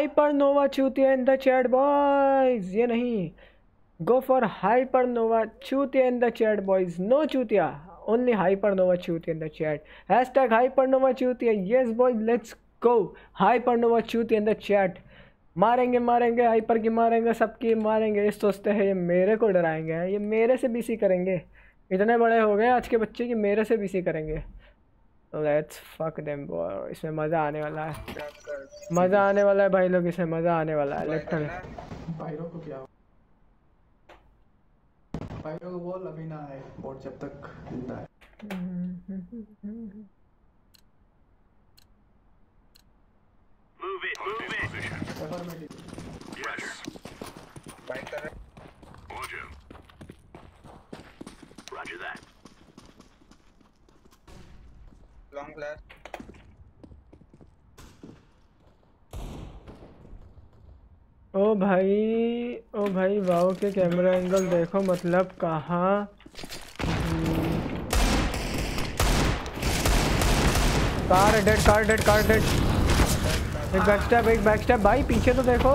Hypernova चूतिया in the chat boys. ये नहीं, गो फॉर हाइपरनोवा चूतिया in the chat boys. No चूतिया, ओनली हाइपरनोवा चूतिया in the chat. Hashtag hypernova चूतिया। Yes boys, let's go. Hypernova चूतिया इन द चैट। मारेंगे मारेंगे, हाइपर की मारेंगे, सबकी मारेंगे। ये सोचते हैं ये मेरे को डराएंगे, ये मेरे से बीसी करेंगे। इतने बड़े हो गए आज के बच्चे कि मेरे से बीसी करेंगे। Let's fuck them boy. इसमें मज़ा आने वाला है, मज़ा आने वाला है भाई लोग, इसमें मज़ा आने वाला है। लिटरली पायरो को क्या, पायरो को बोल अभी ना आए और जब तक जिंदा है। Move it, move it. सफर में Yes. बाइक कर रहे। Roger. Roger that. Long flash. ओ भाई वाओ के कैमरा एंगल देखो, मतलब कहाँ। Car dead, car dead, car dead. एक बैक स्टेप भाई, पीछे तो देखो।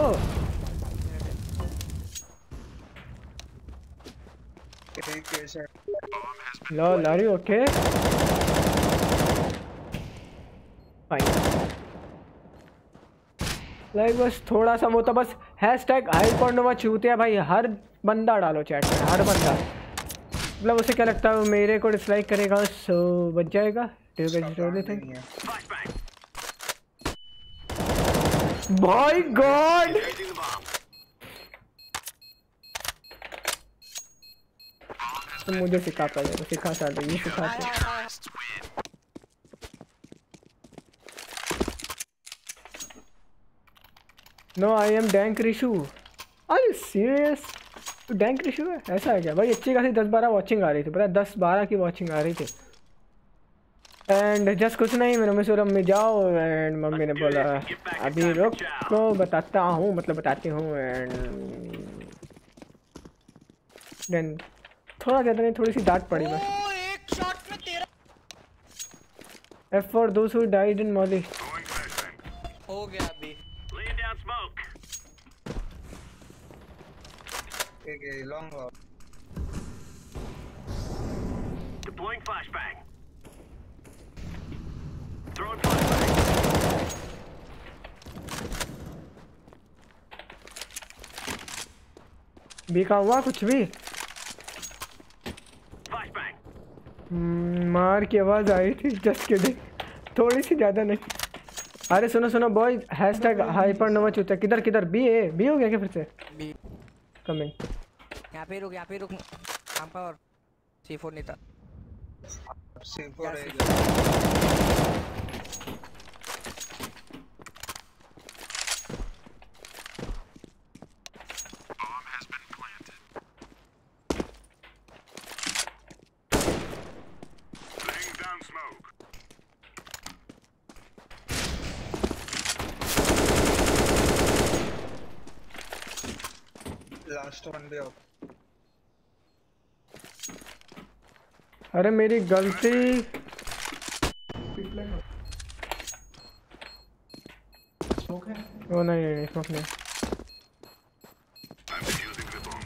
लो लारी ओके लाइक बस थोड़ा सा वो तो बस हैशटैग हाइपरनोवा चूतिया भाई हर बंदा डालो चैट में, हर बंदा। मतलब उसे क्या लगता है मेरे को डिसलाइक करेगा सो बच जाएगा। भाई गॉड तो मुझे सिखाता है, सिखाता है, ये सिखाता है। No I am dank Rishu. Are you serious? तो डैंक रिशु है? ऐसा है क्या भाई? अच्छी खासी 10-12 वॉचिंग आ रही थी, पता है 10-12 की वॉचिंग आ रही थी। एंड जस्ट कुछ नहीं, मेरे मम्मी से मम्मी जाओ, एंड मम्मी ने बोला अभी रुको बताता हूँ, मतलब बताती हूँ। एंड देन थोड़ा ज़्यादा नहीं, थोड़ी सी डांट पड़ी बस। एक शॉट में तेरा F for those who died in Molly। हो गया अभी। Laying down smoke. एक लॉन्ग हो। Deploying flashbang. Throwing flashbang. भी का हुआ कुछ भी? Flashbang. मार की आवाज आई थी, जस्ट किडिंग, थोड़ी सी ज़्यादा नहीं। अरे सुनो सुनो बॉयज, हैशटैग हाइपरनोवा चूतिया। किधर किधर? बी हो गया क्या फिर से? B coming. यहाँ पे रुक यहाँ पर। और C4 नहीं था। C4 है। Laying down smoke. Last one भी हो। अरे मेरी गलती। स्मोक है। वो नहीं स्मोक नहीं। I'm defusing the bomb.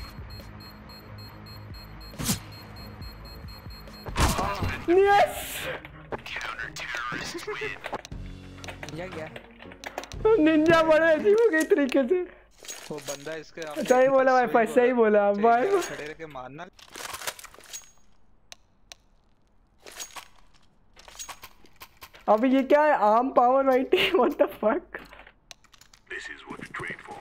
Yes Counter-terrorists win. गया निंजा बड़े अजीब हो गई तरीके से। वो बंदा इसके सही बोला भाई, सही बोला भाई। खड़े रह के मारना। अभी ये क्या है? Arm power 90, what the fuck. This is what we trained for.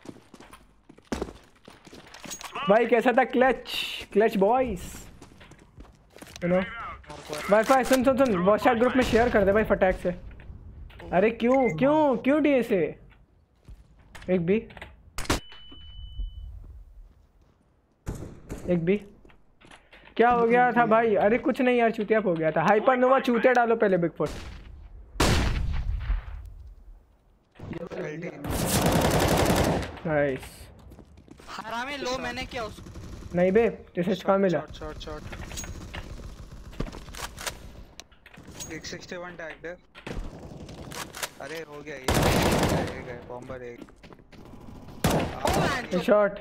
भाई कैसा था clutch boys, you know. Wifi सुन व्हाट्सएप ग्रुप में शेयर कर दे भाई फटाक से। अरे क्यों डी से एक भी क्या हो गया था भाई? अरे कुछ नहीं यार, चूतिया हो गया था। हाइपरनोवा चूतिया डालो पहले बिग फुट। नाइस। हरामी लो मैंने क्या उसको। नहीं बे, जैसे कहाँ मिला? शॉट 161 टैग है। अरे हो गया ये गए बॉम्बर एक शॉट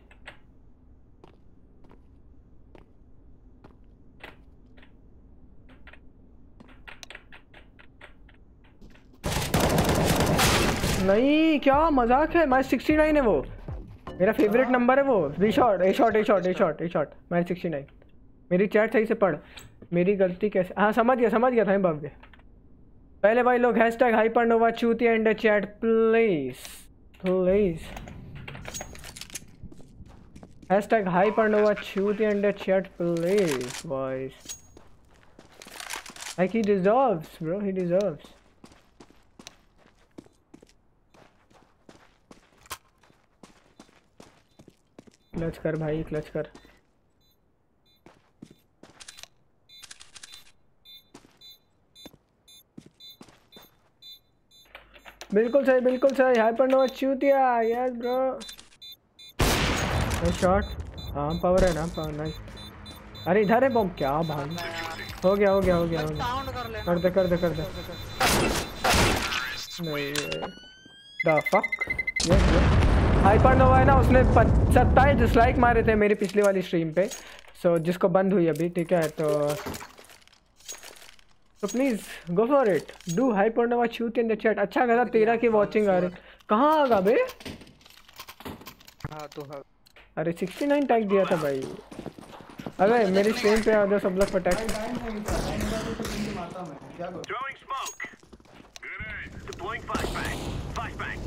नहीं, क्या मजाक है। मैच 69 है वो, मेरा फेवरेट नंबर है वो। B shot, A shot, A shot, A shot, A shot, match 69। मेरी चैट सही से पढ़, मेरी गलती कैसे। हाँ समझ गया था बाप के। पहले भाई लोग हैशटैग हाइपरनोवा चूतिया in the chat please please. Hashtag hypernova चूतिया in the chat please boys. Like he deserves bro, he deserves. Clutch कर भाई, क्लच कर। बिल्कुल सही, बिल्कुल सही। हाइपरनोवा चूतिया, यस ब्रो। शॉट, हाँ पावर है ना, पावर नाइस। अरे इधर है बॉम्ब, क्या भाई। हो गया साउंड कर ले। कर दे नहीं द फक। हाइपरनोवा है ना, उसने 27 डिसलाइक मारे थे मेरी पिछली वाली स्ट्रीम पे, सो जिसको बंद हुई अभी, ठीक है। तो please go for it, do Hypernova shoot in the chat. अच्छा खासा 13 की वॉचिंग आ रही। कहाँ आगा बे? हाँ तो हाँ। अरे 69 टैग दिया था भाई। अरे मेरी स्ट्रीम पे आ जाओ सब लोग पर tag. Throwing smoke. Grenade. Deploying flashbang.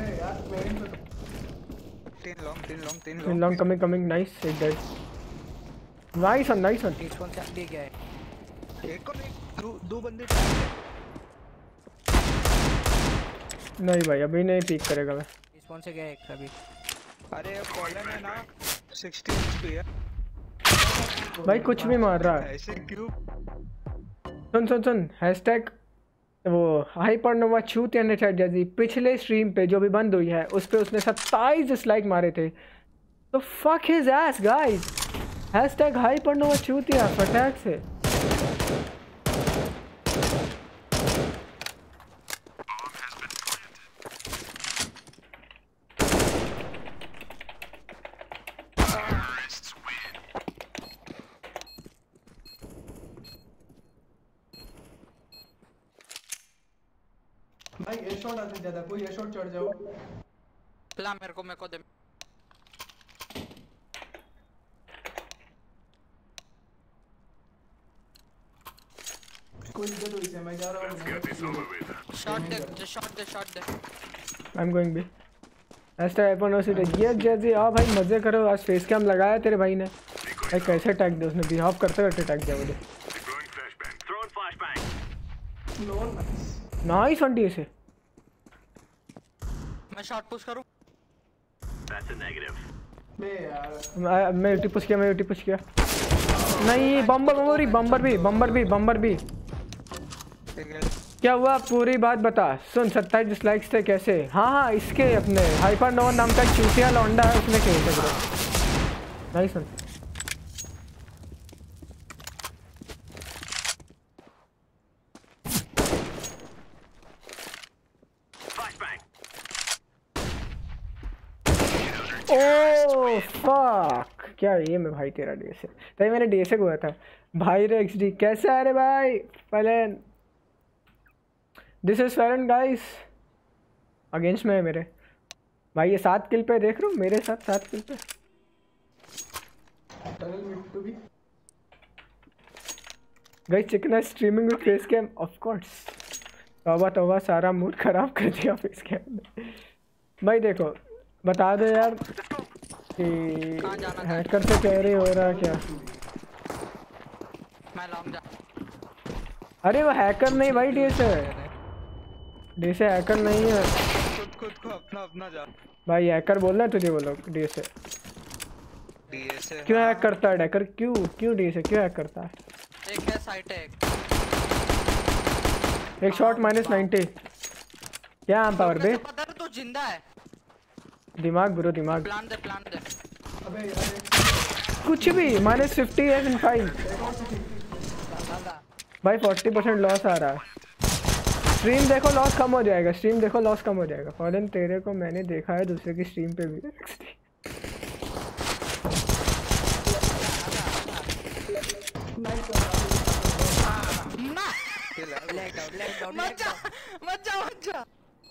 तीन लॉन्ग कमिंग नाइस, एक डेड। नाइस वन रिस्पॉन्स से दे गया है। एक को नहीं, दो बंदे। नहीं भाई अभी नहीं पीक करेगा मैं। रिस्पॉन्स से गया एक अभी। अरे कॉलम है ना 60 HP है भाई, कुछ भी मार रहा है। ऐसे क्यों? सुन हैशटैग वो हाइपरनोवा चूतिया ने चैट जैसी पिछले स्ट्रीम पे जो भी बंद हुई है उस पे उसने 27 डिसलाइक मारे थे। तो fuck his ass guys. Hashtag hypernova चूतिया फटाक से। भाई ए शॉट आते ज्यादा, कोई ए शॉट चढ़ जाओ। ला मेरे को दे। कोई इधर तो इसे मैं जा रहा Get this over हूं। with. शॉट दे। I am going B. Hashtag hypernova चूतिया जैसी। आ भाई मजे करो, आज फेस कैम लगाया तेरे भाई ने। भाई कैसे टैग दिया उसने, बिहेव करते टैग दिया मुझे। Deploying flashbang. Throwing flashbang. लो नाइस वनडी से। मैं शॉट पुश करूं? That's a negative. बे यार मैं यूटी पुश किया। नहीं, बम्बर भी। क्या हुआ पूरी बात बता। सुन 27 डिसलाइक्स थे कैसे? हाँ इसके अपने हाइपरनोवा नाम का चूतिया लौंडा है, उसने खेल थे ब्रो। नहीं सुन Flashbang. ओह फक, क्या ये मैं भाई तेरा डे से तभी मैंने डे से हुआ था भाई रे। XD कैसे आ रहे भाई? पहले दिस इज फेरन गाइस, अगेंस्ट में है मेरे भाई। ये 7 किल पे देख रहे हो, मेरे साथ 7 किल पे। Tunnel mid to B guys chicken streaming with face cam of course. तौबा सारा मूड खराब कर दिया फेस कैम ने। भाई देखो बता दो यार कि हैकर से कह रही हो रहा क्या? मैं लॉन्ग जा। अरे वो हैकर नहीं भाई, डी से हैकर नहीं है खुद को अपना जा भाई। हैकर बोल रहा है तुझे वो लोग डी से। डीएस क्यों हैक करता है हैकर? क्यों डी से क्यों हैक करता है? एक है साइट है एक शॉट -90। क्या आम पावर बे? पता है तू जिंदा है। दिमाग ब्रो, दिमाग। प्लान दे। अबे यार कुछ भी -50 है इन 5 भाई। 40% लॉस आ रहा है। स्ट्रीम देखो लॉस कम हो जाएगा, स्ट्रीम देखो लॉस कम हो जाएगा। फॉलन तेरे को मैंने देखा है दूसरे की स्ट्रीम पे भी। मत जा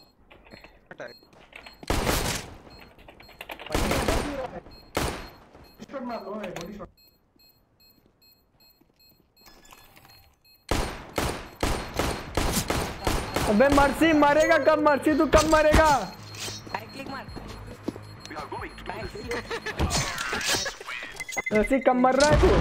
शॉट मार लो है बॉडी शॉट। अबे मर्सी मरेगा कब? मर्सी तू कब मरेगा? क्लिक मार। मर्सी कब मर रहा है तू?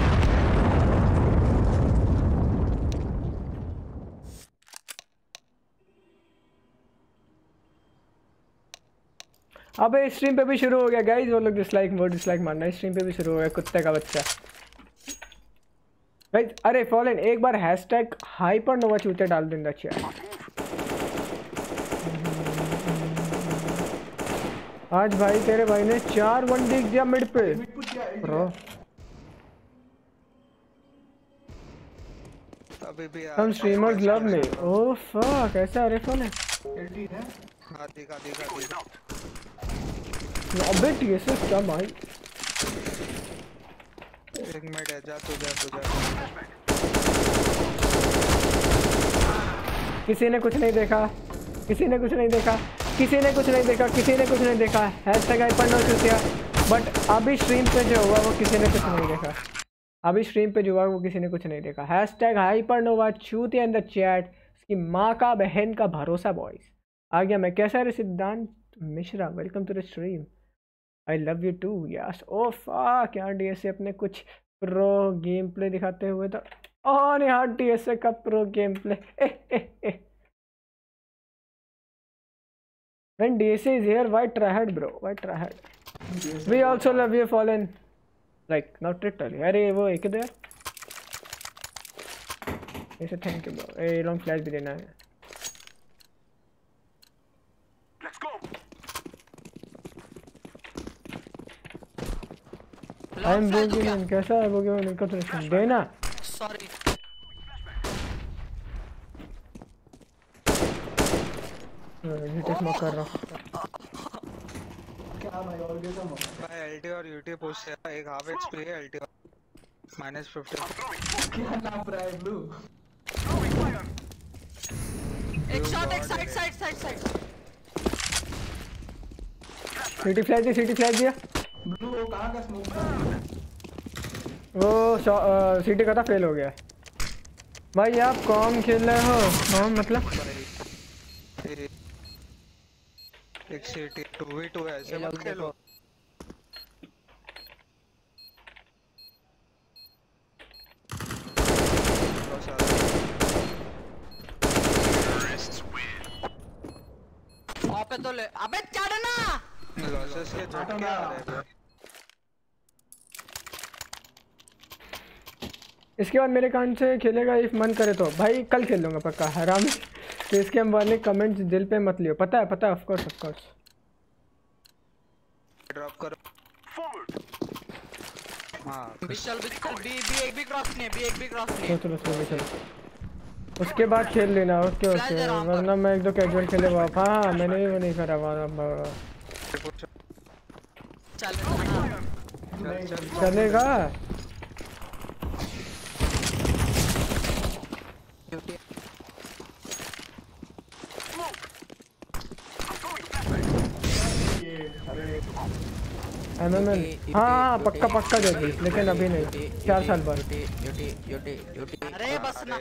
अबे स्ट्रीम पे भी शुरू हो गया गाइस, वो लोग डिसलाइक मारना स्ट्रीम पे भी शुरू हो गया, कुत्ते का बच्चा गाइस। अरे फॉलन एक बार हैशटैग हाइपरनोवा चूते डाल देना चाहिए। आज भाई तेरे भाई ने 4 वन दिख दिया मिड पे ब्रो। अभी भी Some streamers love me. Oh fuck, ऐसा अरे फॉलन एलटी है। हाँ दिखा अबे टीएसएस क्या भाई? एक मिनट है, जा तू जा। किसी ने कुछ नहीं देखा। हैशटैग हाइपरनोवा चूतिया। बट अभी स्ट्रीम पे जो हुआ वो किसी ने कुछ नहीं देखा। हैशटैग हाइपरनोवा चूतिया इन द चैट। इसकी माँ का बहन का भरोसा बॉयज। आ गया मैं। कैसा है Siddhant Mishra? Welcome to the stream. I love you too yes. ओ फक यार, डीएसए अपने कुछ प्रो गेम प्ले दिखाते हुए तो। और यार डीएसए का pro game play. When DSA is here, why try hard bro? Why try hard? We also love you Fallen. Like not literally. अरे वो एक दो यार। ऐसे thank you bro. A long flash भी देना है। Let's go. I'm Boogeyman। कैसा है Boogeyman? इनको तो देना। सॉरी स्मोक कर रहा हूँ। क्या भाई और गेम हो भाई एलटी और यूटी पोस्ट है, एक हाफ एचपी है एलटी -50। क्या नाम रहा है ब्लू? एक शॉट एक साइड सिटी फ्लैश दिया। ब्लू वो कहाँ का स्मोक था? वो सिटी का था, फेल हो गया। भाई आप कौन खेल रहे हो? कौन मतलब? एक सिटी 2v2 है, ऐसे मत खेलो। पे तो ले। अबे चढ़ना। लॉसेस के झटके आ रहे हैं। इसके बाद मेरे कान से खेलेगा इफ मन करे तो। भाई कल खेल लूंगा पक्का हराम। तो इसके हम वाले कमेंट्स दिल पे मत लियो। पता है ऑफ कोर्स। ड्रॉप करो। हां विशाल बी एक भी क्रॉस नहीं। चलो उसके बाद खेल लेना। ओके वरना मैं एक दो कैजुअल खेले वापस। हाँ मैंने भी वो नहीं करा चलेगा। एमएमएल हाँ पक्का दे दी, लेकिन अभी नहीं, 4 साल बाद। अरे बस ना।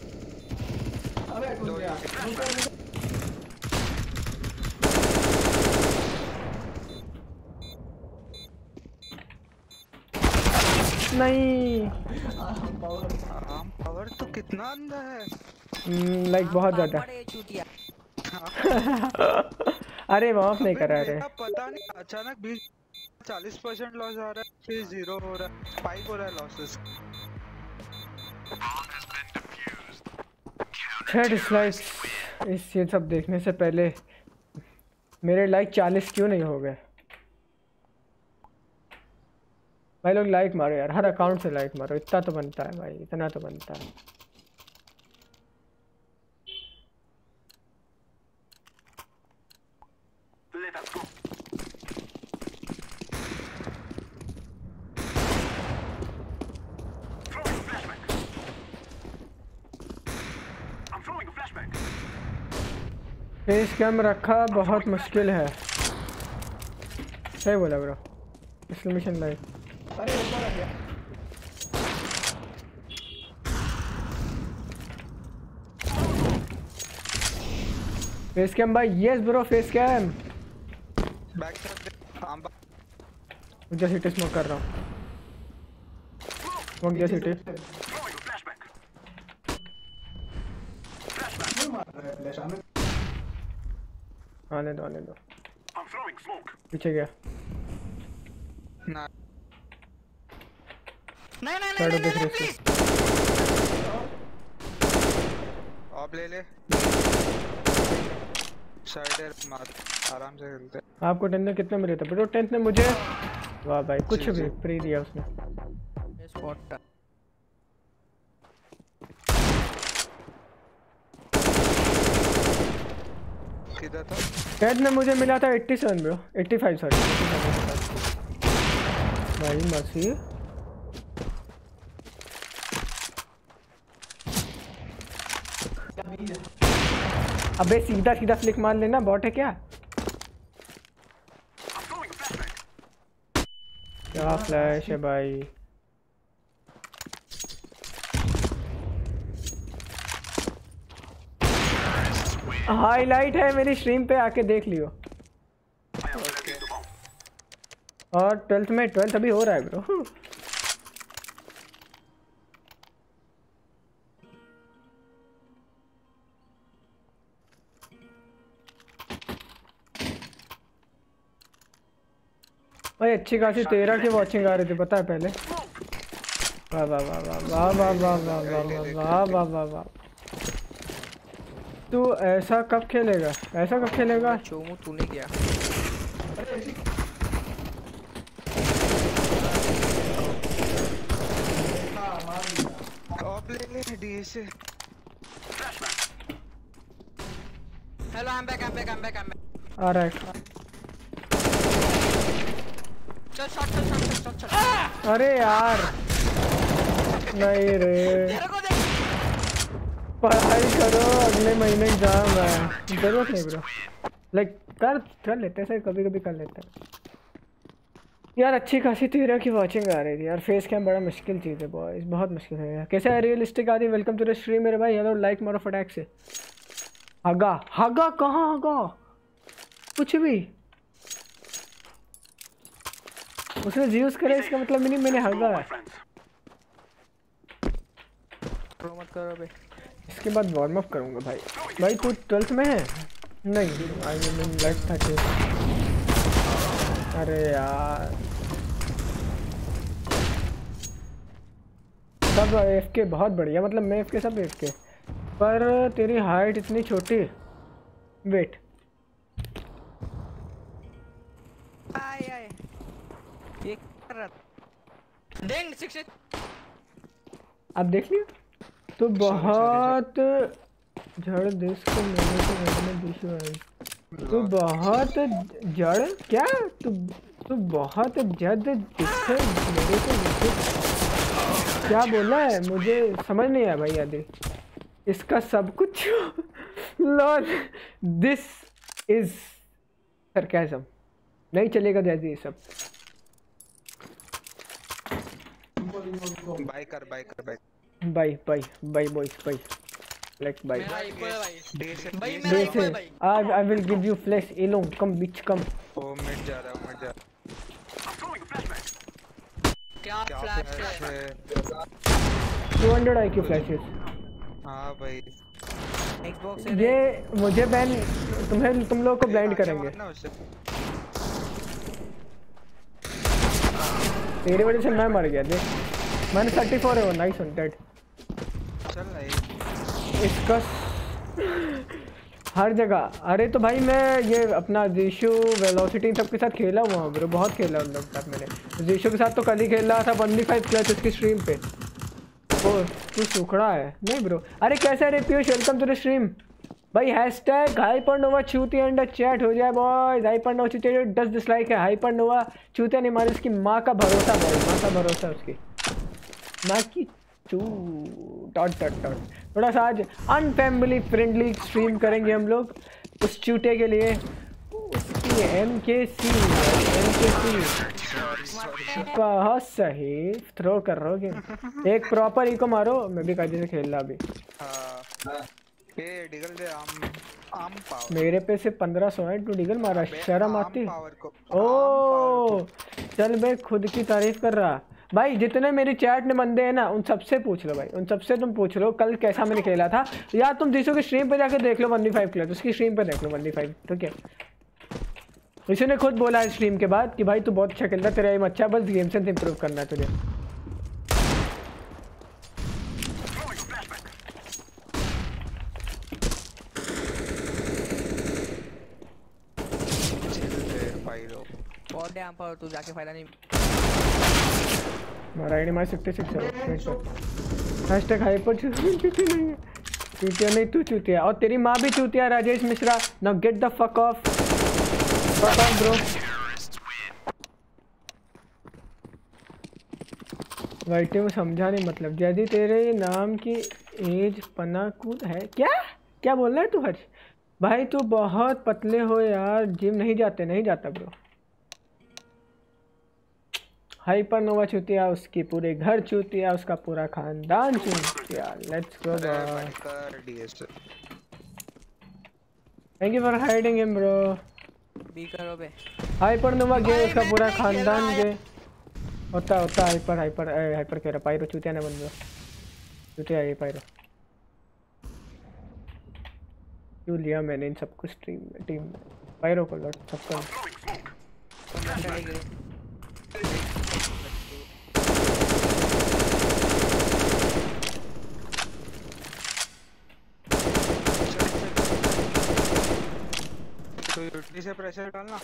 नहीं पावर तो कितना अंधा है। लाइक बहुत ज्यादा। अरे वापस नहीं करा रहे। पता नहीं अचानक 40% लॉस आ रहा है, फिर 0 हो रहा है, स्पाइक हो रहा है लॉसेस। डिसलाइक इस ये सब देखने से पहले मेरे लाइक 40 क्यों नहीं हो गए? भाई लोग लाइक मारो यार, हर अकाउंट से लाइक मारो। इतना तो बनता है भाई, इतना तो बनता है। फेस कैम रखा बहुत मुश्किल है। सही बोला ब्रो। Exclamation like. अरे ऊपर आ गया। फेस कैम भाई, yes bro face cam. Back side आम मुझे सिटी स्मोक कर रहा हूँ। स्मोक दिया सिटी। Throwing a flashback. क्यों मार रहा है फ्लैश? आने आने दो आने दो। I'm throwing smoke. पीछे गया। ना नहीं नहीं साइड नहीं देख नहीं रहे प्लीज। ऑफ ले ले। साइड मार आराम से खेलते। आपको 10 ने कितने मिले थे ब्रो? 10 ने मुझे, वाह भाई कुछ जी, भी जी। फ्री दिया उसने। स्पॉट किधर था? 10 ने मुझे मिला था 87 ब्रो, 85 सॉरी। भाई मसी अबे सीधा सीधा फ्लिक मार लेना, बॉट है क्या? I'm throwing a flashback. क्या फ्लैश है भाई। हाईलाइट है मेरी स्ट्रीम पे, आके देख लियो। I am planting the bomb. और 12th में 12th अभी हो रहा है ब्रो। भाई अच्छी खासी 13 की वॉचिंग आ रही थी पता है पहले। वाह वाह वाह वाह वाह वाह वाह वाह वाह वाह वाह वाह वाह। तू ऐसा कब खेलेगा? ऐसा कब खेलेगा? चोमू तूने किया। ऑफ ले ले डी से। Hello I am back I am back I am back I am back. आ रहा है। चल शॉट चल शॉट शॉट शॉट। अरे यार नहीं रे, तेरे को देख। पढ़ाई करो, अगले महीने एग्जाम है। जरूरत नहीं ब्रो, लाइक कर लेते हैं सर, कभी कभी कर लेते हैं यार। अच्छी खासी 13 की वॉचिंग आ रही थी यार। फेस कैम बड़ा मुश्किल चीज़ है बॉयज, बहुत मुश्किल है यार। कैसे है रियलिस्टिक आदि? वेलकम टू द स्ट्रीम मेरे भाई। हेलो लाइक मारो फटाक से। हगा हगा कहाँ हगा? कुछ भी उसने यूज करे इसका मतलब नहीं मैंने हगा है। Friends. प्रो मत करो बे। इसके बाद वार्म अप करूंगा भाई। भाई तू 12th में है? नहीं आई मीन लाइक 30। अरे यार सब AFK बहुत बढ़िया, मतलब मैं AFK सब AFK, पर तेरी हाइट इतनी छोटी। वेट आय आय ये कर रहा देंग 6 आप देख लियो। तो बहुत जड़ देश को मेरे को में दिशु आई। तू बहुत जड़ क्या? तू बहुत जद दिखे मेरे को दिखे। क्या बोला है मुझे समझ नहीं आया भाई। याद इसका सब कुछ लॉर्ड दिस इज सरकाज़म, नहीं चलेगा जैसे ये सब। बाय कर bye bye bye bye boys bye, like bye. मेरा इक्वल है भाई। डी से भाई डी मेरा They इक्वल say, है भाई। I will give you flesh. Elon, come bitch, come. ओ मिड जा रहा हूं मिड जा। I'm throwing a flashback. क्या क्या फ्लैश फ्लैश है? है? 200 IQ flashes. हां भाई Xbox से ये मुझे बैन, तुम लोगों को ब्लाइंड आगे करेंगे। मारना उससे। तेरी वजह से मैं मर गया देख। मैंने 34 है वो। Nice one dead. चल नहीं इसका हर जगह। अरे तो भाई मैं ये अपना जीशु वेलोसिटी सबके साथ खेला हुआ हूँ ब्रो, बहुत खेला उन लोग के साथ मैंने। जीशु के साथ तो कल ही खेल रहा था 1v5 क्लच उसकी स्ट्रीम पे। ओ तू सुखड़ा है नहीं ब्रो। अरे कैसे रे Piyush, welcome to the stream भाई। हैशटैग हाइपरनोवा चूतिया अंडर चैट हो जाए बॉयज। हाइपरनोवा चूतिया 10 डिसलाइक है। हाइपरनोवा चूतिया नहीं मारी, उसकी माँ का भरोसा भाई, माँ का भरोसा उसकी माँ की चू डॉट डॉट डॉट। थोड़ा सा आज अनफैमिली फ्रेंडली स्ट्रीम करेंगे हम लोग। उस चूटे के लिए उसकी MKC बहुत सही थ्रो कर रहे हो गेम। एक प्रॉपर इको मारो, मैं भी कायदे से खेल रहा अभी। हाँ ये डिगल दे आम पावर मेरे पे से 1500 है, तू डिगल मारा, शर्म आती। पावर को ओ चल भाई, खुद की तारीफ कर रहा भाई। जितने मेरी चैट में बंदे हैं ना, उन सबसे पूछ लो भाई, उन सबसे तुम पूछ लो कल कैसा मैंने खेला था, या तुम जीसो की स्ट्रीम पे जाके देख लो 1v5 क्लब, उसकी स्ट्रीम पे देख लो 1v5, ठीक है। उसने खुद बोला है स्ट्रीम के बाद कि भाई तू बहुत अच्छा खेलता, तेरा एम अच्छा, बस गेम सेंस इंप्रूव करना है तुझे। बहुत डैम पावर, तू जाके फायदा नहीं। मारा ही नहीं, मार 66 है। हैशटैग हाइपर चूतिया नहीं है, चूतिया नहीं तू चूतिया, और तेरी माँ भी चूतिया Rajesh Mishra. Now get the fuck off bro. वाइटे में समझा नहीं मतलब, यदि तेरे नाम की एज पना कूद है क्या? क्या बोल रहा है तू हर्ष भाई? तू बहुत पतले हो यार, जिम नहीं जाते? नहीं जाता ब्रो। हाइपर नोवा चूतिया, उसकी पूरे घर चूतिया, उसका पूरा खानदान चूतिया। Let's go thank you for hiding him bro. B करो बे। हाइपर नोवा गे, उसका पूरा खानदान गे। होता हाइपर कह रहा, पायरो चूतिया ने बन गया, चूतिया ये पायरो। क्यों लिया मैंने इन सबको स्ट्रीम में, टीम में? पायरो को लौट सबका। तो यूटी से प्रेशर डालना।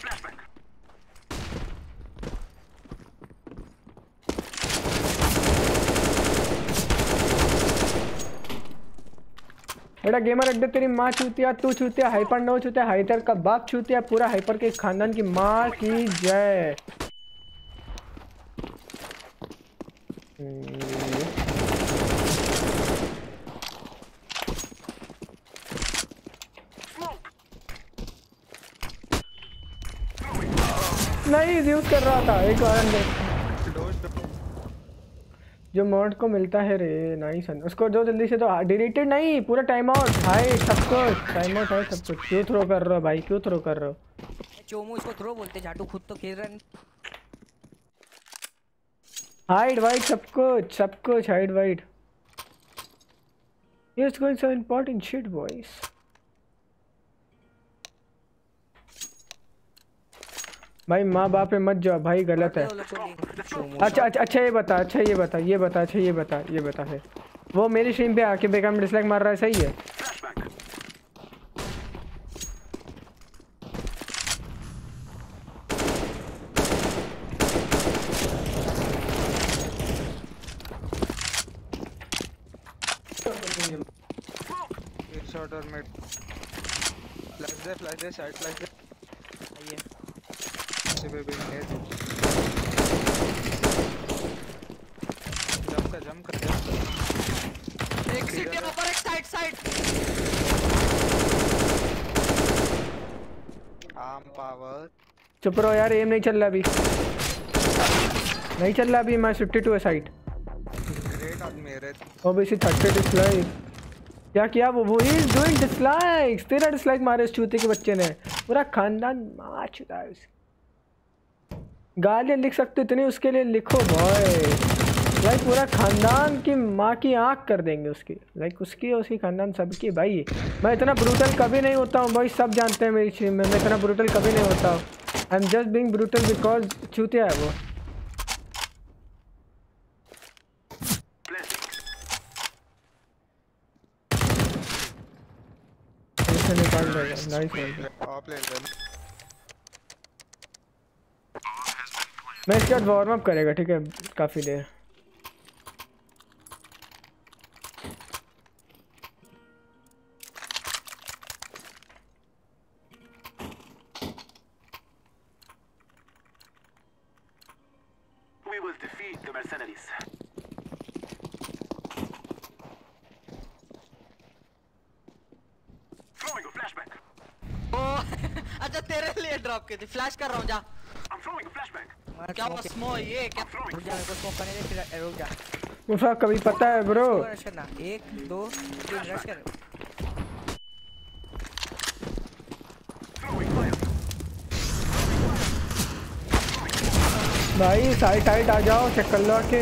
बेटा गेमर अड्डे तेरी माँ चूतिया, तू चूतिया, हाइपर नो चूतिया, हाइटर का बाप चूतिया, पूरा हाइपर के खानदान की माँ की जय। नहीं यूज कर रहा था एक बार जो मॉड को मिलता है रे। नाइस, उसको जो जल्दी से तो डिलीटेड नहीं, पूरा टाइम आउट। हाय सब कुछ टाइम आउट है सब कुछ। क्यों थ्रो कर रहे हो भाई, क्यों थ्रो कर रहे हो? चोमू इसको थ्रो बोलते, जाटू खुद तो खेल रहा है। हाइड वाइड सब कुछ hide wide. It's going so important shit boys. भाई माँ बाप पे मत जाओ भाई, गलत है। अच्छा ये बता फिर वो मेरी स्ट्रीम पे आके बेकार में डिसलाइक मार रहा है, सही है? शॉट और मिड फ्लैश दे साइड फ्लैश दे। आइए बेबी जंप कर एक सीट के ऊपर, एक साइड आर्म पावर। चुप रहो यार, एम नहीं चल रहा अभी, मैं 52 है साइड। ग्रेट आदमी है रे। OBC 30 dislike. क्या किया वो इज डूइंग डिसलाइक्स। तेरा डिसलाइक मारे इस चूते के बच्चे ने, पूरा खानदान मार चुका है उसे। गालियाँ लिख सकते इतनी उसके लिए लिखो भाई, लाइक पूरा खानदान की माँ की आँख कर देंगे उसकी, लाइक उसकी खानदान सबकी। भाई मैं इतना ब्रूटल कभी नहीं होता हूँ भाई, सब जानते हैं मेरी स्ट्रीम में मैं इतना ब्रूटल कभी नहीं होता हूँ। I am just being brutal because चूतिया है वो। निकाल देगा। नाइस। मैं इसके बाद वार्म अप करेगा, ठीक है, काफी देर। We will defeat the mercenaries. Throwing a flashback. Drop की थी, फ्लैश कर रहा हूँ जा। I'm throwing a flashbang. क्या हुआ स्मो ये क्या? रुक जा, मेरे को स्मोक करने दे, फिर रुक जा। मुफा कभी पता है ब्रो। रश करना 1 2 3 रश कर। भाई साइड साइड आ जाओ, चेक कर लो आके।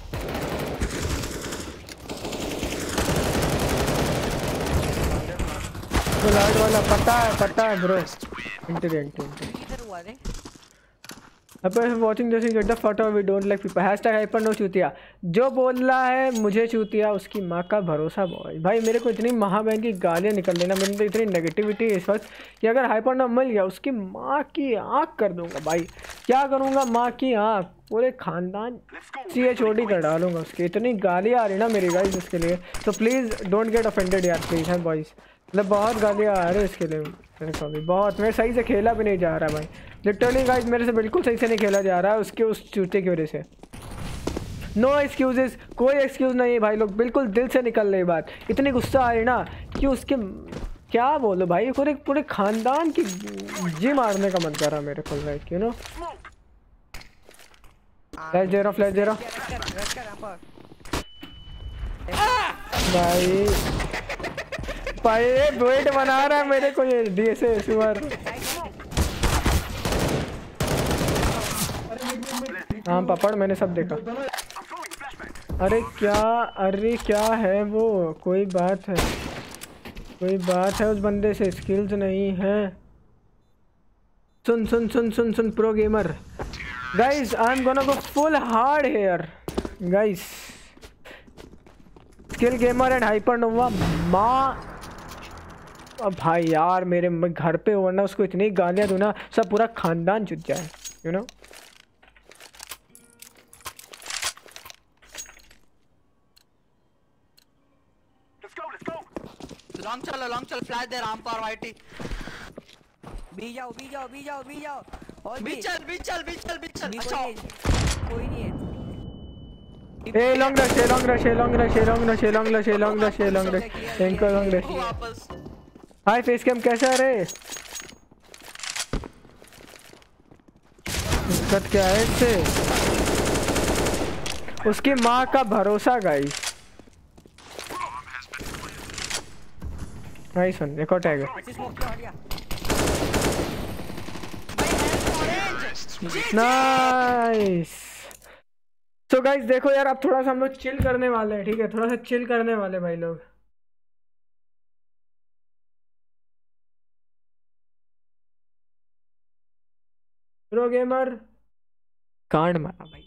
लाइट वाला पता है ब्रो। इंटेलिजेंट इधर हुआ रे। Upon watching this, get the photo. We don't like people. Hashtag hyper no चूतिया। जो बोल रहा है मुझे चूतिया, उसकी माँ का भरोसा बॉय। भाई मेरे को इतनी महाबहन की गालियाँ निकल देना, मेरे अंदर इतनी नेगेटिविटी इस वक्त कि अगर हाइपर ना मिल गया उसकी माँ की आँख कर दूंगा भाई। क्या करूँगा, माँ की आँख, पूरे खानदान CHOD कर डालूंगा उसकी। इतनी गालियाँ आ रही ना मेरी गाइस इसके लिए। तो प्लीज़ डोंट गेट ऑफेंडेड यार प्लीज़ है बॉयज़। मतलब बहुत गालियाँ आ रही है इसके लिए मेरे को भी बहुत। मैं सही से खेला भी नहीं जा रहा भाई, लिटरली गाइस मेरे से बिल्कुल सही से नहीं खेला जा रहा है उसके उस चूते की वजह से। नो एक्सक्यूजेस, कोई एक्सक्यूज़ नहीं है भाई लोग, बिल्कुल दिल से निकल रही बात। इतनी गुस्सा आ रही ना कि उसके क्या बोलो भाई, पूरे खानदान की जी मारने का मन कर रहा मेरे को लाइक यू नो। फ्लैश दे रहा भाई वेट बना रहा है मेरे को ये DSA सुअर। हाँ पपड़ मैंने सब देखा। अरे क्या है वो, कोई बात है उस बंदे से स्किल्स नहीं है। सुन pro gamer guys, I am gonna go full hard hair guys. Skill gamer and hypernova माँ। अब भाई यार मेरे घर पे वरना उसको इतनी गालियाँ दूँ ना, सब पूरा खानदान जुट जाए यू नो। लॉन्ग चल फ्लैश दे राम पर वाईटी। बी जाओ और बी चल। अच्छा कोई नहीं है। ए लॉन्ग रश इनको लॉन्ग रश। वापस हाय फेस कैम कैसा रे? दिक्कत क्या है इससे? उसकी माँ का भरोसा गाइस। भाई सुन एक और टैग नाइस। तो गाइस देखो यार, अब थोड़ा सा हम लोग चिल करने वाले हैं, ठीक है? थोड़ा सा चिल करने वाले भाई लोग। प्रो गेमर कांड मारा भाई।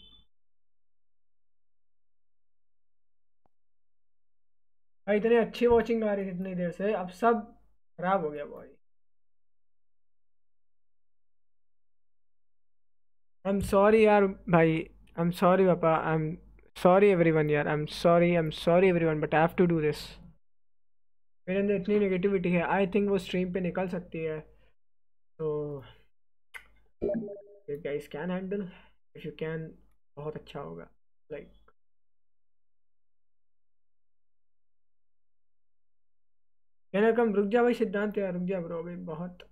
भाई इतनी अच्छी वॉचिंग आ रही थी इतनी देर से, अब सब खराब हो गया भाई। आई एम सॉरी यार भाई, आई एम सॉरी पापा, आई एम सॉरी एवरीवन यार, I am sorry everyone but I have to do this. मेरे अंदर इतनी नेगेटिविटी है, आई थिंक वो स्ट्रीम पे निकल सकती है। तो you guys can handle, if you can बहुत अच्छा होगा लाइक। कहना कम रुक जा भाई सिद्धांत यार, रुक जा ब्रो अभी बहुत।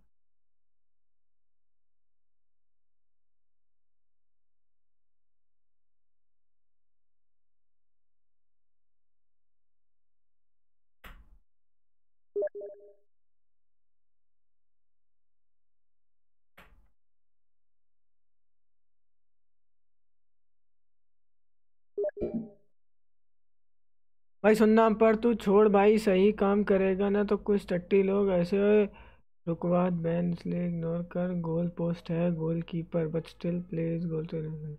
भाई सुनना, पर तू छोड़ भाई, सही काम करेगा ना तो कुछ टट्टी लोग ऐसे रुकवात बैन इसलिए इग्नोर कर। गोल पोस्ट है goal keeper but still plays goal तो नहीं।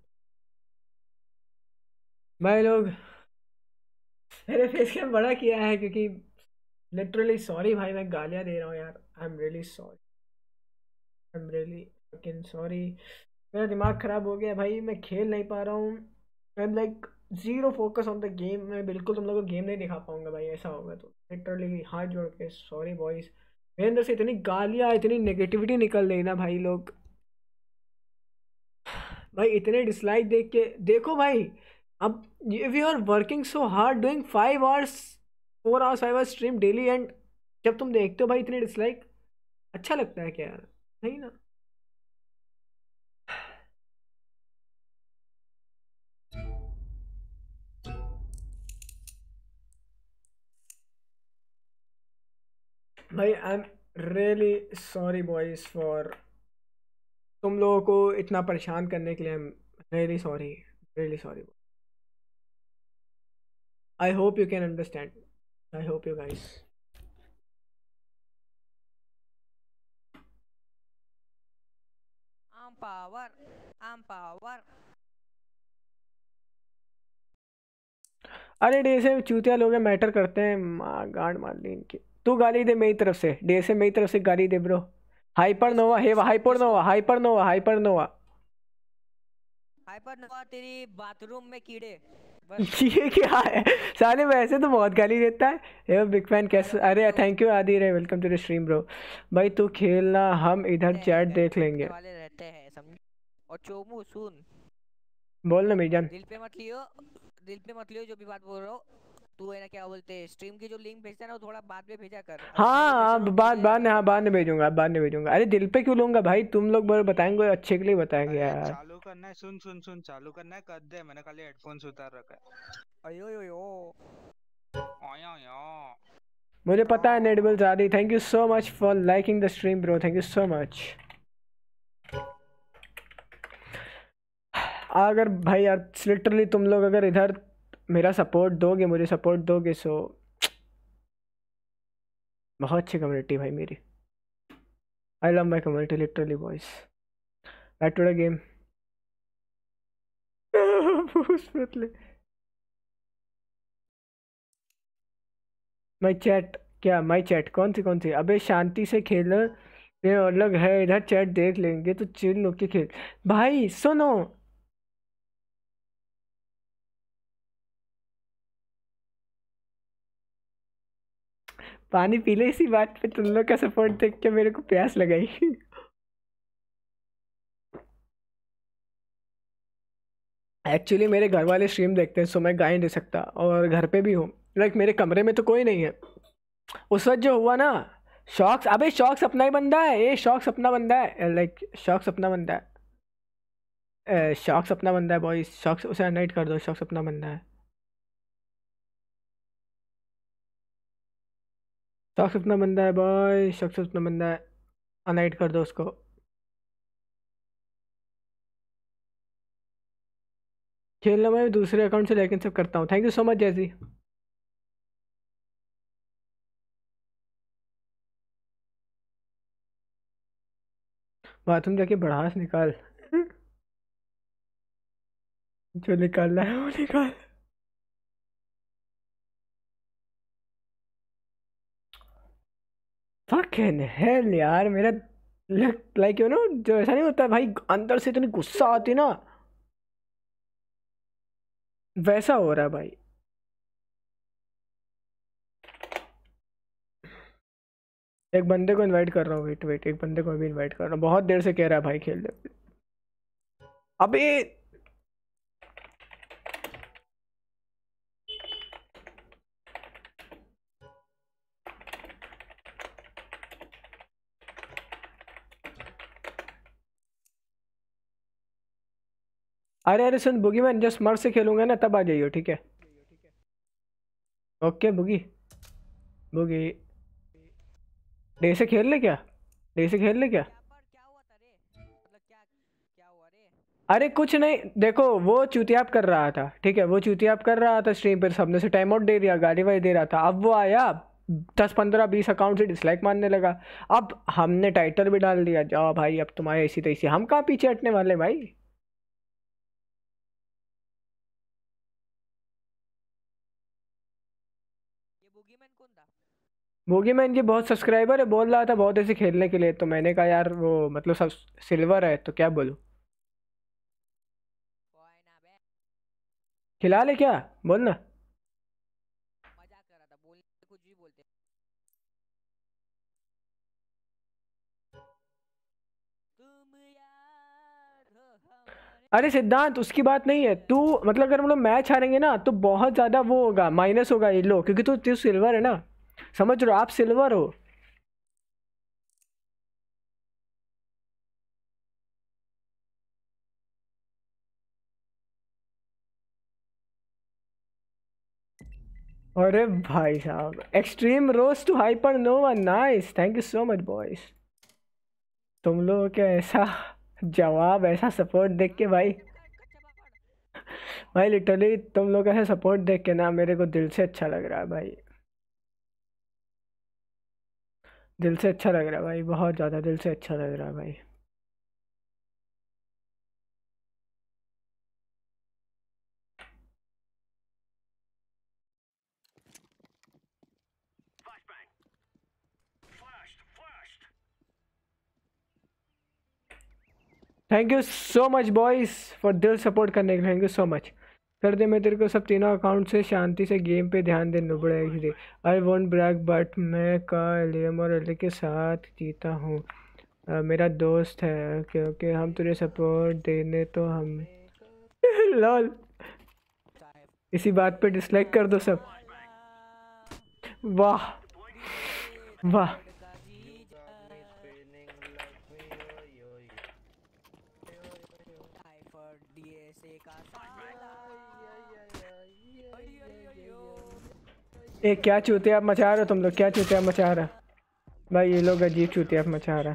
भाई लोग मेरे फेस कैम बड़ा किया है क्योंकि लिटरली सॉरी भाई, मैं गालियाँ दे रहा हूँ यार। I am really fucking sorry. मेरा दिमाग ख़राब हो गया भाई, मैं खेल नहीं पा रहा हूँ। I am like zero focus on the game. मैं बिल्कुल तुम लोगों को गेम नहीं दिखा पाऊंगा भाई, ऐसा होगा तो लिटरली हाथ जोड़ के सॉरी बॉयज़। मेरे अंदर से इतनी गालियाँ इतनी नेगेटिविटी निकल रही ना भाई लोग। भाई इतने डिसलाइक देख के देखो भाई, अब if you are working so hard doing 5 hours 4 hours 5 hours stream daily and जब तुम देखते हो भाई इतने डिसलाइक, अच्छा लगता है क्या यार? नहीं ना। भाई I am really sorry boys for तुम लोगों को इतना परेशान करने के लिए। I am really sorry, really sorry. I hope you can understand, I hope you guys. आम पावर, आम पावर। अरे डे से चूतिया लोग मैटर करते हैं, गांड मार ली इनकी। तू गाली दे मेरी तरफ से, डे से मेरी तरफ से गाली दे bro. Hypernova, hey hypernova, hypernova, hypernova. Hypernova तेरी बाथरूम में कीड़े। ये क्या है साले, वैसे तो बहुत गाली देता है। हे बिग फैन कैसे, अरे थैंक यू आदि रे, welcome to the stream bro. भाई तू खेलना, हम इधर चैट देख लेंगे। वाले रहते हैं समझ। और चोमू सुन, बोल ना मीरजान। दिल पे मत लियो, दिल पे मत लियो जो भी बात बोल रहा हो। तू है ना क्या बोलते हैं, स्ट्रीम की जो लिंक भेजता है ना वो थोड़ा बाद में भेजा कर। हाँ बाद में भेजूंगा, बाद में भेजूंगा। अरे दिल पे क्यों लूंगा भाई, तुम लोग बताएंगे अच्छे के लिए बताएंगे यार। चालू करना है, सुन सुन सुन, चालू करना है कर दे, मैंने खाली हेडफोन्स उतार रखा है। अयो यो यो आया या मुझे पता है नेडिबल जादी, thank you so much for liking the stream bro, thank you so much. अगर भाई यार लिटरली तुम लोग अगर इधर मेरा सपोर्ट दोगे, मुझे सपोर्ट दोगे, सो बहुत अच्छी कम्युनिटी भाई मेरी। I love my community literally boys. Back to the game. My chat, क्या माई चैट, कौन सी? अबे शांति से खेलो, ये अलग है, इधर चैट देख लेंगे तो चिल होके खेल। भाई सुनो, पानी पी ले, इसी बात पे तुम लोग का सपोर्ट देख के मेरे को प्यास लगाई। एक्चुअली मेरे घर वाले स्ट्रीम देखते हैं, सो मैं गा ही नहीं सकता, और घर पे भी हूँ। लाइक मेरे कमरे में तो कोई नहीं है। उस वक्त जो हुआ ना, शॉक्स, अबे शॉक्स अपना ही बंदा है, ये शॉक्स अपना बंदा है, लाइक शॉक्स अपना बंदा है, शॉक्स अपना बंदा है बॉयज। शॉक्स उसे अननाइट कर दो, शॉक्स अपना बंदा है, शॉक्स अपना बंदा है बॉय, शॉक्स अपना बंदा है, अननाइट कर दो उसको। खेलना मैं दूसरे अकाउंट से लेकिन सब करता हूँ। थैंक यू सो मच जैसी। बाथरूम जाके बढ़ास निकाल। जो निकालना है वो निकाल। फकिंग हेल यार, मेरा लाइक यू नो, जो ऐसा नहीं होता भाई, अंदर से इतनी गुस्सा आती ना, वैसा हो रहा है भाई। एक बंदे को इनवाइट कर रहा हूँ, वेट वेट, एक बंदे को अभी इनवाइट कर रहा हूँ, बहुत देर से कह रहा है भाई खेल ले। अबे अरे अरे सुन बुगी, मैं जस्ट मर से खेलूंगा ना तब आ जाइयो, ठीक है? ओके बुगी, बुगी डे से खेल ले क्या, डे से खेल ले क्या? क्या हुआ था रे, मतलब क्या क्या हुआ रे? अरे कुछ नहीं, देखो वो चूतियाप कर रहा था, ठीक है? वो चूतियाप कर रहा था स्ट्रीम पर, सबने से टाइम आउट दे दिया, गाली वाली दे रहा था। अब वो आया 10 15 20 अकाउंट से डिसलाइक मारने लगा। अब हमने टाइटल भी डाल दिया, जाओ भाई अब तुम्हारे ऐसी तैसी, हम कहाँ पीछे हटने वाले भाई। ये बुगीमैन कौन था? बोगी मैन जी बहुत सब्सक्राइबर है, बोल रहा था बहुत ऐसे खेलने के लिए, तो मैंने कहा यार वो मतलब सब सिल्वर है तो क्या बोलूँ। कोई ना बे, खिला ले क्या, बोल ना। मजाक कर रहा था, बोलने कुछ भी बोलते। तुम यार हो हमारे। अरे सिद्धांत उसकी बात नहीं है, तू मतलब अगर हम लोग मैच हारेंगे ना तो बहुत ज़्यादा वो होगा, माइनस होगा ये लो, क्योंकि तू सिल्वर है ना, समझ रहे हो, आप सिल्वर हो। अरे भाई साहब, extreme rose to hypernova, nice, thank you so much boys. तुम लोगों के ऐसा जवाब, ऐसा सपोर्ट देख के भाई भाई लिटरली तुम लोग ऐसा सपोर्ट देख के ना मेरे को दिल से अच्छा लग रहा है भाई, दिल से अच्छा लग रहा है भाई, बहुत ज़्यादा दिल से अच्छा लग रहा है भाई। Thank you so much boys for दिल सपोर्ट करने के, थैंक यू सो मच। कर दे, मैं तेरे को सब तीनों अकाउंट से शांति से गेम पे ध्यान दे नुबड़ा actually. I won't brag but मैं का एलियम और एली के साथ जीता हूँ। मेरा दोस्त है क्योंकि हम तुझे सपोर्ट देने तो हम लॉल। इसी बात पे डिसलाइक कर दो सब। वाह वाह, ए क्या चूतिया आप मचा रहे हो तुम लोग, क्या चूतिया मचा रहा भाई, ये लोग अजीब चूतिया मचा रहा।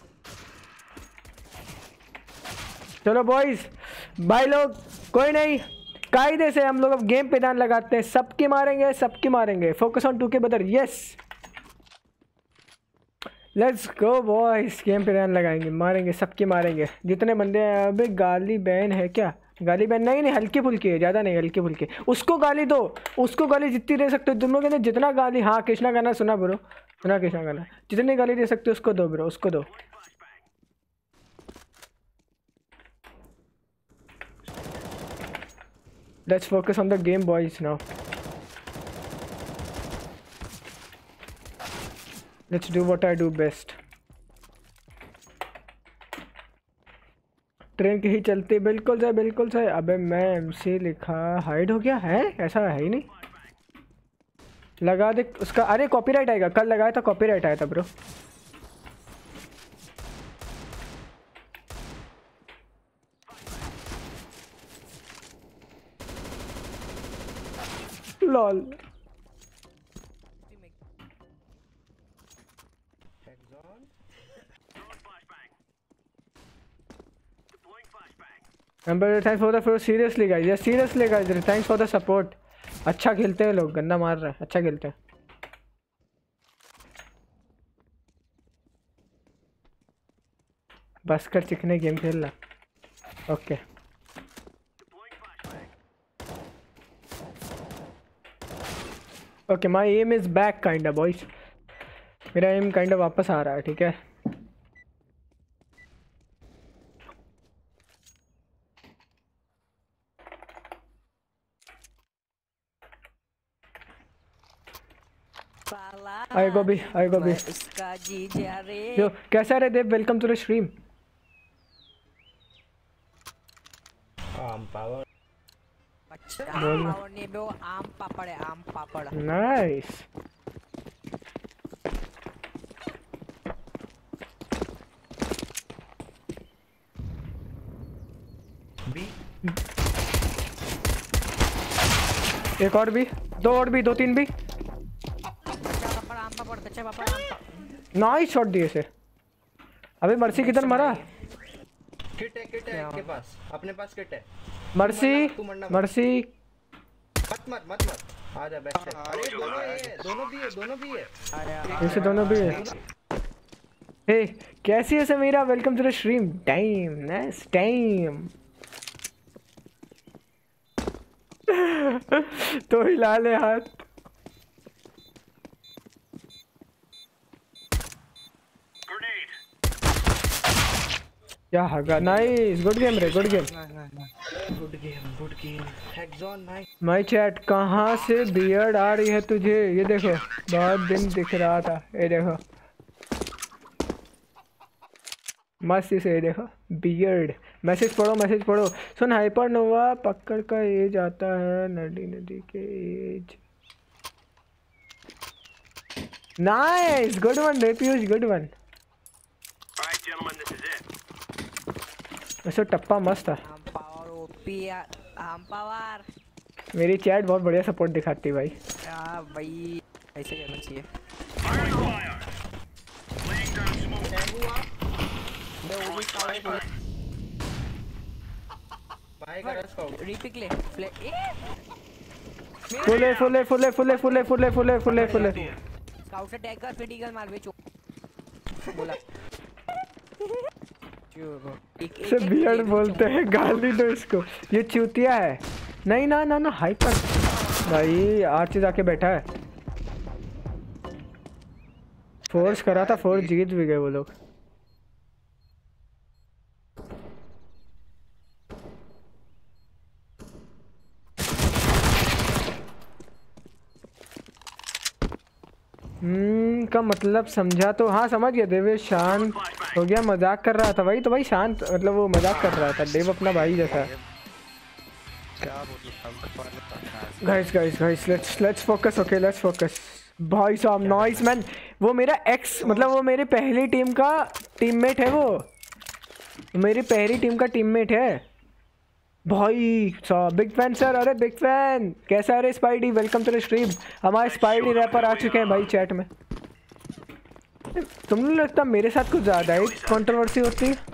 चलो बॉयज भाई लोग, कोई नहीं, कायदे से हम लोग अब गेम पे ध्यान लगाते हैं, सबकी मारेंगे सबकी मारेंगे, focus on 2K brother, yes let's go boys, game पे ध्यान लगाएंगे, मारेंगे सबकी मारेंगे जितने बंदे हैं। अबे गाली बैन है क्या? गाली बैन नहीं नहीं, हल्की फुल्की है, ज़्यादा नहीं, हल्की फुल्की। उसको गाली दो, उसको गाली जितनी दे सकते हो तुम लोग, जितना गाली, हाँ कृष्णा गाना सुना ब्रो, सुना कृष्णा गाना, जितनी गाली दे सकते हो उसको दो ब्रो, उसको दो। Let's focus on the game boys now, let's do what I do best. Train के ही चलती, बिल्कुल सही बिल्कुल सही। अबे मैं MC लिखा, हाइड हो गया है, ऐसा है ही नहीं, लगा दे उसका, अरे कॉपीराइट आएगा, कल लगाया था कॉपीराइट आया था bro. Lol thanks for the seriously guys, yes seriously guys, thanks for the support. अच्छा खेलते हैं लोग, गंदा मार रहे हैं, अच्छा खेलते हैं। बस कर चिकने गेम खेलना, okay okay, my aim is back kind of boys, मेरा एम काइंड ऑफ वापस आ रहा है, ठीक है। आई गो भी उसका जीजा रे। जो कैसा रे Dev, welcome to the stream. आम पावर, अच्छा पावर नहीं ब्रो, आम पापड़ है, आम पापड़। नाइस बी एक और भी, दो और भी, 2-3 भी। नाइस शॉट दिए से। अबे मर्सी किधर मरा? किट है आपके पास, अपने पास किट है। मर्सी मत आ जा बैक से। अरे दोनों भी है ऐसे दोनों भी है। हे कैसी है Samira, welcome to the stream. Time nice time तो हिला ले हाथ। क्या हगा, नाइस, गुड गेम रे, good game. Hexon nice. My chat, कहाँ से बियर्ड आ रही है तुझे? ये देखो, बहुत दिन दिख रहा था, ये देखो मस्त से, ये देखो बियर्ड। मैसेज पढ़ो। सुन, हाइपरनोवा पकड़ का एज आता है, नदी के एज। नाइस, गुड वन रे पीयूष, गुड वन। वैसे टप्पा मस्त था। आम पावर ओपी, आम पावर मेरी चैट बहुत बढ़िया सपोर्ट दिखाती है भाई। हाँ भाई ऐसे करना चाहिए। भाई का रश को रिपिक ले फुले स्काउट से टैग कर फिर ईगल मार बेचो बोला से बियर्ड बोलते हैं, गाली दो इसको, ये चूतिया है। नहीं ना ना ना हाइपर भाई आर्च जाके बैठा है। फोर्स करा था, फोर्स जीत भी गए वो लोग। का मतलब समझा तो? हाँ समझ गया देवेश, शांत हो गया, मजाक कर रहा था भाई। तो भाई शांत मतलब वो मजाक कर रहा था, देव अपना भाई जैसा है। Guys let's focus, okay let's focus. भाई साहब नॉइस मैन, वो मेरा एक्स मतलब वो मेरी पहली टीम का टीममेट है, वो मेरी पहली टीम का टीममेट है भाई साहब। बिग फैन सर, अरे बिग फैन कैसा है रे Spidey, welcome to the stream. हमारे स्पाइडी रैपर आ चुके हैं भाई चैट में। तुमने लगता मेरे साथ कुछ ज़्यादा ही कंट्रोवर्सी होती है।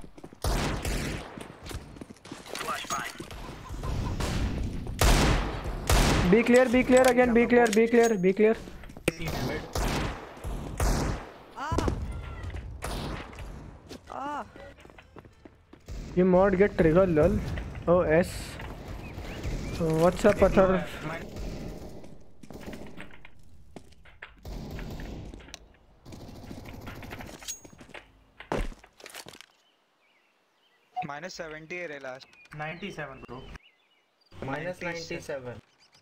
Be clear again, be clear. You mod get trigger lol. Oh S. What's up Pathar? -70 है लास्ट 97 bro. -97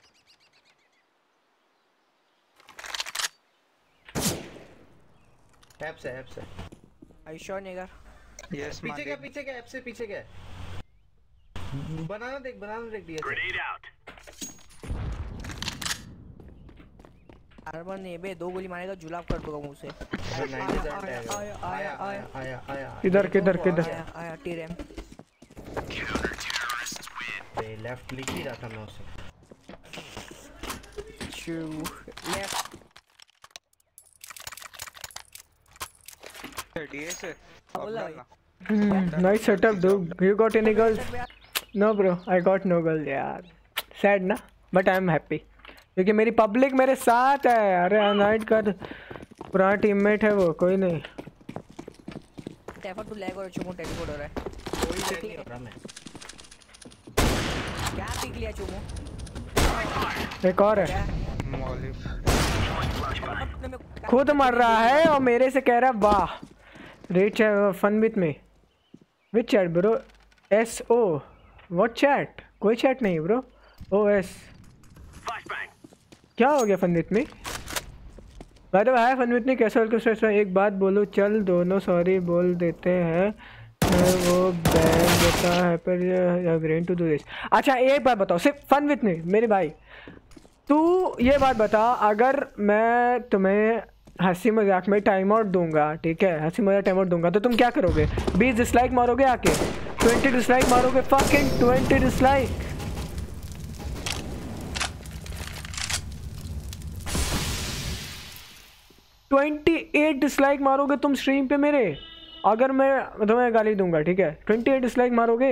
टैप से आई श्योर नेगर। यस पीछे क्या ऐप से पीछे क्या बनाना देख दिया। Grenade out. अर्बन ने बे 2 गोली मारेगा, जुलाब कर दूंगा मुंह से। आया किधर आया टीरेम पे लेफ्ट क्लिक ही रहा था मैं उसे। लेफ्ट डीएस है बोला Nice setup dude. You got any girls? No bro, I got no girl यार। Sad ना, but I am happy क्योंकि मेरी पब्लिक मेरे साथ है। अरे अनाइट का पुराना टीममेट है वो, कोई नहीं। टैफर तू लैग और चुमो टेलीपोर्ट हो रहा है। कोई नहीं हो रहा मैं। क्या पिक लिया चुमो? एक और है, मौली खुद मर रहा है और मेरे से कह रहा है वाह। Rate fun with me which chat bro? SO what chat? कोई चैट नहीं ब्रो। OS क्या हो गया? Fun with me by the way hi fun with me, कैसे वेलकम। एक बात बोलो, चल दोनों सॉरी बोल देते हैं, वो बैन देता है पर अग्रीन टू डू दिस। अच्छा एक बात बताओ सिर्फ फन विथ मी मेरे भाई, तू ये बात बता, अगर मैं तुम्हें हंसी मजाक में टाइम आउट दूंगा, ठीक है, हंसी मजाक टाइम आउट दूंगा तो तुम क्या करोगे? 20 डिसलाइक मारोगे आके, 20 डिसलाइक मारोगे, फकिंग 20 डिसलाइक। डिसलाइक मारोगे तुम स्ट्रीम पे मेरे, अगर मैं तुम्हें गाली दूंगा, ठीक है? 28 डिसलाइक मारोगे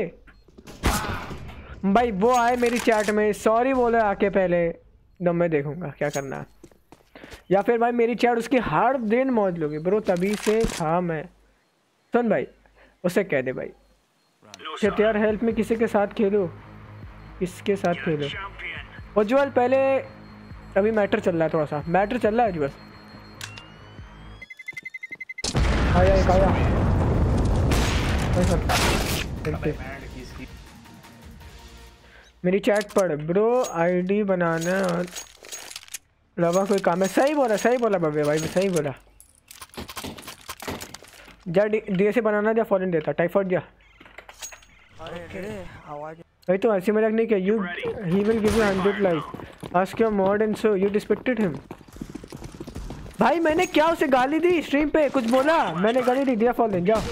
भाई। वो आए मेरी चैट में सॉरी बोले आके पहले, दम मैं देखूंगा क्या करना है। या फिर भाई मेरी चैट उसकी हर दिन मौज लोगे ब्रो, तभी से था मैं। सुन भाई उसे कह दे भाई चेत यार हेल्प में, किसी के साथ खेलो, किसके साथ खेलो। उज्ज्वल पहले अभी मैटर चल रहा है, थोड़ा सा मैटर चल रहा है उज्ज्वल। आया मेरी चैट पढ़ ब्रो, आईडी बनाना और लवा कोई काम है। सही बोला भव्य भाई, सही बोला। जा डीएसए बनाना, जा फॉरेन देता टाइफाइड जा। भाई तो ऐसी मजाक नहीं किया। You he will give you 100 like, ask your mod and so you disrespected him. भाई मैंने क्या उसे गाली दी स्ट्रीम पे? कुछ बोला मैंने? गाली दी, दिया फॉरेन जाओ।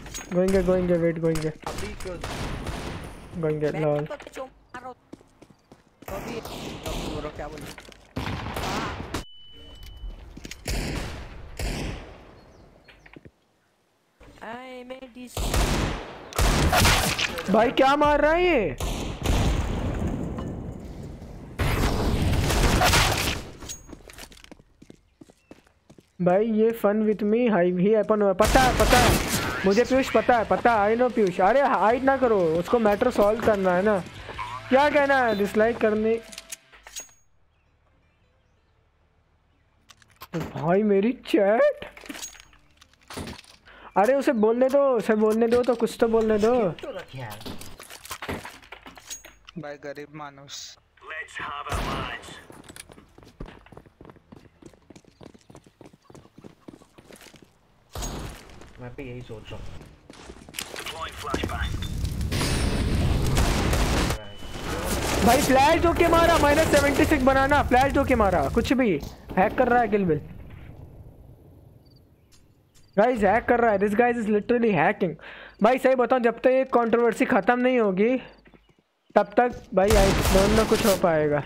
गोइंगे वेट गोइंगे लॉल। तो भी बोलो क्या बोल आई मेड दिस भाई क्या मार रहा है ये? भाई ये फन विथ मी हाई ही अपन पता है मुझे पीयूष पता है आई नो पीयूष। अरे हाइड ना करो, उसको मैटर सॉल्व करना है ना। क्या कहना है डिसलाइक करने? भाई मेरी चैट, अरे उसे बोलने दो तो कुछ तो बोलने दो। तो रख यार। भाई गरीब मानुस। Let's have a match. मैं भी यही सोच रहा हूँ। Deploying flashbang. भाई फ्लैश दो के मारा, -76 बनाना, फ्लैश दो के मारा, कुछ भी हैक कर रहा है किल बिल। गाइस हैक कर रहा है, this guys is literally hacking. भाई सही बताऊं, जब तक ये कंट्रोवर्सी खत्म नहीं होगी तब तक भाई आई डोंट नो कुछ हो पाएगा।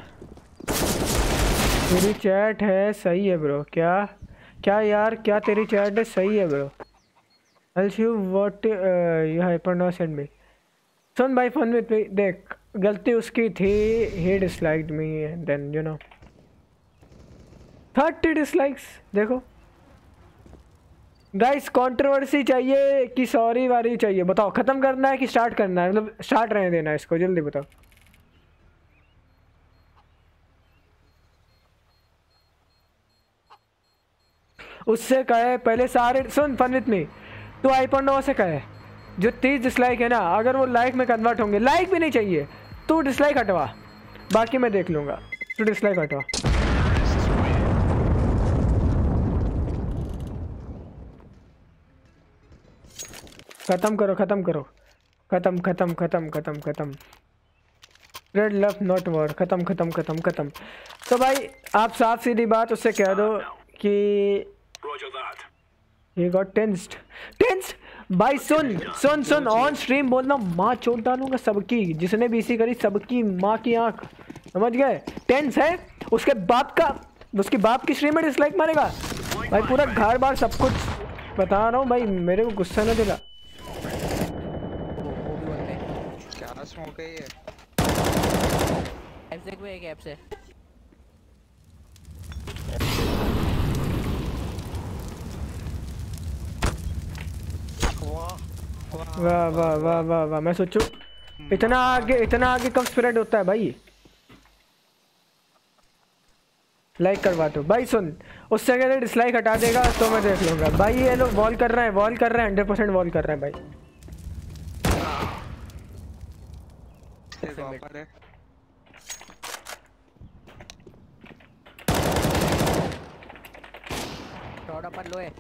तेरी चैट है सही है ब्रो। क्या यार, क्या तेरी चैट है सही है bro. I'll see what you hyper send me. सुन भाई फन विथ मी, देख गलती उसकी थी, he disliked me and then you know 30 dislikes। देखो गाइस कंट्रोवर्सी चाहिए कि सॉरी वारी चाहिए? बताओ, खत्म करना है कि स्टार्ट करना है? मतलब स्टार्ट रहने देना है इसको, जल्दी बताओ। उससे कहे पहले सारे, सुन फन विथ मी, तू हाइपरनोवा से कहे जो 30 डिसलाइक है ना, अगर वो लाइक में कन्वर्ट होंगे, लाइक भी नहीं चाहिए, तू डिसलाइक हटवा, बाकी मैं देख लूंगा। तू डिसलाइक हटवा। खत्म करो खत्म करो, खत्म खत्म खत्म खत्म खत्म। रेड लव नॉट वॉर, खत्म खत्म खत्म खत्म। तो भाई आप साफ सीधी बात उससे कह दो कि Roger that. he got tensed। भाई सुन ऑन स्ट्रीम बोलना, माँ चोट डालूंगा सबकी, जिसने बीसी करी सबकी माँ की आंख, समझ गए? टेंस है, उसके बाप की स्ट्रीम में डिसलाइक मारेगा भाई, पूरा घर बार सब कुछ बता रहा हूँ भाई, मेरे को गुस्सा न दिला। क्या स्मोक है ये? ऐप से कोई एक ऐप से वाह वाह वाह वाह वाह। मैं सोचूं इतना आगे कब स्प्रेड होता है भाई। लाइक करवा दो भाई। सुन उससे अगर डिसलाइक हटा देगा तो मैं देख लूंगा भाई। ये लोग वॉल कर रहे हैं 100% वॉल कर रहे हैं भाई। थोड़ा पर लो है।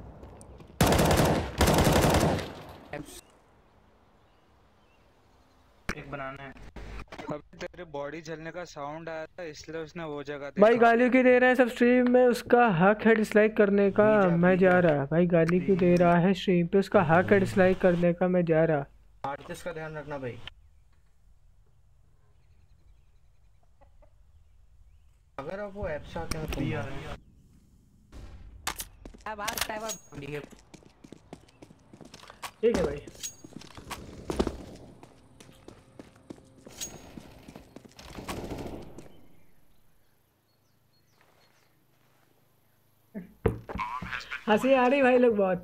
एक बनाना है। अभी तेरे बॉडी जलने का साउंड आया था इसलिए उसने वो जगह देखा। भाई गाली क्यों दे रहे हैं सब स्ट्रीम में? उसका हक है डिसलाइक करने का, मैं जा रहा। भाई गाली क्यों दे रहा है स्ट्रीम पे? उसका हक है डिसलाइक करने का, मैं जा रहा। आर्टिस्ट का ध्यान रखना भाई। अगर आप वो ऐप से आते हैं तो अब आज टाइमर ठीक है भाई। हंसी आ रही भाई लोग बहुत।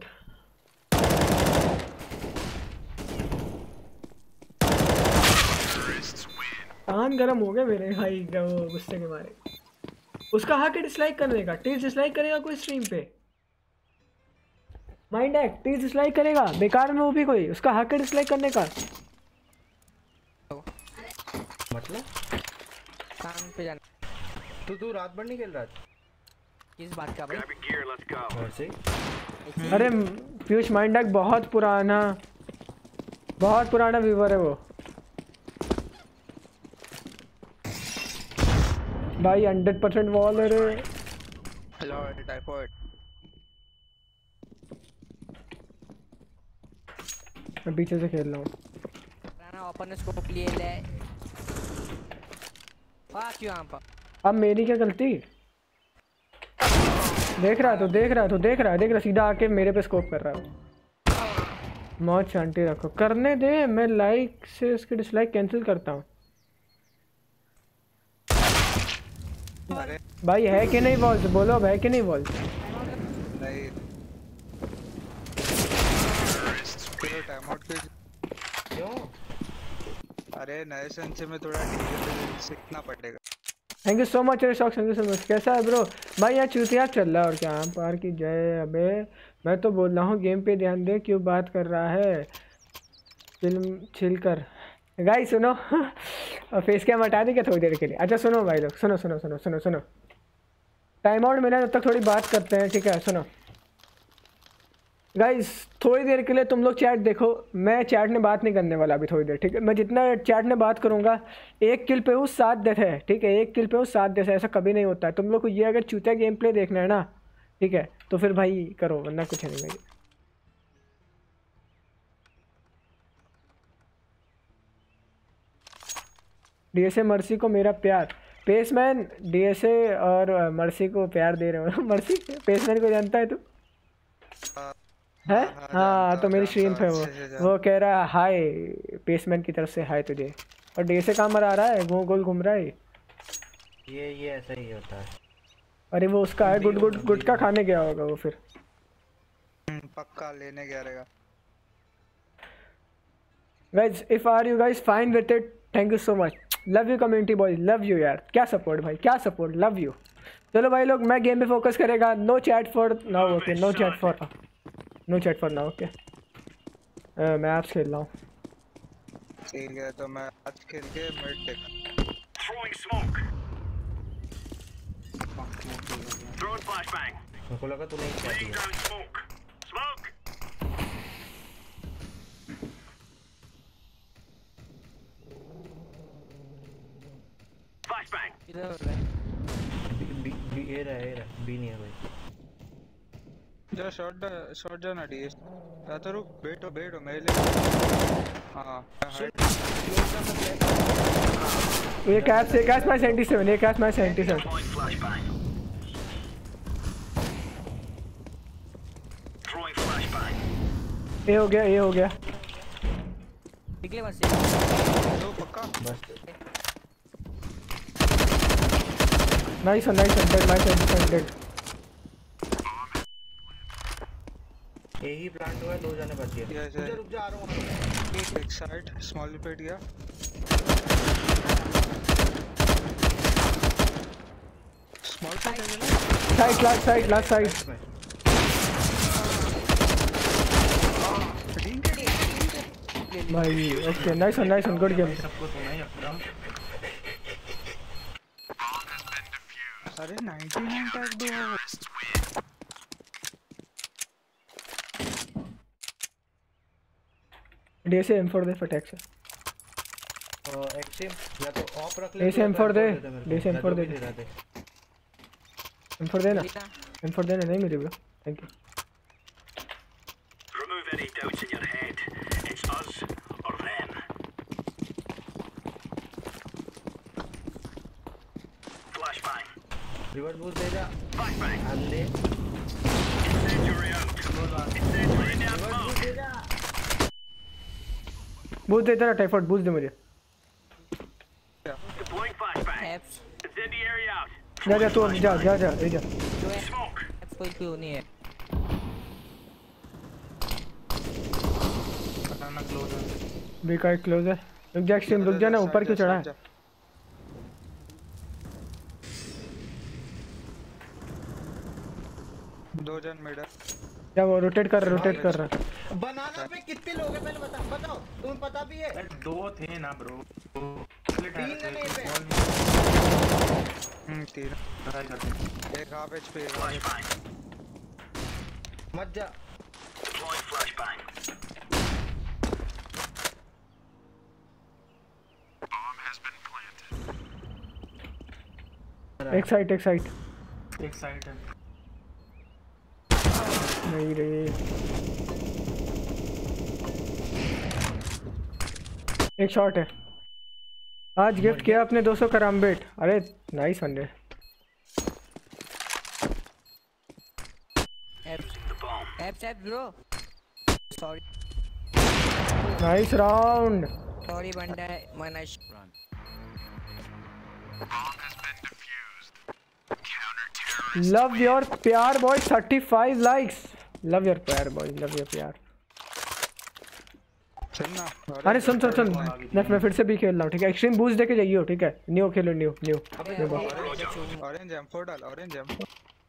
कान गरम हो गए मेरे भाई का वो गुस्से के मारे। उसका हक है डिसलाइक करने का। टीज डिसलाइक करेगा कोई स्ट्रीम पे? माइंड एक्ट टीज डिसलाइक करेगा बेकार में वो भी कोई? उसका हक है डिसलाइक करने का। मतलब काम पे जाना। तू रात भर नहीं खेल रहा? किस बात का भाई? Grabbing gear, let's go. वैसे अरे पीयूष माइंड एक्ट बहुत पुराना व्यूवर है वो भाई। 100% वॉल है रे। Hello typhoid. मैं पीछे से खेल रहा हूँ। पुराना ओपन स्कोप लिए ले Fuck you, Ampa. अब मेरी क्या गलती? देख रहा सीधा आके मेरे पे स्कोप कर रहा है। मौत शांति रखो, करने दे। मैं लाइक से उसकी डिसलाइक कैंसिल करता हूँ। भाई है कि नहीं वॉल्स? बोलो अब है कि नहीं वॉल्स? नहीं टाइम आउट क्यों? अरे नए सेंस में थोड़ा सीखना पड़ेगा। Thank you so much shock, thank you so much. कैसा है ब्रो? भाई यहाँ चूतिया चल रहा है और क्या। आम पार की जय। अबे मैं तो बोल रहा हूँ गेम पे ध्यान दे, क्यों बात कर रहा है? फिल्म छिल कर गाइस सुनो। फेस कैम हटा दी क्या थोड़ी देर के लिए? अच्छा सुनो भाई लोग, सुनो। टाइम आउट मिला तब तक थोड़ी बात करते हैं, ठीक है? सुनो गाइस, थोड़ी देर के लिए तुम लोग चैट देखो। मैं चैट में बात नहीं करने वाला अभी थोड़ी देर, ठीक है? मैं जितना चैट में बात करूंगा, 1 किल पे हूँ 7 डेथ है, ठीक है? 1 किल पे हूँ 7 डेथ है। ऐसा कभी नहीं होता है। तुम लोग को ये अगर चूतिया गेम प्ले देखना है ना, ठीक है, तो फिर भाई करो, वरना कुछ नहीं भाई। डीएसए मर्सी को मेरा प्यार। पेसमैन डीएसए और मर्सी को प्यार दे रहे हो। मर्सी पेसमैन को जानता है तू? है? हाँ तो मेरी स्ट्रीम पे वो कह रहा है हाय, पेसमैन की तरफ से हाय तुझे। और डीएसए कहाँ मरा रहा है? गोल घूम रहा है। ये ऐसा ही होता है। अरे वो उसका है, गुटका खाने गया होगा वो फिर। पक्का लेने गया रहेगा। Guys, if are you guys fine with it, thank you so much. Love you community boys, love you यार। क्या सपोर्ट भाई, क्या सपोर्ट, लव यू। चलो भाई लोग, मैं गेम पे फोकस करेगा। No chat for now, okay? No chat for now, okay? मैं ऐप्स खेल रहा हूँ। ठीक है तो मैं आज खेल के मिड देख। Throwing smoke. Throwing flashbang. मेरे को लगा तूने क्या Laying किया। down smoke. Smoke. Flashbang. इधर हो रहा है। ये रहा बी नहीं है भाई। जा शॉट जाना डीएस। या तो रुक, बैठो मेरे लिए। हाँ ये कैच मैच 77, ये catch match 77। Deploying flashbang. Throwing flashbang. ये हो गया। निकले वहाँ से। तो पक्का बस नाइस डेड, मैच 77 डेड। यही प्लांट हुआ है, 2 जने बच गए। यस रुक जा, आ रहा हूँ। एक साइड स्मॉल पेट गया। स्मॉल पेट है ना? Side last side. भाई okay, nice one, good game. अरे 99 टैग दो। डीएसए M4 दे फटैक से। एक्सट्रीम या तो ऑफ रख ले। डीएसए M4 दे, डीएसए M4 दे। M4 देना, M4 देना। नहीं मेरी bro, thank you. Remove any doubts in your head. It's us or them. Flashbang. Reverse boost दे जा। Flashbang. ले Incendiary out. Incendiary down smoke. दे जा। बूस्ट दे तेरा टाइफाइड, बूस्ट दे मुझे। Deploying flashbang. एप्स Incendiary out. जा तू जा ए जा। जो है Smoke. एप्स कोई क्यों नहीं है। बताना क्लोज है। बी का क्लोज है। रुक जा एक्सट्रीम, रुक जा ना, ऊपर क्यों चढ़ा है? दो जन मिड है। क्या वो रोटेट कर रहा। बनाना पे कितने लोग हैं पहले बताओ, तुम्हें पता भी है? 2 थे ना ब्रो। 3 जने पे। 3 एक हाफ एचपी। Flashbang. मत जा। Deploying flashbang. एक साइड एक साइड है। नहीं रे। एक शॉट है। आज गिफ्ट किया अपने 200 करामबेट। अरे nice one day. F bro sorry nice round. Sorry बंदा मनीष लव योर प्यार बॉय 35 लाइक्स। लव योर प्यार बॉय, लव योर प्यार। चलना। अरे सुन सुन सुन, मैं फिर से भी खेल रहा हूँ ठीक है। एक्सट्रीम बूस्ट देके जाइए ठीक है। न्यू खेलो, न्यू ऑरेंज M4 डाल, ऑरेंज M4।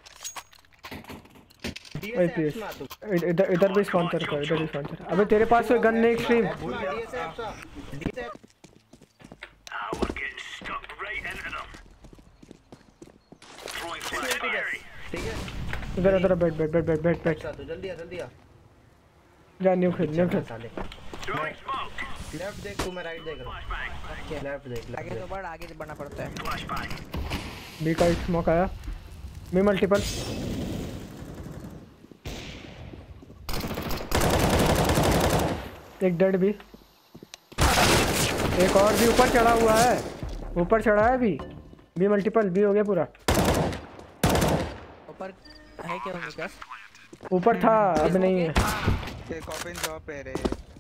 इधर भी स्पॉन्सर कर, इधर भी स्पॉन्सर। अबे तेरे पास कोई गन नहीं एक्सट्रीम। इधर इधर बैठ बैठ बैठ बैठ बैठ बैठ। जल्दी आ जा न्यू खेल, न्यू खेल। लेफ्ट देख तू, मैं राइट देख रहा हूं। लेफ्ट देख, आगे तो बढ़, आगे बढ़ना पड़ता है। बी का स्मोक आया, मी मल्टीपल। एक डेड भी, एक और भी ऊपर चढ़ा हुआ है, ऊपर चढ़ा है बी मल्टीपल। बी हो गया पूरा। ऊपर है क्या उनके पास? ऊपर था अब नहीं है। एक ओपन जॉब है रे।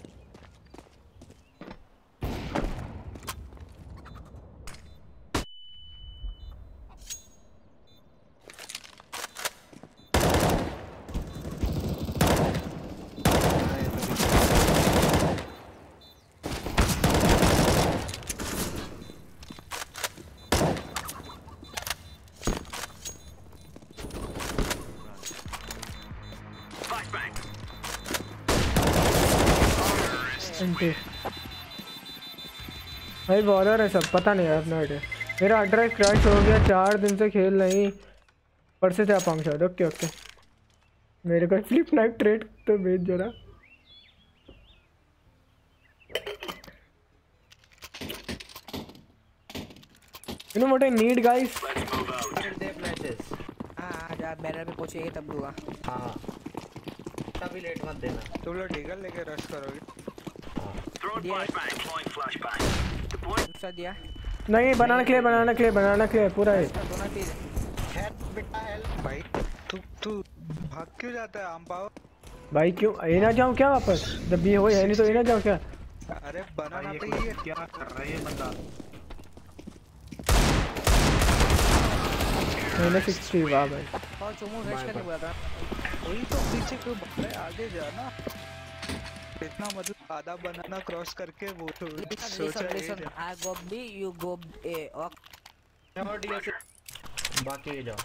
भाई बॉलर है सब, पता नहीं यार। No idea. मेरा अड्रेस क्रैश हो गया, 4 दिन से खेल नहीं। परसे से आप शायद। ओके ओके, मेरे को फ्लिप नाइट ट्रेड तो भेज जरा। You know what I need guys? हाँ जा बैनर पे पहुंचे तब दूंगा। हाँ तभी लेट मत देना। तुम लोग डीगल लेके रश करोगे। दिया नहीं, बनाना के लिए पूरा है। भाई तू भाग क्यों जाता है आम पाओ? भाई क्यों ये ना जाऊँ क्या वापस? जब ये हो नहीं तो ये ना जाऊँ क्या? अरे बनाना तो ये क्या कर रहा है ये बंदा? मैंने 60 वाह भाई। और चुमू रश करने बोला था। वही तो पीछे क्यों भाग रहा है? आगे जाना। इतना मतलब आधा बनाना क्रॉस करके वो तो listen, I go B, you go A. Okay. बाकी जाओ।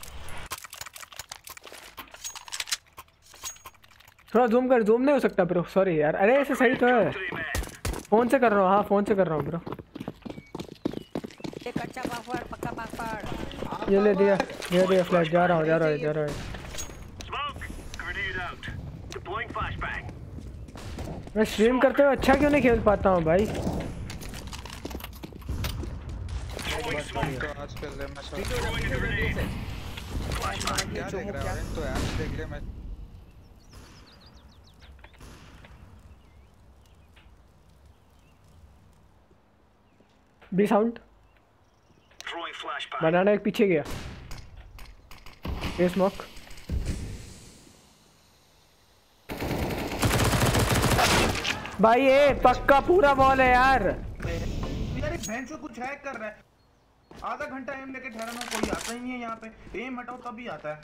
थोड़ा जूम कर। जूम नहीं हो सकता ब्रो, सॉरी यार। अरे ऐसे सही तो है। फोन से कर रहा हूँ। हाँ फोन से कर रहा हूँ ब्रो। ये कच्चा पापड़, पक्का पापड़। ये ले दिया फ्लैश। जा रहा हूँ। मैं स्ट्रीम करते हुए अच्छा क्यों नहीं खेल पाता हूँ भाई? तो आज कर ले मैं सब क्या देख रहा है? तो ऐप्स देख ले। मैं बी साउंड। बनाना एक पीछे गया। ये स्मोक। भाई ये पक्का पूरा बॉल है यार। यार एक भैंस कुछ हैक कर रहा है। आधा घंटा एम लेके ठहरा मैं, कोई आता ही नहीं है यहाँ पे। एम हटाओ तभी आता है।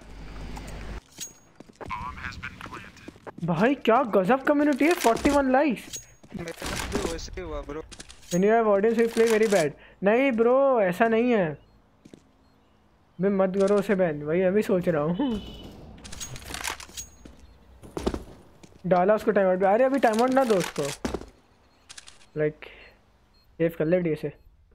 भाई क्या गजब कम्युनिटी है। 41 लाइक्स। मेरे साथ भी वैसे ही हुआ bro. When you have audience we play very bad। नहीं ब्रो ऐसा नहीं है। मैं मत करो उसे बैन। वही अभी सोच रहा हूँ। डाला उसको टाइम आउट। अरे अभी टाइम आउट ना दो उसको। लाइक सेव कर ले डी से।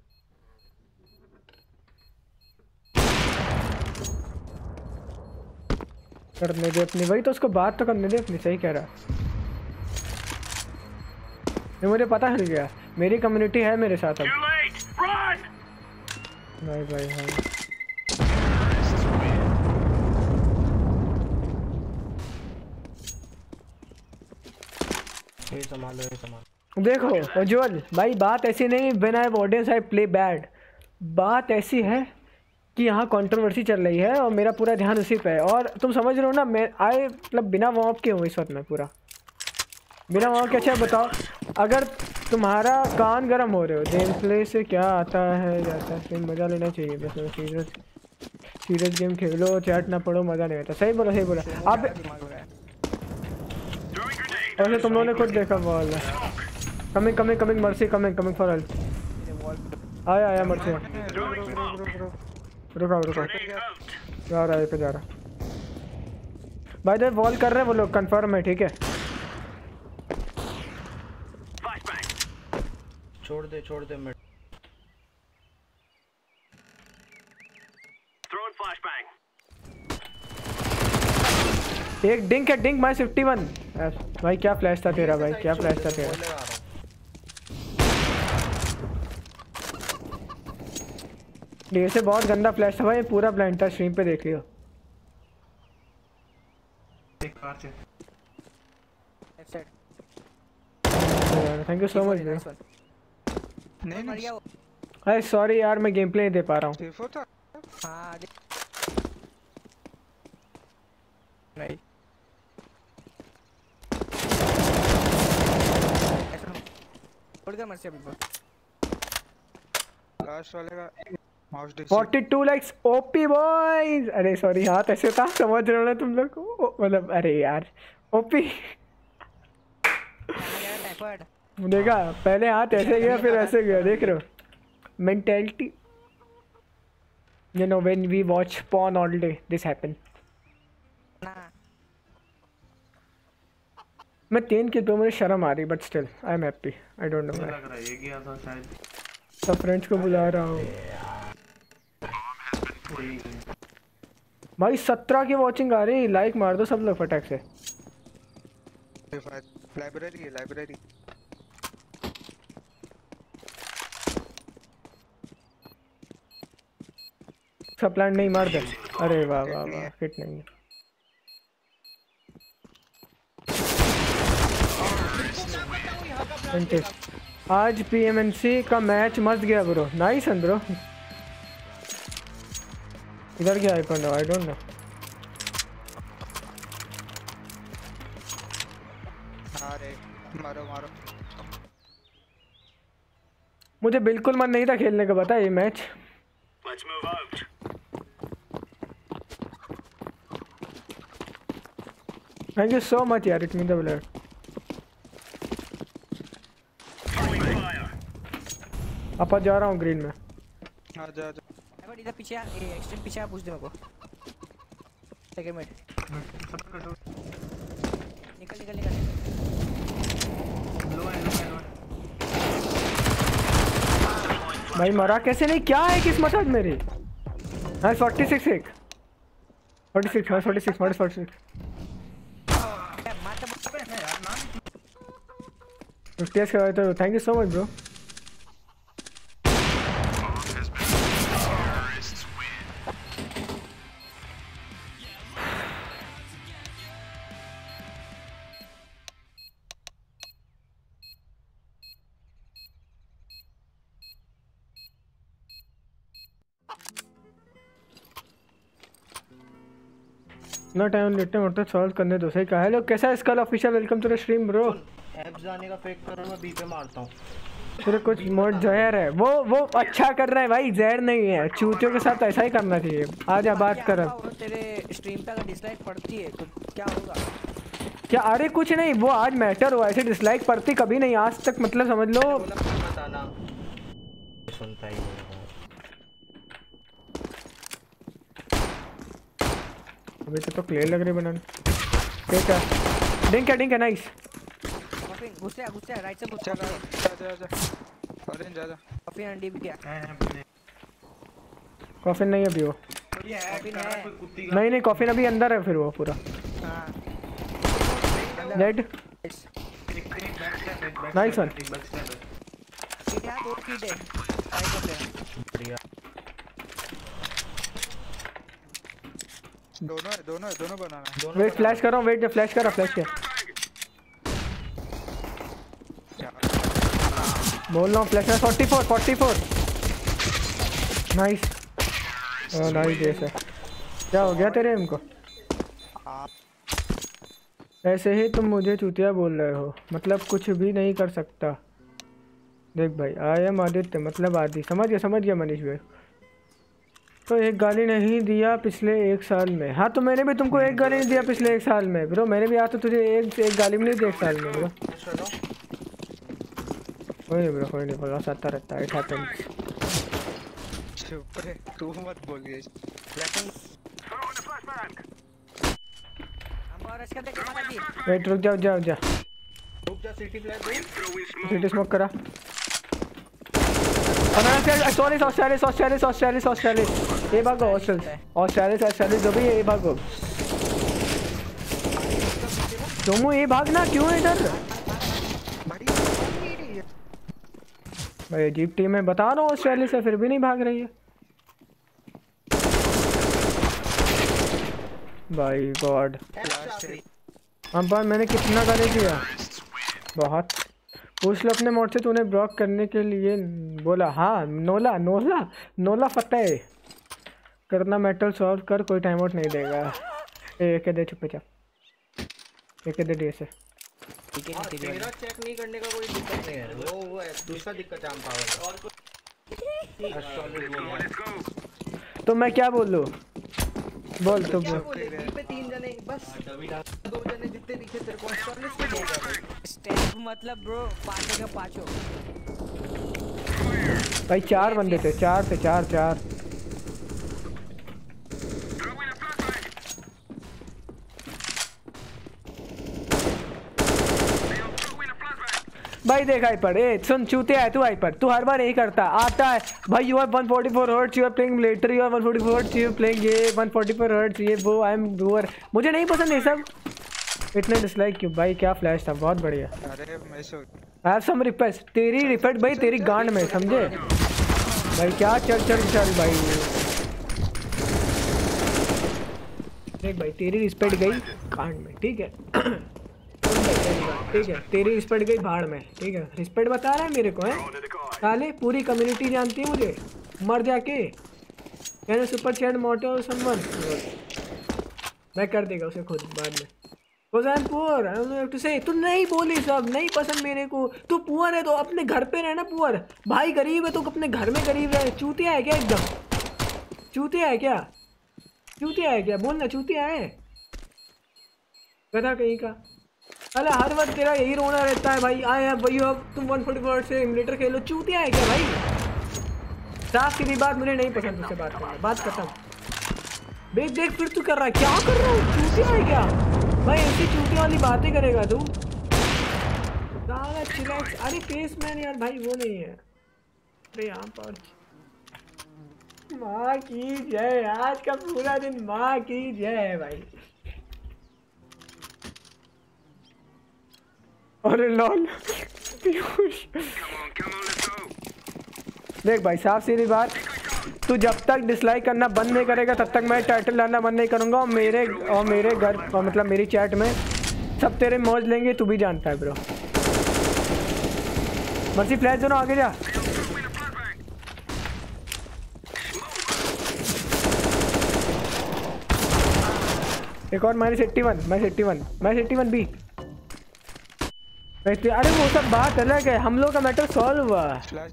करने दे अपनी। वही तो उसको बात तो करने दे अपनी। सही कह रहा। ये मुझे पता चल गया। मेरी कम्युनिटी है मेरे साथ अब। भाई हाँ। ये संभालो। देखो उज्जवल भाई, बात ऐसी नहीं when I audience I play bad. बात ऐसी है कि यहाँ कंट्रोवर्सी चल रही है और मेरा पूरा ध्यान उसी पे है। और तुम समझ रहे हो ना, मैं आए मतलब बिना वार्म के हूँ इस वक्त, मैं पूरा बिना वार्म के। अच्छा बताओ, अगर तुम्हारा कान गर्म हो रहे हो, गेम प्ले से क्या आता है जाता है, मज़ा लेना चाहिए बस। सीरियस गेम खेलो, चैट ना पढ़ो, मज़ा नहीं आता। सही बोला, सही बोला आप। ऐसे तुम लोगों ने खुद देखा ball. Coming coming coming mercy, coming coming for help. आया आया मर्सी, रुका रुका, जा रहा है पे जा रहा। भाई जब वॉल कर रहे हैं वो लोग, कंफर्म है ठीक है। छोड़ दे मैं एक डिंक है, डिंक माय 51। भाई क्या फ्लैश था तेरा, भाई क्या फ्लैश था तेरा। ये से बहुत गंदा फ्लैश था भाई, पूरा ब्लाइंड था, स्ट्रीम पे देख लियो। Thank you so much bro. नहीं अरे सॉरी यार, मैं गेम प्ले नहीं दे पा रहा हूँ। हाँ नहीं छोड़ गया मर्सी अभी लास्ट वाले का माउस 42 लाइक्स ओपी बॉयज। अरे सॉरी, हाथ ऐसे था, समझ रहे हो ना तुम लोग, मतलब अरे यार ओपी देखा, पहले हाथ ऐसे गया फिर ऐसे गया, देख रहे हो mentality. You know when we watch porn all day, this happen. मैं 3 के तो मुझे शर्म आ रही, but still I am happy. I don't know why. ये गया था शायद, सब फ्रेंड्स को बुला रहा हूँ भाई। 17 की वॉचिंग आ रही, लाइक मार दो सब लोग फटाक से। लाइब्रेरी है, लाइब्रेरी। सब प्लान नहीं मार दे। अरे वाह वाह वाह, हिट नहीं है। आज पीएमएनसी का मैच मस्त गया ब्रो, नाइस है ब्रो। इधर क्या आइकन है, आई डोंट नो। अरे मारो मारो, मुझे बिल्कुल मन नहीं था खेलने का, बता ये match. Thank you so much यार, इट मीन द ब्लड। आप जा रहा हूँ ग्रीन में। आ जा जा। बट इधर पीछे आ, ये एक्सट्रीम पीछे आ, पूछ दे मेरे को। सेकंड मिनट निकल निकल निकल। भाई मरा कैसे नहीं, क्या है किस्मत आज मेरी। हाँ 46 एक 46 हाँ 46 46 टेस्ट करवाए तो thank you so much bro. ना टाइम लेते हैं मतलब सॉल्व करने दो। सही कहा। हेलो कैसा है skull official, welcome to the stream bro. एप जाने का फेक करो, मैं बी पे मारता हूँ। तेरे कुछ मोड जहर है, वो अच्छा कर रहा है भाई, जहर नहीं है। चूतियों के साथ ऐसा ही करना चाहिए। आजा बात कर। तेरे स्ट्रीम पे अगर डिसलाइक पड़ती है तो क्या होगा? क्या? अरे कुछ नहीं, वो आज मैटर हुआ, ऐसे डिसलाइक पड़ती कभी नहीं आज तक, मतलब समझ लो। सुनता ही अभी तो क्लियर लग रही बनाने। ठीक है, डिंक है नाइस। घुस जा राइट से घुस जा। जा ऑरेंज जा। कॉफी अंडी भी क्या? कॉफिन नहीं अभी वो। कॉफिन है। नहीं कॉफिन अभी अंदर है फिर वो पूरा। हां डेड नाइस वन। क्या दो फीट है राइट पे। बढ़िया। दोनों बनाना। वेट फ्लैश कर रहा हूं, वेट फ्लैश कर रहा, फ्लैश किया। बोल रहा हूँ फ्लैश में 44 नाइस नाइस जैसे क्या हो गया तेरे इनको ऐसे ही तुम मुझे चूतिया बोल रहे हो मतलब कुछ भी नहीं कर सकता देख भाई आई एम आदित्य मतलब आदि समझ गया मनीष भाई तो एक गाली नहीं दिया पिछले 1 साल में हाँ तो मैंने भी तुमको एक गाली नहीं दिया पिछले 1 साल में ब्रो मैंने भी आज तो तुझे एक गाली भी नहीं दी 1 साल में ब्रो कोई नहीं बोला आता रहता है इट हैपेंस चुप रे तू मत बोलिए वेट रुक जा सिटी फ्लैश सिटी स्मोक करा ऑस्ट्रेलिस ये भागो ऑस्ट्रेलिस जो भी है ये भागो तुम ये भागना क्यों है इधर भाई अजीब टीम है बता रहा हूँ ऑस्ट्रेलिया से फिर भी नहीं भाग रही है भाई गॉड अंपायर मैंने कितना गाली किया बहुत पूछ लो अपने मोड से तूने ब्लॉक करने के लिए बोला हाँ नोला फतेह करना मेटल सॉल्व कर कोई टाइम आउट नहीं देगा एक दे चुप चाप एक दे से तेरा चेक नहीं करने का कोई दिक्कत नहीं है वो है दूसरा दिक्कत है पावर तो मैं क्या बोलूं बोल तो बोल पे 3 जने बस 2 जने जितने दिखे तेरे को स्टॉर्लिस पे देगा स्टेप मतलब ब्रो पांचों के पांचों भाई 4 बंदे थे 4 से 4 भाई देख हाइपर ए सुन चूते है तू हाइपर तू हर बार यही करता आता है भाई you are 144 hertz you are playing military you are 144 hertz you are playing ये 144 हर्ट्ज ये वो आई एम डूअर मुझे नहीं पसंद ये सब इतने डिसलाइक क्यों भाई क्या फ्लैश था बहुत बढ़िया अरे मैं so I have some request तेरी रिक्वेस्ट भाई तेरी गांड में समझे भाई क्या चल भाई देख भाई तेरी रिस्पेक्ट गई गांड में ठीक है ठीक है तेरी रिस्पेक्ट गई भाड़ में ठीक है रिस्पेक्ट बता रहा है मेरे को है साले पूरी कम्युनिटी जानती है मुझे मर जाके मैंने सुपर चैट मोटो समवन मैं कर देगा उसे खुद बाद में poor I don't have to say तू नहीं बोली सब नहीं पसंद मेरे को तू पुअर है तो अपने घर पे रहना पुअर भाई गरीब है तो अपने घर में गरीब रहे चूतिया है क्या एकदम चूतिया है क्या बोलना चूतिया है गधा कहीं का अरे हर वक्त तेरा यही रोना रहता है भाई आए हैं भाई अब तुम 140 वर्ड से एमुलेटर खेलो चूतिया है क्या भाई साफ सीधी बात मुझे नहीं पसंद तुझसे बात करना बात खत्म देख फिर तू कर रहा है क्या कर रहा हूँ चूतिया है क्या भाई ऐसी चूतिया वाली बातें करेगा तू चिलैक्स अरे फेस मैन यार भाई वो नहीं है अरे यहाँ पर माँ की जय आज का पूरा दिन माँ की जय है भाई अरे लॉल देख भाई साफ सीधी बात तू जब तक डिसलाइक करना बंद नहीं करेगा तब तक मैं टाइटल डालना बंद नहीं करूंगा और मेरे घर मतलब मेरी चैट में सब तेरे मौज लेंगे तू भी जानता है ब्रो मर्सी फ्लैश दोनों आगे जा एक और -81 बी अरे वो सब बात अलग है हम लोग का मैटर सॉल्व हुआ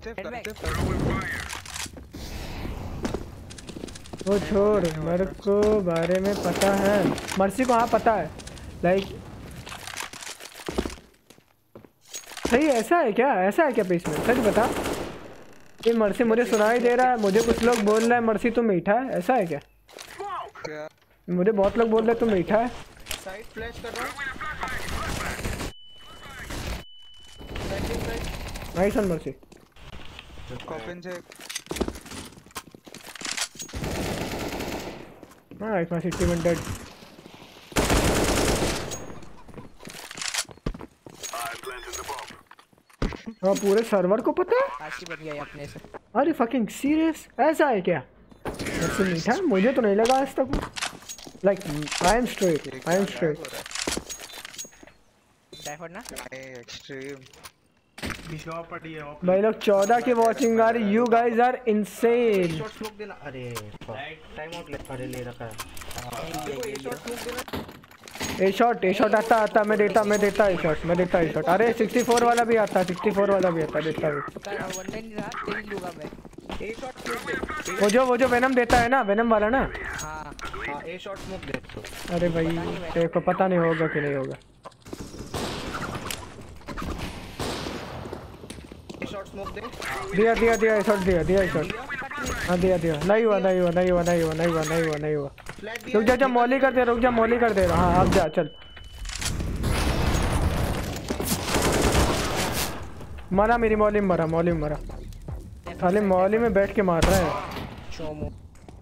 वो छोड़ मेरे को बारे में पता है मर्सी को हाँ पता है लाइक सही ऐसा है क्या पेश में सच बता ये मर्सी मुझे सुनाई दे रहा है मुझे कुछ लोग बोल रहे हैं मर्सी तुम मीठा है ऐसा है क्या मुझे बहुत लोग बोल रहे हैं तुम मीठा है साइड फ्लैश कर रहा नाइस वन मर्सी कॉफिन से nice my CT one dead हाँ पूरे सर्वर को पता है बन गया अपने से अरे फकिंग सीरियस ऐसा है क्या मर्सी मीठा मुझे तो नहीं लगा आज तक लाइक आई एम स्ट्रेट डाइफर ना एक्सट्रीम बिशॉप पड़ी है भाई लोग 14 की वॉचिंग आ रही, you guys are insane. Shot smoke देना। अरे टाइम आउट ले रखा है। ए शॉट स्मोक देना। ए शॉट आता मैं देता ए शॉट। अरे 64 वाला भी आता, 64 वाला भी आता, देता भी। वनडे नहीं रहा, तेरी लूंगा मैं। ए शॉट स्मोक दे। वो जो वेनम देता है ना, वेनम वाला ना। हां ए शॉट स्मोक दे तो। अरे भाई तेरे को पता नहीं होगा कि नहीं होगा। ए शॉट स्मोक दे। दिया ए शॉट दिया ए शॉट। हाँ दिया नहीं हुआ। रुक जा मॉली कर दे। हाँ अब जा चल। मरा, मेरी मॉली में मरा। खाली मॉली में बैठ के मार रहा है। चोमो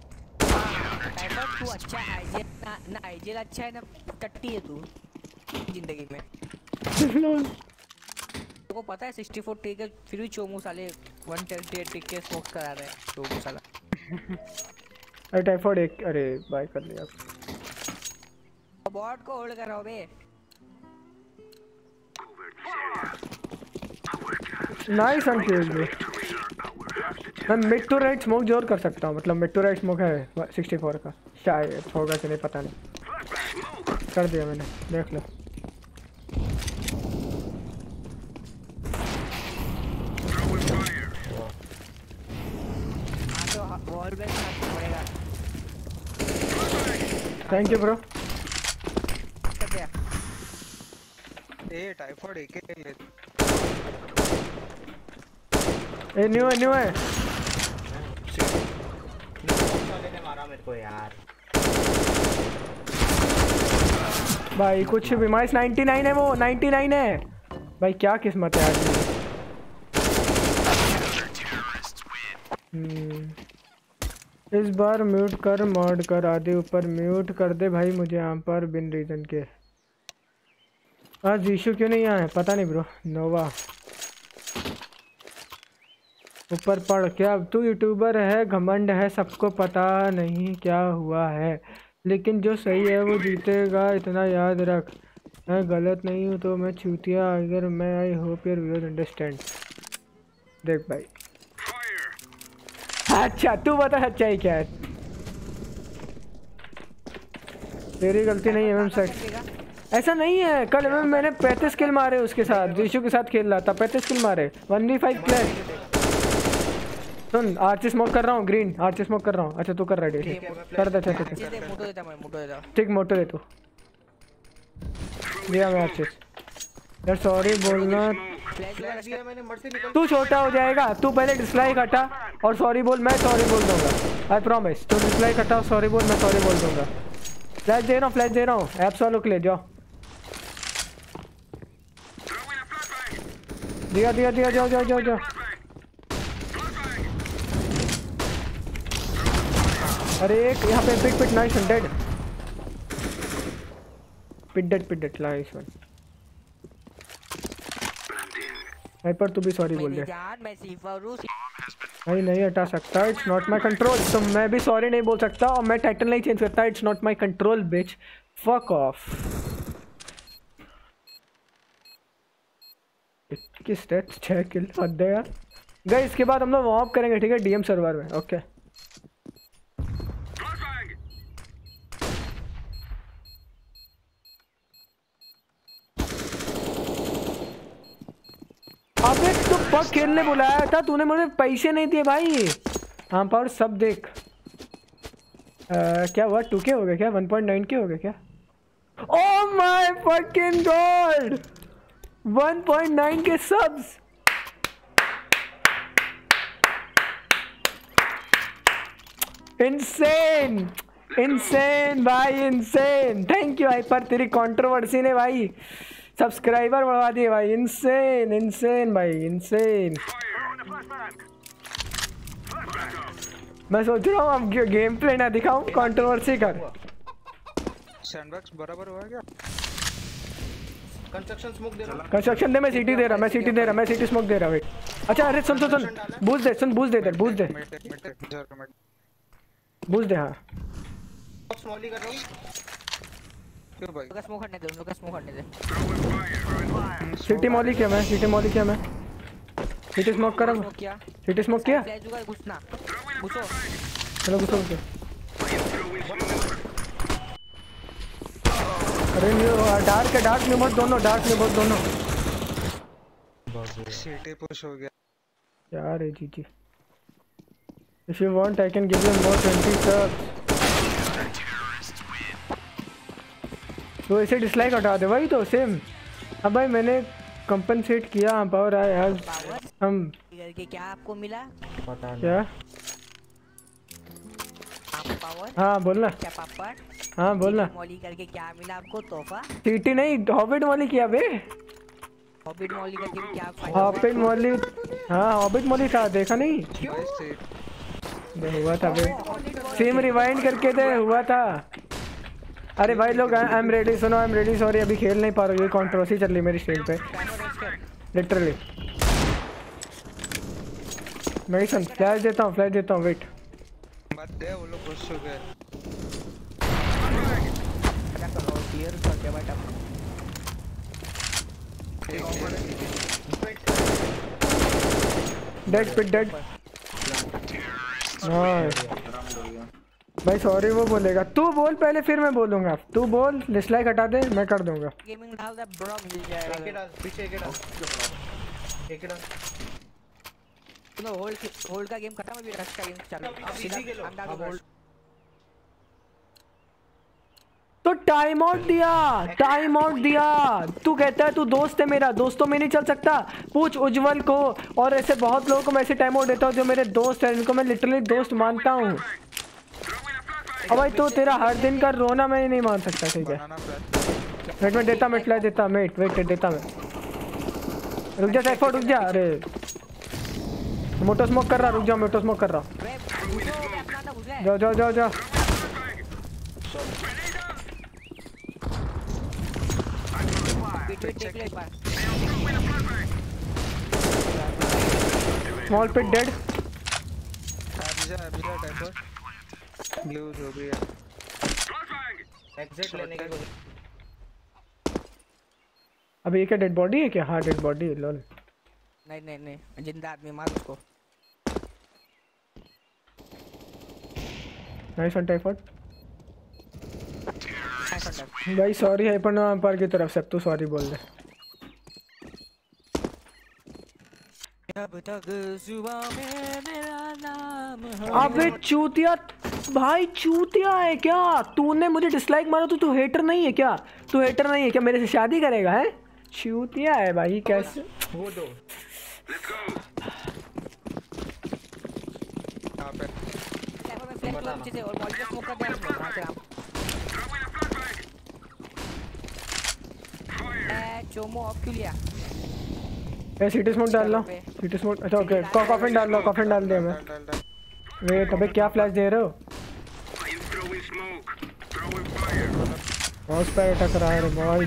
तू अच्छा है ना आईजेल अच्छा है ना, टट्टी है तू जिंदगी में। को पता है 64 टिक है, फिर भी चोमू साले 128 टिक के स्मोक्स करा रहे हैं चोमू साला। अरे टाइफॉइड एक, अरे बाय कर लिया। बॉट को होल्ड कर रहा हूं बे। Nice unfuse bro. मैं मिड टू राइट स्मोक जोर कर सकता हूं, मतलब मिड टू राइट स्मोक है 64 का, शायद होगा कि नहीं पता नहीं। कर दिया मैंने, देख लो। वॉल पे पड़ेगा। Thank you bro. A typhoid एक ले। ए न्यू है। साले ने मारा मेरे को यार। भाई कुछ भी, माइस 99 है, वो 99 है भाई। क्या किस्मत है आज। इस बार म्यूट कर, मॉड कर, आधे ऊपर म्यूट कर दे भाई मुझे यहाँ पर बिन रीजन के। आज इशू क्यों नहीं आया है पता नहीं ब्रो। नोवा ऊपर पढ़। क्या तू यूट्यूबर है, घमंड है, सबको पता नहीं क्या हुआ है, लेकिन जो सही है वो जीतेगा, इतना याद रख। मैं गलत नहीं हूँ तो मैं चूतिया अगर मैं। I hope your viewers understand. देख भाई, अच्छा तू बता सच्चाई क्या है। तेरी गलती नहीं है मैम सर, ऐसा नहीं है। कल मैंने 35 किल मारे उसके साथ, जीशु के साथ खेल रहा था, 35 किल मारे 1v5 क्लैश। सुन आर्ची स्मोक कर रहा हूँ, ग्रीन आर्ची स्मोक कर रहा हूँ। अच्छा तू कर रहा है, कर दे। ठीक मोटो दे तू। दिया मैं आर्ची यार, सॉरी बोलना। तू छोटा हो जाएगा, तू पहले डिसलाइक हटा और सॉरी बोल, मैं सॉरी बोल दूंगा। I promise. तू डिसलाइक हटा और सॉरी बोल, मैं सॉरी बोल दूंगा। फ्लैश दे रहा हूँ एप्स वालों के लिए। जाओ दिया जाओ। अरे एक यहाँ पे pit nice dead. Pit dead nice one. Hyper तू भी सॉरी बोल दे। नहीं हटा सकता, इट्स नॉट माई कंट्रोल। तो मैं भी सॉरी नहीं बोल सकता और मैं टाइटल नहीं चेंज करता। It's not my control bitch, fuck off. 21 stats 6 kill हद है यार। गए इसके बाद हम लोग वॉर्म करेंगे, ठीक है, डीएम सर्वर में। ओके अबे तो पक खेलने बुलाया था तूने, मुझे पैसे नहीं दिए भाई। हाँ पावर सब देख। क्या हुआ, 2K हो गया क्या, 1.9K हो गया क्या? Oh my fucking god, 1.9K subs. Insane भाई, इंसेन। थैंक यू हाइपर, तेरी कंट्रोवर्सी ने भाई सब्सक्राइबर बढ़वा दिए भाई। इंसेन भाई, इंसेन। मैं सोच रहा हूँ अब गेम प्ले ना दिखाऊं, कंट्रोवर्सी कर। सैंडबॉक्स बराबर हुआ क्या? कंस्ट्रक्शन स्मोक दे रहा। कंस्ट्रक्शन दे, मैं सीटी दे रहा, मैं सीटी स्मोक दे रहा। वेट अच्छा, अरे सुन बूस्ट दे, बूस्ट दे। बूस्ट दे हाँ। स्मॉली कर रहा हूं। क्यों भाई? स्मोक हटने दे, उनका स्मोक हटने दे। सिटी मॉली क्या मैं, सिटी स्मोक करो, स्मोक किया, सिटी स्मोक किया। फ्लैश दूंगा, घुसना, घुसो। चलो घुसो घुसो। अरे डार्क है, डार्क में बहुत दोनों, डार्क में बहुत दोनों। सिटी पुश हो गया यार है जीजी। If you want, I can give you more 20 subs. तो इसे डिसलाइक हटा दे भाई, तो सेम। अब भाई मैंने कंपनसेट किया पावर आए आज हम करके क्या आपको मिला? पता नहीं क्या? पावर? हाँ बोलना। क्या पापड़? हाँ बोलना। मॉली करके क्या मिला आपको तोहफा? सीटी नहीं, हॉबिट मॉली किया बे। हॉबिट मॉली करके भी क्या फायदा? हॉबिट मॉली, हाँ हॉबिट मॉली था, देखा नहीं? हुआ था बे, सेम रिवाइंड करके थे, हुआ था। अरे भाई लोग, आई एम रेडी, सुनो आई एम रेडी, सॉरी अभी खेल नहीं पा रहा हूँ, ये कंट्रोवर्सी चल रही मेरी स्ट्रीम पे लिटरली। मेडिसन फ्लैश देता हूँ, फ्लैश देता हूँ, वेट मत दे, वो लोग पुश हो गए। क्या कर रहा हो? क्लियर कर दे बेटा। Dead pit dead. हाँ भाई सॉरी वो बोलेगा, तू बोल पहले फिर मैं बोलूंगा। तू बोल, डिसलाइक हटा दे, मैं कर दूंगा। गेमिंग डाल दे ब्रो, मिल जाएगा। एक डाल पीछे, एक डाल, एक डाल। सुनो होल्ड का गेम खत्म, अभी रश का गेम चालू। अब सीधा अंडा को तो टाइम आउट दिया, टाइम आउट दिया। तू कहता है तू दोस्त है मेरा, दोस्तों में नहीं चल सकता? पूछ उज्जवल को और ऐसे बहुत लोगों को मैं ऐसे टाइम आउट देता हूँ जो मेरे दोस्त हैं, इनको मैं लिटरली दोस्त मानता हूँ। अब भाई तो तेरा हर दिन का रोना मैं नहीं मान सकता, ठीक है? वेट में देता, मैं फ्लैश देता, वेट देता मैं। रुक जा साइफर, रुक जा। अरे मोटो स्मोक कर रहा, रुक जा, मोटो स्मोक कर रहा। जाओ जाओ जाओ जाओ। स्मॉल पिट डेड। ब्लू हो गया। एग्जिट लेने की कोशिश। अभी ये क्या डेड बॉडी है क्या? हाँ डेड बॉडी है, लॉल। नहीं जिंदा आदमी, मार उसको। Nice one typhoid. भाई सॉरी हाइपर नो अंपायर की तरफ से, अब तू सॉरी बोल दे। अबे चूतिया भाई, चूतिया है क्या? तूने मुझे डिसलाइक मारा तो तू हेटर नहीं है क्या? तू हेटर नहीं है क्या? मेरे से शादी करेगा है? चूतिया है भाई, कैसे? वो दो चोमो ऑफ क्यों लिया? मैं सिटी स्मोक डाल लो, सिटी स्मोक। अच्छा ओके, कॉफिन डाल लो, कॉफिन डाल दिया मैं। वेट अबे क्या फ्लैश दे रहे हो? माउस पे अटक रहा है भाई।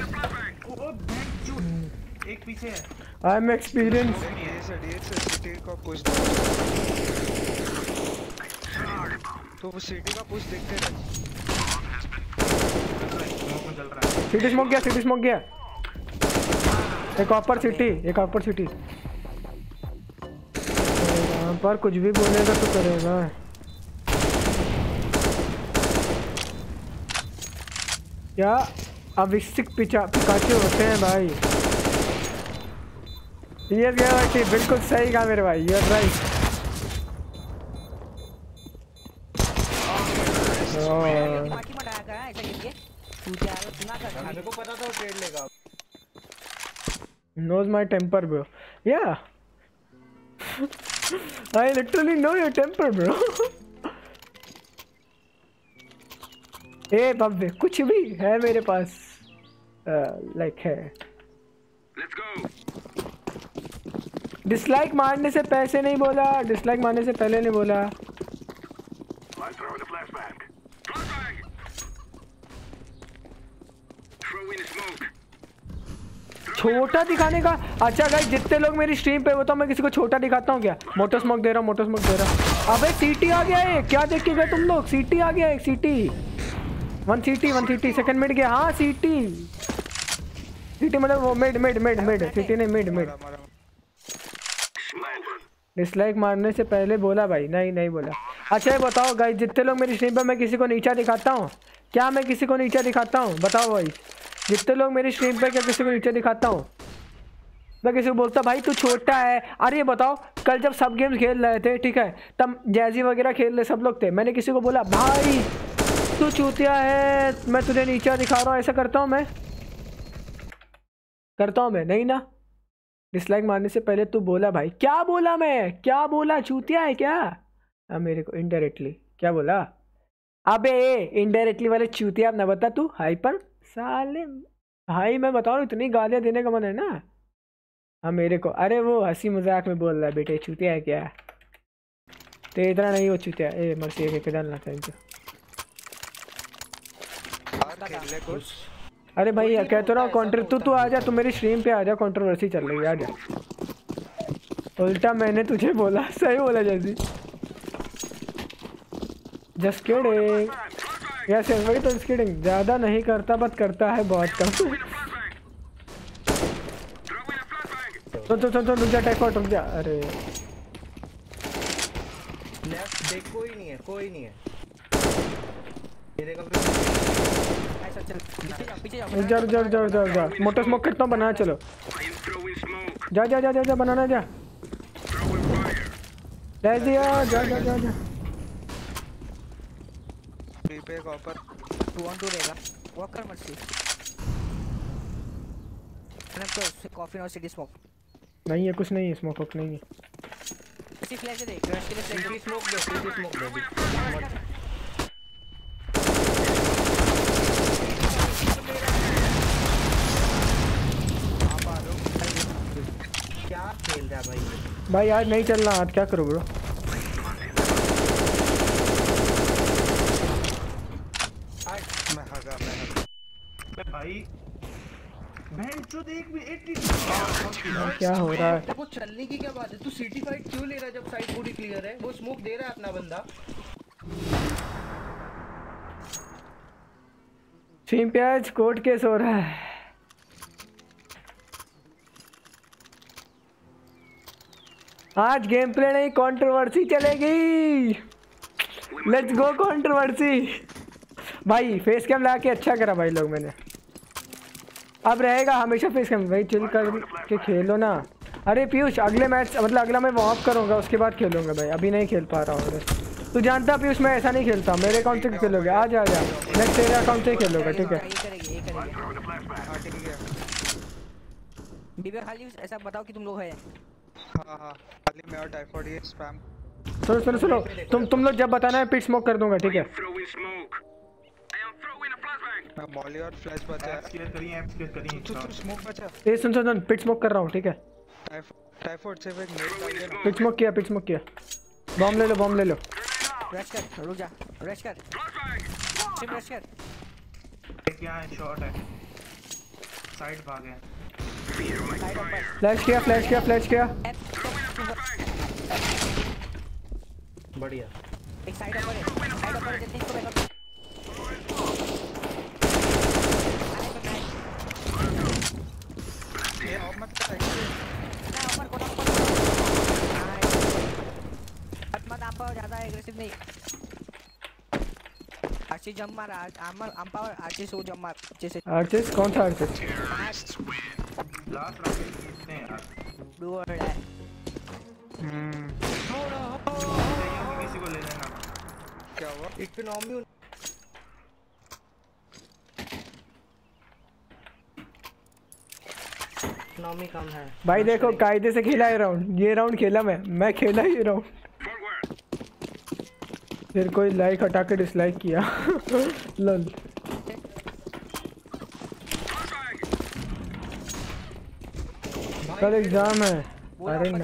एक पीछे है। I am experience. सिटी का पुश, तो वो सिटी का पुश देखते रहे। सिटी स्मोक गया, सिटी स्मोक गया। एक ऊपर सिटी, एक ऊपर सिटी। यहाँ पर कुछ भी बोलेगा तो करेगा। क्या अविष्ट पिकाचू होते हैं भाई? ये भाई बिल्कुल सही कहा मेरे भाई, यू आर राइट। मेरे को पता था वो ट्रेड लेगा। Knows my temper, bro. Yeah. I literally know your temper, bro. ए बब्बे, कुछ भी है मेरे पास, लाइक है। डिसलाइक मारने से पैसे नहीं बोला, डिसलाइक मारने से पहले नहीं बोला। छोटा दिखाने का? अच्छा गाइस, जितने लोग मेरी स्ट्रीम पे होता हूँ मैं किसी को छोटा दिखाता हूँ क्या? मोटो स्मोक दे रहा हूँ, मोटो स्मोक दे रहा हूँ। अबे सीटी आ गया है, क्या देख के गए तुम लोग? सीटी आ गया है, सीटी 1 सेकंड मिड गया। हाँ सीटी मतलब वो मिड सिटी नहीं, मिड डिसलाइक मारने से पहले बोला भाई, नहीं नहीं बोला। अच्छा ये बताओ गाइस, जितने लोग मेरी स्ट्रीम पर मैं किसी को नीचा दिखाता हूँ क्या? मैं किसी को नीचा दिखाता हूँ? बताओ भाई, जितने लोग मेरी स्ट्रीम पर क्या किसी को नीचा दिखाता हूँ? मैं किसी को बोलता भाई तू छोटा है? अरे ये बताओ, कल जब सब गेम्स खेल रहे थे ठीक है, तब जैजी वगैरह खेल रहे सब लोग थे, मैंने किसी को बोला भाई तू चूतिया है, मैं तुझे नीचा दिखा रहा हूँ? ऐसा करता हूँ मैं? करता हूँ मैं? नहीं ना। डिसलाइक मारने से पहले तू बोला भाई। क्या बोला मैं? क्या बोला? चूतिया है क्या? अब मेरे को इनडायरेक्टली क्या बोला? अबे इनडायरेक्टली वाले चूतिया अब ना बता तू। हाइपर साले भाई मैं बता रहा हूँ, इतनी गालियाँ देने का मन है ना। हाँ मेरे को, अरे वो हंसी मजाक में बोल रहा है बेटे, चूतिया है क्या? तो इतना नहीं हो चूतिया। ए मर्सी एक डालना था इनको। अरे भाई कह तो रहा हूँ कॉन्ट्र, तू आ जा, तू मेरी स्ट्रीम पे आ जा, कंट्रोवर्सी चल रही है, आ जा। उल्टा मैंने तुझे बोला, सही बोला जैसी। Just kidding. यस वही तो, जस्ट किडिंग। ज़्यादा नहीं करता बट करता है बहुत कम। तो रुक जा टाइफॉइड, रुक जा। अरे लेफ्ट देख, कोई नहीं है, कोई नहीं है। जा मोटर स्मोक कितना बनाया? चलो जा जा जा जा जा बनाना, जा दे दिया, जा जा जा जा। पे कॉपर 2-on-2 रहेगा, वॉक कर मत सी। तो कॉफी और सिटी स्मोक नहीं है, कुछ नहीं है, स्मोक वोक नहीं है। इसी फ्लैश दे, क्रश के लिए फ्लैश सिटी स्मोक दे, सिटी स्मोक दे। क्या खेल रहा भाई आज नहीं चल रहा, आज क्या करो ब्रो? भाई बहन चोद एक भी 80 क्या हो रहा है? वो चलने की क्या बात है? तू सिटी फाइट क्यों ले रहा है जब साइड पूरी क्लियर है? वो स्मोक दे रहा है अपना बंदा। स्ट्रीम पे आज कोर्ट केस हो रहा है। आज गेम प्ले नहीं, कंट्रोवर्सी चलेगी। Let's go controversy. भाई फेस कैम ला के अच्छा करा भाई लोग, मैंने अब रहेगा हमेशा फेस कैम। भाई चिल कर के खेलो ना। अरे पीयूष अगले मैच मतलब अगला मैं वार्म अप करूंगा, उसके बाद खेलूंगा भाई, अभी नहीं खेल पा रहा हूँ। तू जानता पीयूष मैं ऐसा नहीं खेलता, मेरे अकाउंट से खेलोगे। आ जा नेक्स्ट तेरे अकाउंट से खेलोगे, ठीक है? बीबी खाली ऐसा बताओ कि तुम लोग हैं। हाँ खाली मैं और टाइफॉइड ये स्पैम। सुनो तुम लोग जब बताना है पिट स्मोक कर दूंगा, ठीक है? मॉली और फ्लैश बचा है। क्लियर करिए तू स्मोक बचा। ए सुन पिट स्मोक कर रहा हूँ, ठीक है? टाइफॉइड से एक नेट डाल देना। पिट स्मोक किया। बॉम्ब ले लो। रश कर, रुक जा, रश कर, सिम रश कर। क्या है? शॉट है, साइड भाग है। फ्लैश किया। बढ़िया। एक साइड ऊपर है, जल्दी इसको बैकअप। ये ऑफ मत कर। ना ऊपर मत आप ज्यादा एग्रेसिव नहीं। आरसी जंप मार, अंपावर आरसी सो जंप मार अच्छे से। आर्टिस्ट कौन सा आर्टिस्ट? लास्ट राउंड कितने यार? ब्लू वर्ड है। किसी को ले लेना। क्या हुआ? इकोनॉमी कम है भाई। देखो कायदे से खेला ये राउंड खेला मैं खेला ये राउंड। फिर कोई लाइक हटा के डिसलाइक किया। लल कल एग्जाम है। अरे ना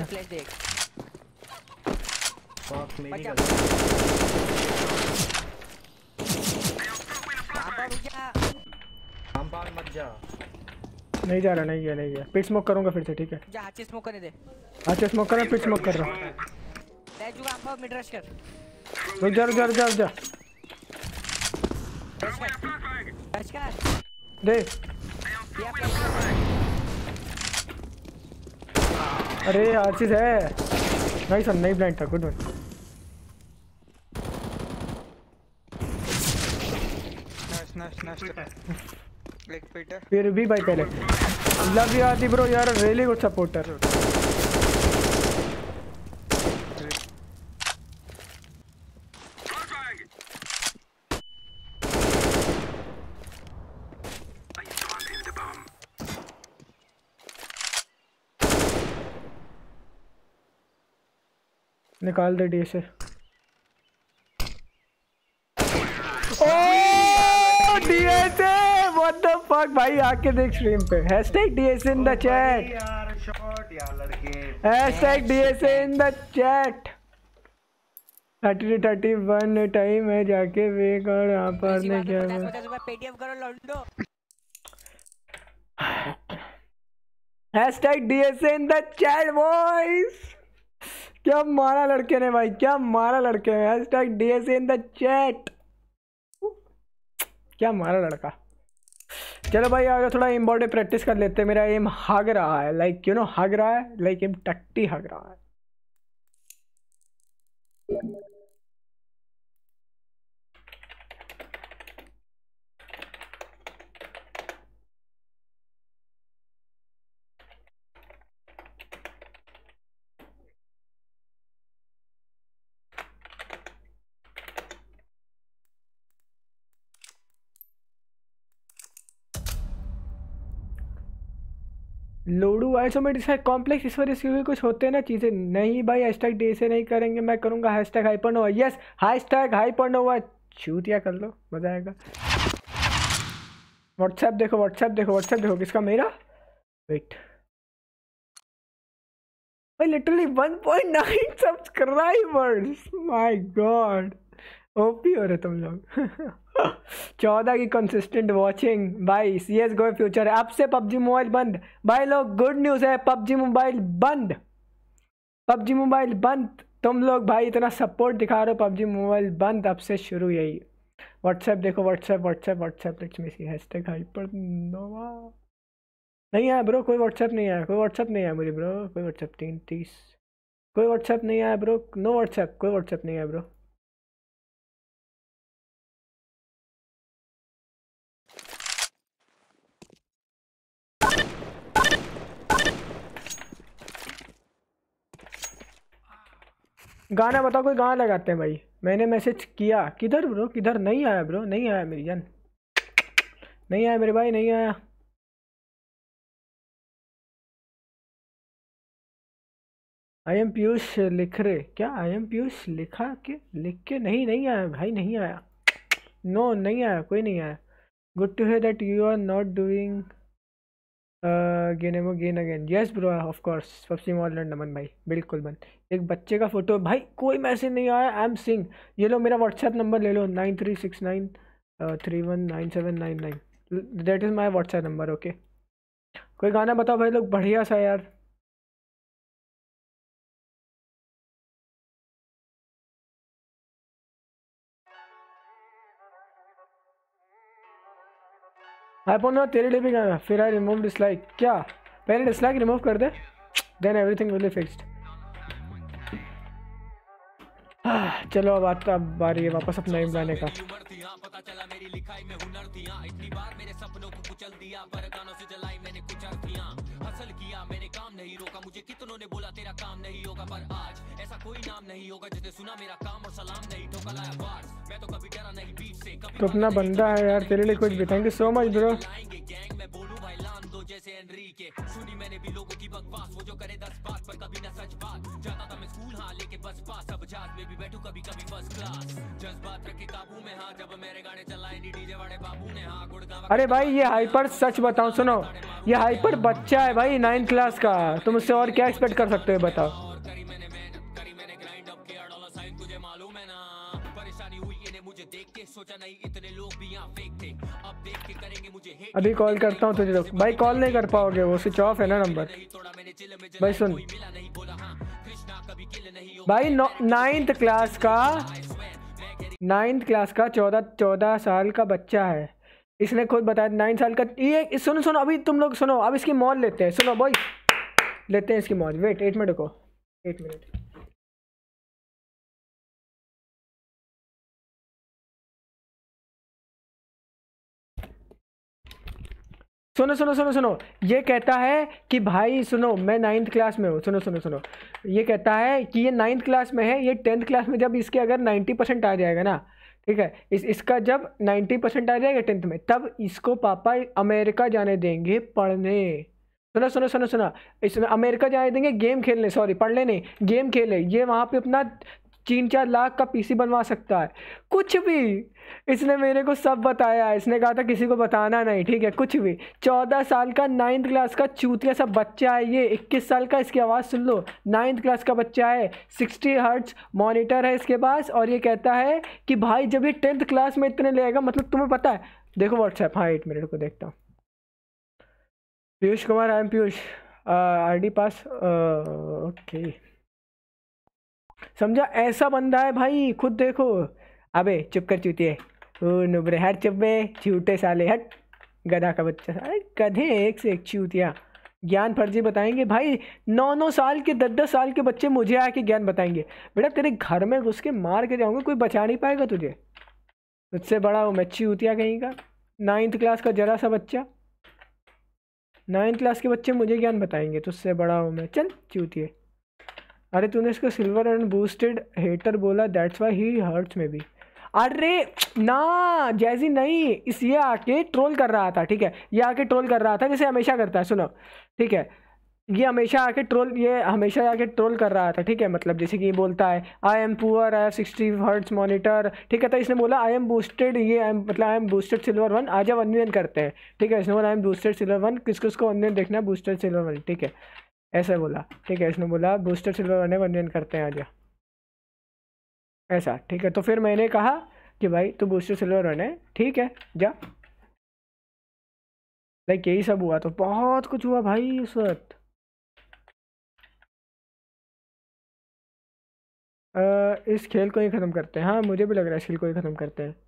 मत जा। नहीं जा रहा, नहीं गया। पिट स्मोक करूंगा फिर से, ठीक है? जा अच्छे स्मोक करने दे। अच्छा स्मोक कर रहा हूं, पिट स्मोक कर रहा हूं। ले जुगा अंपावर मिड रश कर। रुक जा। रश कर दे। अरे आरसीज है। नहीं सर नहीं ब्लाइंड था, गुड वन। नाइस एक पेट है। फिर भी भाई पहले लव यू आदि ब्रो, यार रियली गुड सपोर्टर। निकाल दे डी से। व्हाट द फक भाई, आके देख स्ट्रीम पे। #DS इन द चैट यार शॉट यार लड़के। #DS in the chat. 30-31 time है, जाके वेक और यहाँ पर ने क्या 50 रुपए पेटीएम करो लौंडो। #DS in the chat boys. क्या मारा लड़के ने भाई, क्या मारा लड़के ने। #DS इन द चैट, क्या मारा लड़का। चलो भाई आगे थोड़ा एम बॉडी प्रैक्टिस कर लेते हैं। मेरा एम हग रहा है, लाइक यू नो हग रहा है, लाइक एम टट्टी हग रहा है। लोडू आइसोमेटिक कॉम्प्लेक्स इस वजह से कुछ होते हैं ना चीज़ें। नहीं भाई #DS से नहीं करेंगे, मैं करूँगा #हाइपरनोवा। Yes #hypernova. चूतिया कर लो, मजा आएगा। व्हाट्सएप देखो, व्हाट्सएप देखो, व्हाट्सएप देखो। किसका? मेरा। वेट भाई literally 1.9 subscribers, my god OP हो रहे तुम लोग। 14 की कंसिस्टेंट वॉचिंग भाई। CS गो फ्यूचर अब से PUBG मोबाइल बंद भाई लोग। गुड न्यूज़ है, PUBG मोबाइल बंद, PUBG मोबाइल बंद। तुम लोग भाई इतना सपोर्ट दिखा रहे हो, PUBG मोबाइल बंद अब से शुरू। यही व्हाट्सएप देखो, WhatsApp WhatsApp WhatsApp. Let's me see #हाइपरनोवा। नहीं आया ब्रो, कोई व्हाट्सएप नहीं आया, कोई व्हाट्सएप नहीं आया मुझे ब्रो, कोई व्हाट्सएप। 3:30 कोई व्हाट्सएप नहीं आया ब्रो, नो व्हाट्सएप, कोई व्हाट्सएप नहीं आया ब्रो। गाना बताओ, कोई गाना लगाते हैं भाई। मैंने मैसेज किया, किधर ब्रो, किधर? नहीं आया ब्रो, नहीं आया मेरी जान, नहीं आया मेरे भाई, नहीं आया। आई एम पीयूष लिख रहे क्या? आई एम पीयूष लिखा के लिख के नहीं आया भाई, नहीं आया। नो नहीं आया, कोई नहीं आया। Good to hear that you are not doing gain again. Yes bro of course. PUBG mobile Naman भाई बिल्कुल बंद। एक बच्चे का फोटो भाई, कोई मैसेज नहीं आया। I am Singh. ये लो मेरा व्हाट्सएप नंबर ले लो, 9369319799। That is my WhatsApp number. Okay कोई गाना बताओ भाई लोग बढ़िया सा यार। iPhone तेरे लिए भी गाना। फिर आई रिमूव डिसलाइक। क्या पहले डिसलाइक रिमूव कर दे, then everything will be fixed. चलो अब बारी है वापस अपना एम लाने का। तो अपना बंदा है यार, तेरे लिए कुछ भी। Thank you so much bro. सुनी मैंने भी लोगों की बकवास, वो जो करे 10 बात पर कभी ना सच बात। जाता था मैं स्कूल हाँ लेके बस पास, अब जहाज में भी बैठूं कभी कभी फर्स्ट क्लास। जज्बात रखे काबू में हाँ, जब मेरे गाने चलाए नी डीजे वाले बाबू ने हाँ गुड़गांव। अरे भाई ये हाइपर, सच बताऊं सुनो, ये हाइपर बच्चा है भाई 9th क्लास का। तुम उससे और क्या एक्सपेक्ट कर सकते हो बताओ। अभी कॉल करता हूँ तुझे। लोग भाई कॉल नहीं कर पाओगे, वो स्विच ऑफ है ना नंबर। भाई सुन भाई 9th क्लास का 14 साल का बच्चा है। इसने खुद बताया 9 साल का। ये सुनो अभी तुम लोग सुनो, अब इसकी मॉल लेते हैं। सुनो भाई लेते हैं इसकी मॉल। वेट 8 मिनट को 8 मिनट। सुनो सुनो सुनो सुनो, ये कहता है कि भाई सुनो मैं 9th क्लास में हूँ, सुनो सुनो सुनो, ये कहता है कि ये 9th क्लास में है, ये 10th क्लास में जब इसके अगर 90% आ जाएगा ना, ठीक है, इसका जब 90% आ जाएगा 10th में, तब इसको पापा अमेरिका जाने देंगे पढ़ने। सुनो सुनो सुनो सुनो, इसमें अमेरिका जाने देंगे गेम खेलने, सॉरी पढ़ने नहीं, गेम खेले, ये वहाँ पे अपना 3-4 लाख का पीसी बनवा सकता है, कुछ भी। इसने मेरे को सब बताया, इसने कहा था किसी को बताना नहीं, ठीक है, कुछ भी। 14 साल का 9th क्लास का चूतिया सा बच्चा है ये, 21 साल का, इसकी आवाज़ सुन लो, 9th क्लास का बच्चा है, 60 हर्ट्ज मॉनिटर है इसके पास, और ये कहता है कि भाई जब ये 10th क्लास में इतने लेगा, मतलब तुम्हें पता है, देखो व्हाट्सएप, हाँ 8 मिनट को देखता हूँ। Piyush Kumar, I am Piyush, ID pass, okay, समझा, ऐसा बंदा है भाई, खुद देखो। अबे चुप कर चूतिए, ओ नुबरे, हट चुप बे, झूठे साले, हट गधा का बच्चा, अरे गधे एक से एक चूतिया, ज्ञान फर्जी बताएंगे भाई। 9-9 साल के 10-10 साल के बच्चे मुझे आके ज्ञान बताएंगे, बेटा तेरे घर में घुस के मार के जाऊंगा, कोई बचा नहीं पाएगा तुझे, तुझसे बड़ा हूँ मैं, चूतिया कहीं का, 9th क्लास का जरा सा बच्चा, 9th क्लास के बच्चे मुझे ज्ञान बताएंगे, तुझसे बड़ा हूँ मैं, चल चूतिए। अरे तूने इसको सिल्वर एंड बूस्टेड हेटर बोला, दैट्स वाई ही हर्ट्स में भी। अरे ना जैसी नहीं, इस ये आके ट्रोल कर रहा था, ठीक है, ये आके ट्रोल कर रहा था जैसे हमेशा करता है, सुनो ठीक है, ये हमेशा आके ट्रोल कर रहा था, ठीक है, मतलब जैसे कि ये बोलता है I am poor, I have 60 hertz monitor, ठीक है, तो इसने बोला आई एम बूस्टेड, ये मतलब आई एम बूस्टेड सिल्वर 1, आजा 1v1 करते हैं, ठीक है, इसने बोला आई एम बूस्टेड सिल्वर 1, किसको 1v1 देखना है, बूस्टेड सिल्वर 1, ठीक है, ऐसा बोला, ठीक है, इसने बोला बूस्टर सिल्वर 1 है, 1v1 करते हैं आजा, ऐसा, ठीक है। तो फिर मैंने कहा कि भाई तू बूस्टर सिल्वर 1 है, ठीक है, जा, लाइक यही सब हुआ, तो बहुत कुछ हुआ भाई उस वक्त। इस खेल को ही ख़त्म करते हैं, हाँ मुझे भी लग रहा है इस खेल को ही ख़त्म करते हैं।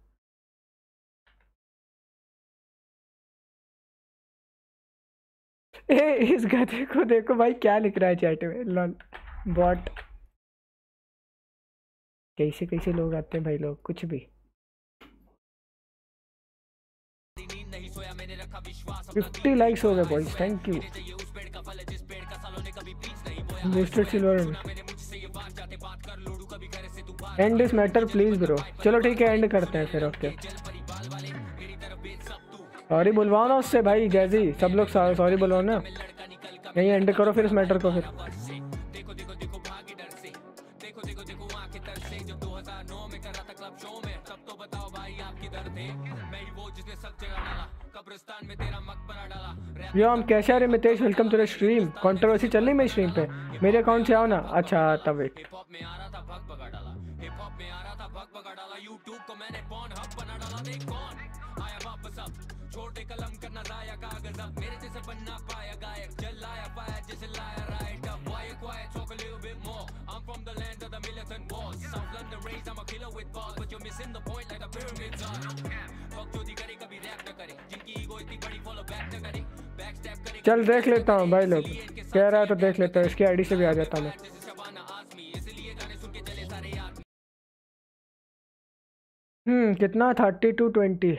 इस गधे को देखो भाई क्या लिख रहा है चैट में, लॉल बॉट, कैसे कैसे लोग आते हैं भाई, लोग कुछ भी। 50 लाइक्स हो गए boys, thank you. Boosted silver, and this matter please bro, चलो ठीक है एंड करते हैं फिर, ओके। सॉरी बुलवाओ ना उससे भाई, जैजी सब लोग सॉरी बुलवाओ ना, यही एंड करो फिर इस मैटर को फिर। यो हम कैसे आ रहे Mitesh, welcome to the stream. Controversy चल रही मेरी स्ट्रीम पे, मेरे अकाउंट से आओ ना, अच्छा तब वेट। चल देख लेता हूँ भाई, लोग कह रहा है तो देख लेता हूँ, इसकी आईडी से भी आ जाता मैं। कितना 32-20,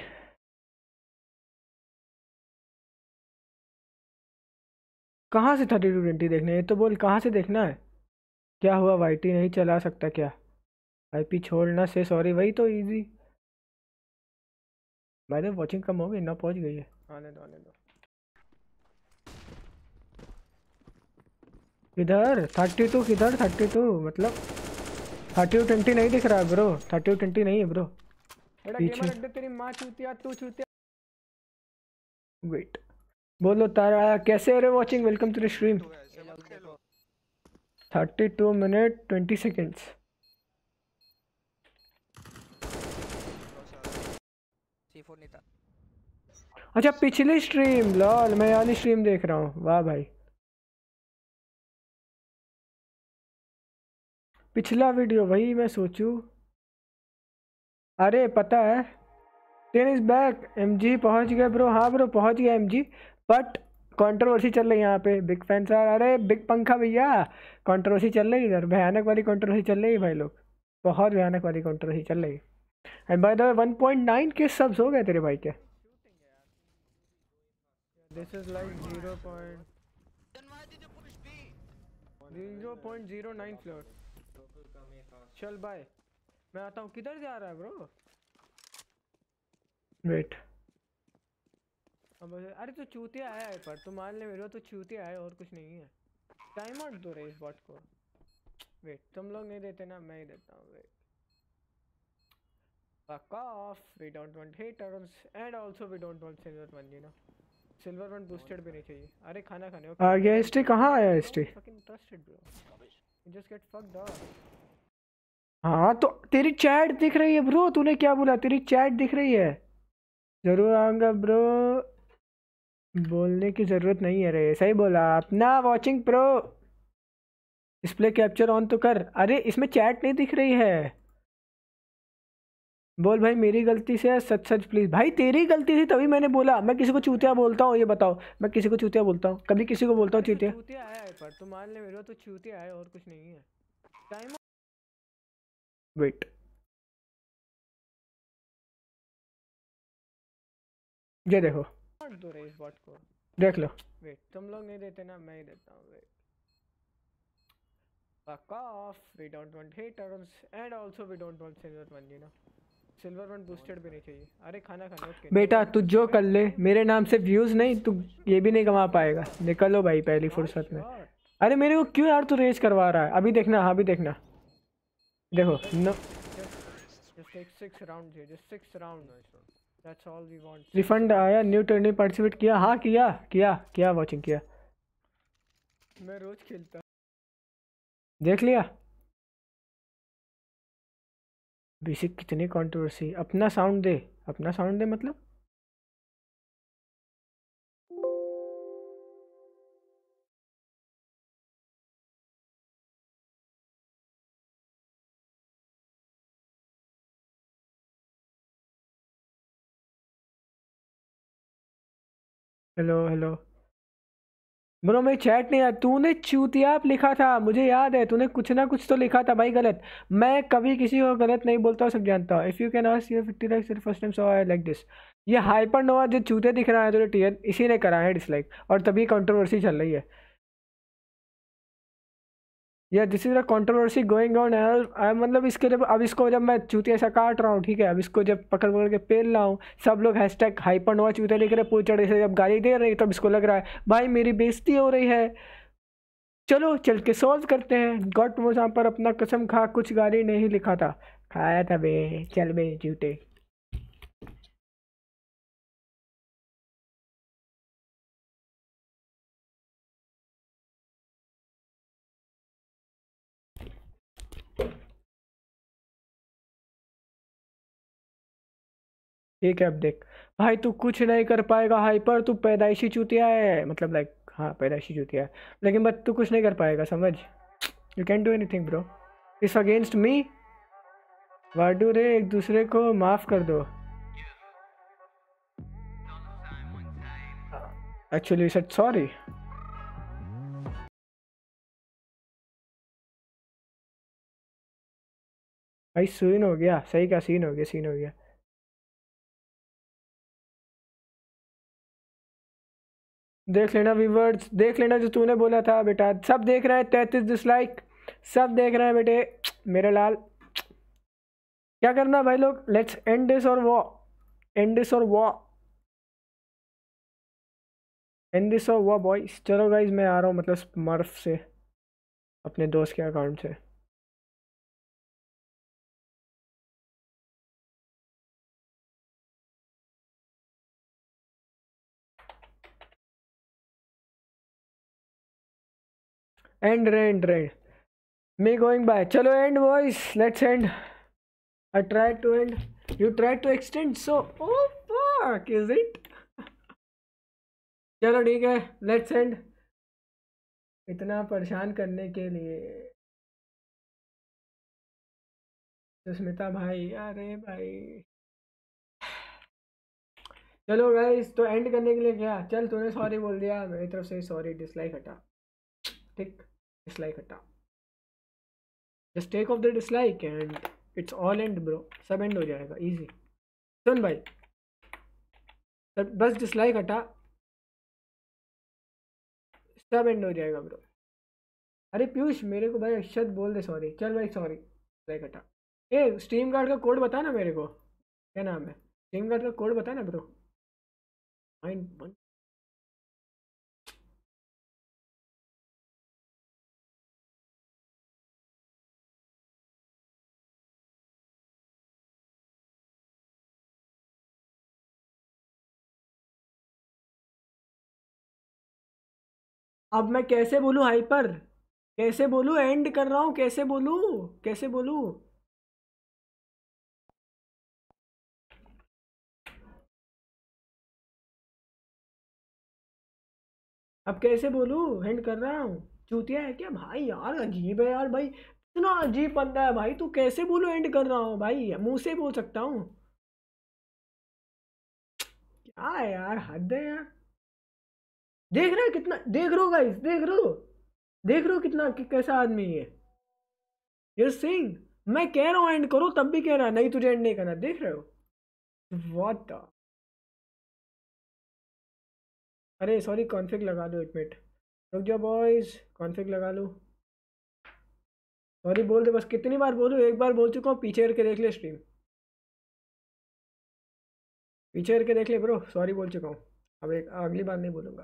कहाँ से 32-20 देखना है, तो बोल कहाँ से देखना है। क्या हुआ वाईटी नहीं चला सकता क्या, आईपी छोड़ना से सॉरी, वही तो इजी। भाई तो वॉचिंग कम हो गई ना, पहुँच गई है, आने दो आने दो। किधर 32 किधर 32, मतलब 32-20 नहीं दिख रहा ब्रो, 32-20 नहीं है ब्रो, पीछे तेरी माँ चूतिया, तू चूतिया। वेट बोलो तारा कैसे है रे watching, welcome to the stream. 32 minute 20 seconds. अच्छा पिछली स्ट्रीम, लॉल मैं वाली स्ट्रीम देख रहा हूँ, वाह भाई। पिछला वीडियो वही मैं सोचूं, अरे पता है टेन इज बैक, एमजी पहुंच गया ब्रो, हाँ ब्रो पहुंच गया एमजी, बट कंट्रोवर्सी चल रही है यहाँ पे, बिग फैन सर, अरे बिग पंखा भैया, कंट्रोवर्सी चल रही है इधर, भयानक वाली कंट्रोवर्सी चल रही है भाई लोग, बहुत भयानक वाली कंट्रोवर्सी चल रही है। And bye the way 1.9 K subs हो गए तेरे भाई के। This is like 0.09 Then why did you push B? floor. चल बाय, मैं आता हूँ। किधर जा रहा है ब्रो? वेट, अब अरे तो चूतिया है पर तू मान ले मेरे, तो चूतिया है और कुछ नहीं है। टाइम आउट दो रे इस बॉट को। वेट, तुम लोग नहीं देते ना, मैं ही देता हूँ। Wait, fuck off, we don't want haters and also we don't want silver one, you know. Silver one boosted भी नहीं चाहिए। अरे खाना खाने आ गया। एसटी कहाँ आया? ST fucking trusted bro, you just get fucked up। हाँ तो तेरी चैट दिख रही है ब्रो, तूने क्या बोला? तेरी चैट दिख रही है। जरूर आऊंगा ब्रो, बोलने की जरूरत नहीं है रे। सही बोला अपना। Watching pro, display capture on तो कर। अरे इसमें चैट नहीं दिख रही है। बोल भाई मेरी गलती से है, सच सच प्लीज। भाई तेरी गलती थी तभी मैंने बोला। मैं किसी को चूतिया बोलता हूँ? ये बताओ, मैं किसी को चूतिया बोलता हूँ? कभी किसी को बोलता हूँ चूतिया? चूतिया है पर तू मान ले मेरे, तो चूतिया है और कुछ नहीं है। टाइम वेट, ये देखो, दो रे इस बॉट को, देख लो। वेट, तुम लोग नहीं देते ना, मैं ही देता हूँ। Wait, fuck off, we don't want haters and also we don't want silver one, you know. Silver one boosted भी नहीं चाहिए। अरे खाना खाने। बेटा तू जो कर ले, मेरे नाम से व्यूज नहीं, तू ये भी नहीं कमा पाएगा। निकलो भाई पहली फुर्सत में। अरे मेरे को क्यों यार तू रेस करवा रहा है? अभी देखना, हाँ अभी देखना, देखो। No just take 6 rounds here, just 6 rounds, that's all we want। Refund आया? न्यू टर्नी पार्टिसिपेट किया? हाँ किया किया किया, वॉचिंग किया। मैं रोज खेलता, देख लिया। बेसिक कितनी कंट्रोवर्सी। अपना साउंड दे, अपना साउंड दे मतलब। हेलो हेलो ब्रो, मैं चैट नहीं आया। तूने चूतियाप लिखा था, मुझे याद है। तूने कुछ ना कुछ तो लिखा था भाई गलत। मैं कभी किसी को गलत नहीं बोलता हूँ, सब जानता हूँ। If you can ask your 50 likes first time so I like this. ये हाइपर नोवा जो चूते दिख रहा है तुझे टीयर, इसी ने करा है डिसलाइक, और तभी कंट्रोवर्सी चल रही है। या this is a controversy going on. मतलब इसके जब, अब इसको जब मैं चूतिया ऐसा काट रहा हूँ, ठीक है, अब इसको जब पकड़ पकड़ के पेल रहा हूँ, सब लोग हैशटैग हाइपर नोवा चूतिया लिख रहे, पूछ चढ़े से जब गाली दे रही, तब इसको लग रहा है भाई मेरी बेइज्जती हो रही है। चलो चल के सॉल्व करते हैं। गॉट मोजा पर अपना कसम खा, कुछ गाली नहीं लिखा था। खाया था बे, चल बे झूठे। ठीक है, अब देख भाई, तू कुछ नहीं कर पाएगा हाइपर। तू पैदाइशी चूतिया है, मतलब लाइक हाँ पैदाइशी चूतिया है, लेकिन बस तू कुछ नहीं कर पाएगा, समझ। You can do anything bro, it's against me. वाडू रे, एक दूसरे को माफ कर दो। Actually said sorry. भाई सीन हो गया, सही का सीन हो गया, सीन हो गया। देख लेना व्यूवर्स, देख लेना जो तूने बोला था बेटा। सब देख रहे हैं, 33 डिसलाइक, सब देख रहे हैं बेटे मेरे लाल। क्या करना भाई लोग? लेट्स एंड दिस और वो, एंड दिस और वो, एंड दिस और वो बॉयज। चलो गाइज मैं आ रहा हूँ, मतलब स्मर्फ से, अपने दोस्त के अकाउंट से। And me going by। चलो end boys, let's end. I tried to end, you tried to extend, so oh fuck is it। चलो ठीक है, लेट्स एंड। इतना परेशान करने के लिए सुस्मिता भाई, अरे भाई। चलो गाइस, तो एंड करने के लिए क्या, चल तूने सॉरी बोल दिया, मेरी तरफ से सॉरी। डिसलाइक हटा, ठीक, डिसलाइक हटा, just take off the dislike and it's all end bro, सब एंड हो जाएगा इजी। सुन भाई, बस डिसलाइक हटा, सब एंड हो जाएगा ब्रो। अरे पीयूष मेरे को भाई अक्षत बोल दे सॉरी। चल भाई सॉरी लाइक हटा। ए स्ट्रीम कार्ड का कोड बता ना मेरे को, क्या नाम है स्ट्रीम कार्ड का कोड बता ना ब्रो। माइंड अब मैं कैसे बोलूँ हाइपर, कैसे बोलूँ, एंड कर रहा हूँ कैसे बोलूँ, कैसे बोलूँ। अब कैसे बोलूँ, एंड कर रहा हूँ। चूतिया है क्या भाई? यार अजीब है यार भाई, इतना अजीब बंदा है भाई। तू कैसे बोलूँ एंड कर रहा हूँ भाई, मुंह से बोल सकता हूँ क्या है यार, हद है यार। देख रहे हो कितना, देख रहे हो गाइस, देख रहे हो, देख रहे हो कितना कैसा आदमी है ये सिंह। मैं कह रहा हूँ एंड करो तब भी कह रहा है नहीं तुझे एंड नहीं करना। देख रहे हो व्हाट द, अरे सॉरी कॉन्फिग लगा दो एक मिनट, रुक जाओ बॉयज कॉन्फिग लगा लो। सॉरी बोल दे बस, कितनी बार बोलूँ, एक बार बोल चुका हूँ। पीछे करके देख ले स्ट्रीम, पीछे करके देख ले ब्रो, सॉरी बोल चुका हूँ। अब एक अगली बार नहीं बोलूँगा।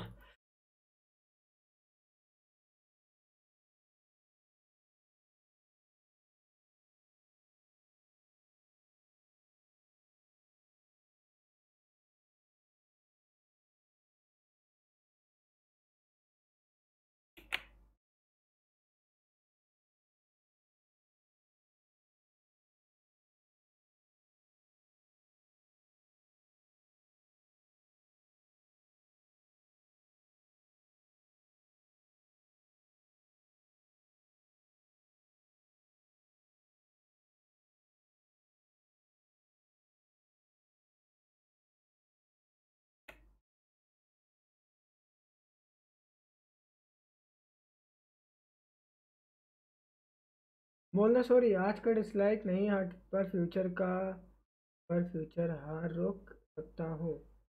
बोलना सॉरी आज का डिसलाइक नहीं हट पर फ्यूचर का, पर फ्यूचर हार रोक सकता हूँ।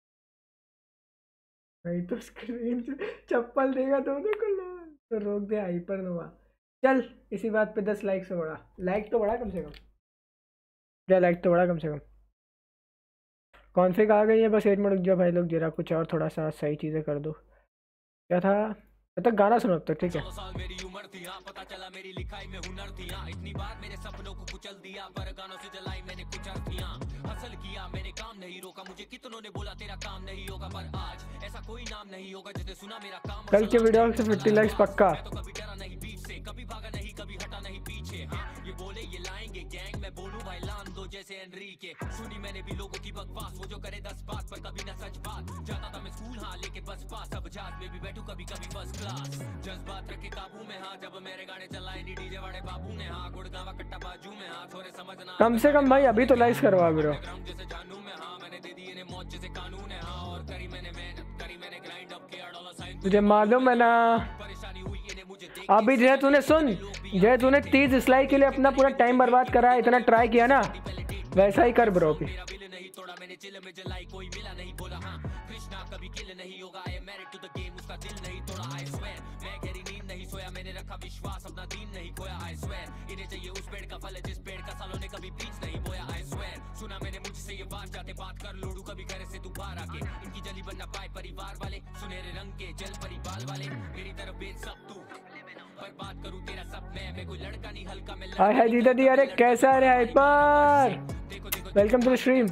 नहीं तो स्क्रीन से चप्पल देगा तो रोक दे हाइपर नोवा। चल इसी बात पे 10 लाइक से बढ़ा, लाइक तो बढ़ा कम से कम, क्या लाइक तो बढ़ा कम से कम। कॉन्फिग आ गई है, बस 8 मिनट रुक जाओ भाई लोग, जरा कुछ और थोड़ा सा सही चीज़ें कर दो। क्या था तब तक गाना सुनो तक, ठीक है। मेरी उम्र थी पता चला मेरी लिखाई में हुनर थी। इतनी बार मेरे सपनों को कुचल दिया, पर गानों से जलाई मैंने कुछ अर्थियां। हसल किया मैंने काम नहीं रोका, मुझे कितनों ने बोला तेरा काम नहीं होगा, पर आज ऐसा कोई नाम नहीं होगा जिसे सुना मेरा काम। कल के वीडियो से 50 लाइक्स पक्का। मैं तो कभी डरा नहीं बीच से, कभी भागा नहीं, कभी हटा नहीं पीछे। हाँ ये बोले ये लाएंगे गैंग, मैं बोलूं भाई लान दो जैसे एनरिके। सुनी मैंने भी लोगों की बकवास, वो जो करे 10 बात पर कभी ना सच बात। जाता था मैं स्कूल हाँ लेके बस पास, अब जहाज में भी बैठूं कभी कभी फर्स्ट क्लास। जज्बात रखे काबू में हाँ, जब मेरे गाने चलाए नी डीजे वाले बाबू ने। हाँ गुड़गावा कट्टा बाजू में हाँ, थोड़े समझना कम से कम भाई अभी तो लाइक्स करवा ब्रो। जैसे जानू में हाँ, मैंने दे दिए ने मौत जैसे कानून है हाँ। और करी मैंने मेहनत करी, मैंने ग्राइंड अप किया डॉलर साइन। तुझे मालूम है ना परेशानी हुई इन्हें मुझे देख। अभी जय तूने सुन, जय तूने 30 डिसलाइक के लिए अपना पूरा टाइम बर्बाद करा है, इतना ट्राई किया ना, वैसा ही कर ब्रो। अभी नहीं तोड़ा मैंने चिल में जलाई, कोई मिला नहीं बोला हाँ कृष्णा कभी किल नहीं होगा। I am married to the game, उसका दिल नहीं तोड़ा। आई स्वेयर मैं गहरी नींद नहीं सोया, मैंने रखा विश्वास अपना दीन नहीं खोया। आई स्वेयर इन्हें चाहिए उस पेड़ का फल जिस पेड़ का सालों ने कभी बीज नहीं बोया। आई स्वेयर सुना मैंने मुझसे ये बात, जाते बात कर लोडू कभी घर से तू बाहर आके। इनकी जली बनना पाए परिवार वाले, सुनहरे रंग के जल परिवार वाले। मेरी तरफ बेच सब तू पर बात करूं तेरा सब मैं कोई लड़का नहीं हल्का मैं। हाय हाय जीता दी, अरे कैसा है रे Hyper, welcome to the stream.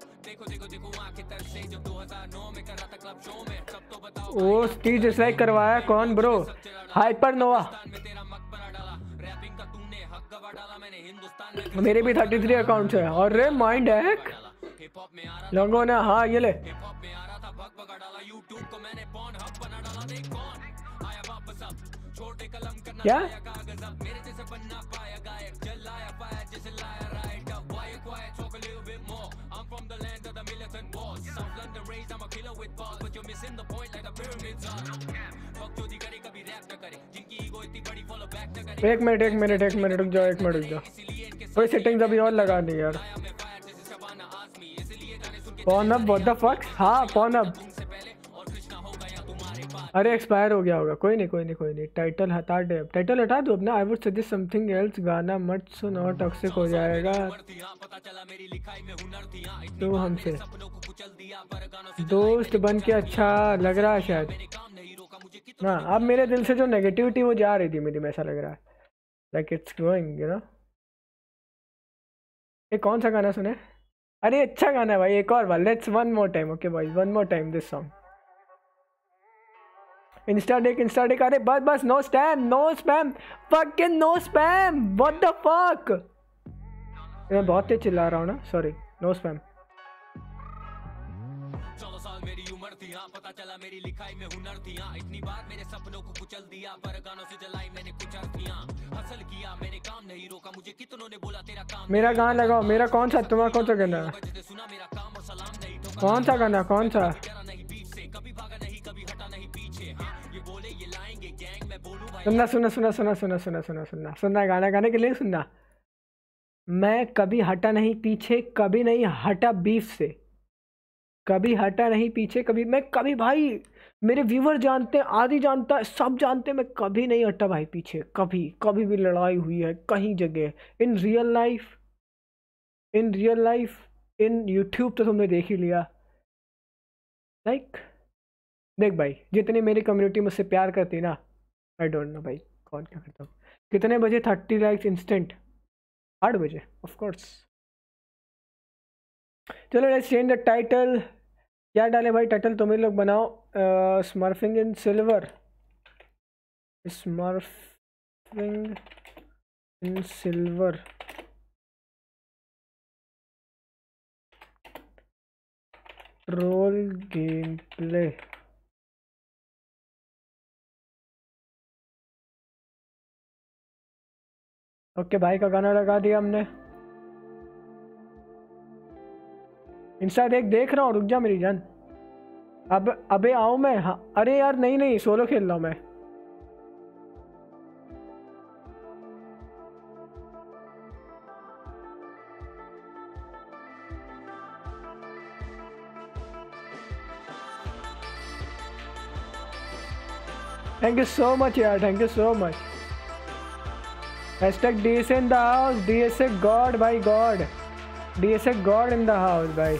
Oh 30 dislike करवाया कौन ब्रो? हाइपर नोवा। मेरे भी 33 अकाउंट्स है। और रे माइंड हैक लोगों ने, हाँ ये ले क्या एक मिनट रुक जाओ, कोई सेटिंग्स अभी और लगा दी यार। पॉर्नहब व्हाट द फक, हाँ पॉर्नहब अरे एक्सपायर हो गया होगा, कोई नहीं कोई नहीं कोई नहीं। टाइटल हटा दे, टाइटल हटा दो अपना। I would suggest something else, गाना मत सुन और टॉक्सिक हो जाएगा तो हमसे। दोस्त बन के अच्छा लग रहा है शायद। हाँ, अब मेरे दिल से जो नेगेटिविटी वो जा रही थी मेरी में, ऐसा लग रहा है like it's going, you know. ये कौन सा गाना सुने? अरे अच्छा गाना है भाई, एक और बार। Let's one more time, okay भाई, one more time this song. Insta डेक अरे बस बस, no spam no spam, fucking no spam, what the fuck. मैं बहुत तेज चिल्ला रहा हूँ ना, सॉरी, नो स्पैम। 14 साल मेरी उम्र थी, हाँ पता चला मेरी लिखाई में हुनर थी, हाँ इतनी बार मेरे सपनों को कुचल दिया, पर गानों से जलाई मैंने कुछ अर्थियां, हसल किया मैंने काम नहीं रोका, मुझे कितनों ने बोला तेरा काम। मेरा गाना लगाओ, मेरा कौन सा, तुम्हारा कौन सा गाना? सुना मेरा काम और सलाम नहीं ठोका, कौन सा गाना, कौन सा? नहीं बीच से कभी भागा नहीं, कभी हटा नहीं पीछे, हाँ ये बोले ये लाएंगे गैंग, मैं बोलूं भाई। सुनना सुनना सुनना सुनना सुनना सुनना सुनना सुनना सुनना, गाना गाने के लिए सुनना। मैं कभी हटा नहीं पीछे, कभी नहीं हटा बीफ से, कभी हटा नहीं पीछे, कभी मैं कभी भाई, मेरे व्यूवर जानते हैं, आदि जानता है, सब जानते हैं, मैं कभी नहीं हटा भाई पीछे, कभी कभी भी लड़ाई हुई है कहीं जगह, in real life, in YouTube तो तुमने देख ही लिया। लाइक देख भाई, जितनी मेरी कम्युनिटी मुझसे प्यार करती ना, आई डोंट नो भाई कौन क्या करता हूँ। कितने बजे 30 लाइक्स इंस्टेंट? 8 बजे ऑफ कोर्स। चलो लेट्स चेंज द टाइटल। क्या डाले भाई टाइटल? तुम लोग बनाओ। Smurfing in silver, smurfing in silver. Role game play. Okay भाई का गाना लगा दिया हमने। इंस्टा देख रहा हूँ, रुक जा मेरी जान। अब अबे आओ मैं, हाँ अरे यार नहीं नहीं, सोलो खेल रहा हूँ मैं। थैंक यू सो मच यार, thank you so much. Hashtag DSA in the house, DSA god भाई, god, DSA god in the house भाई।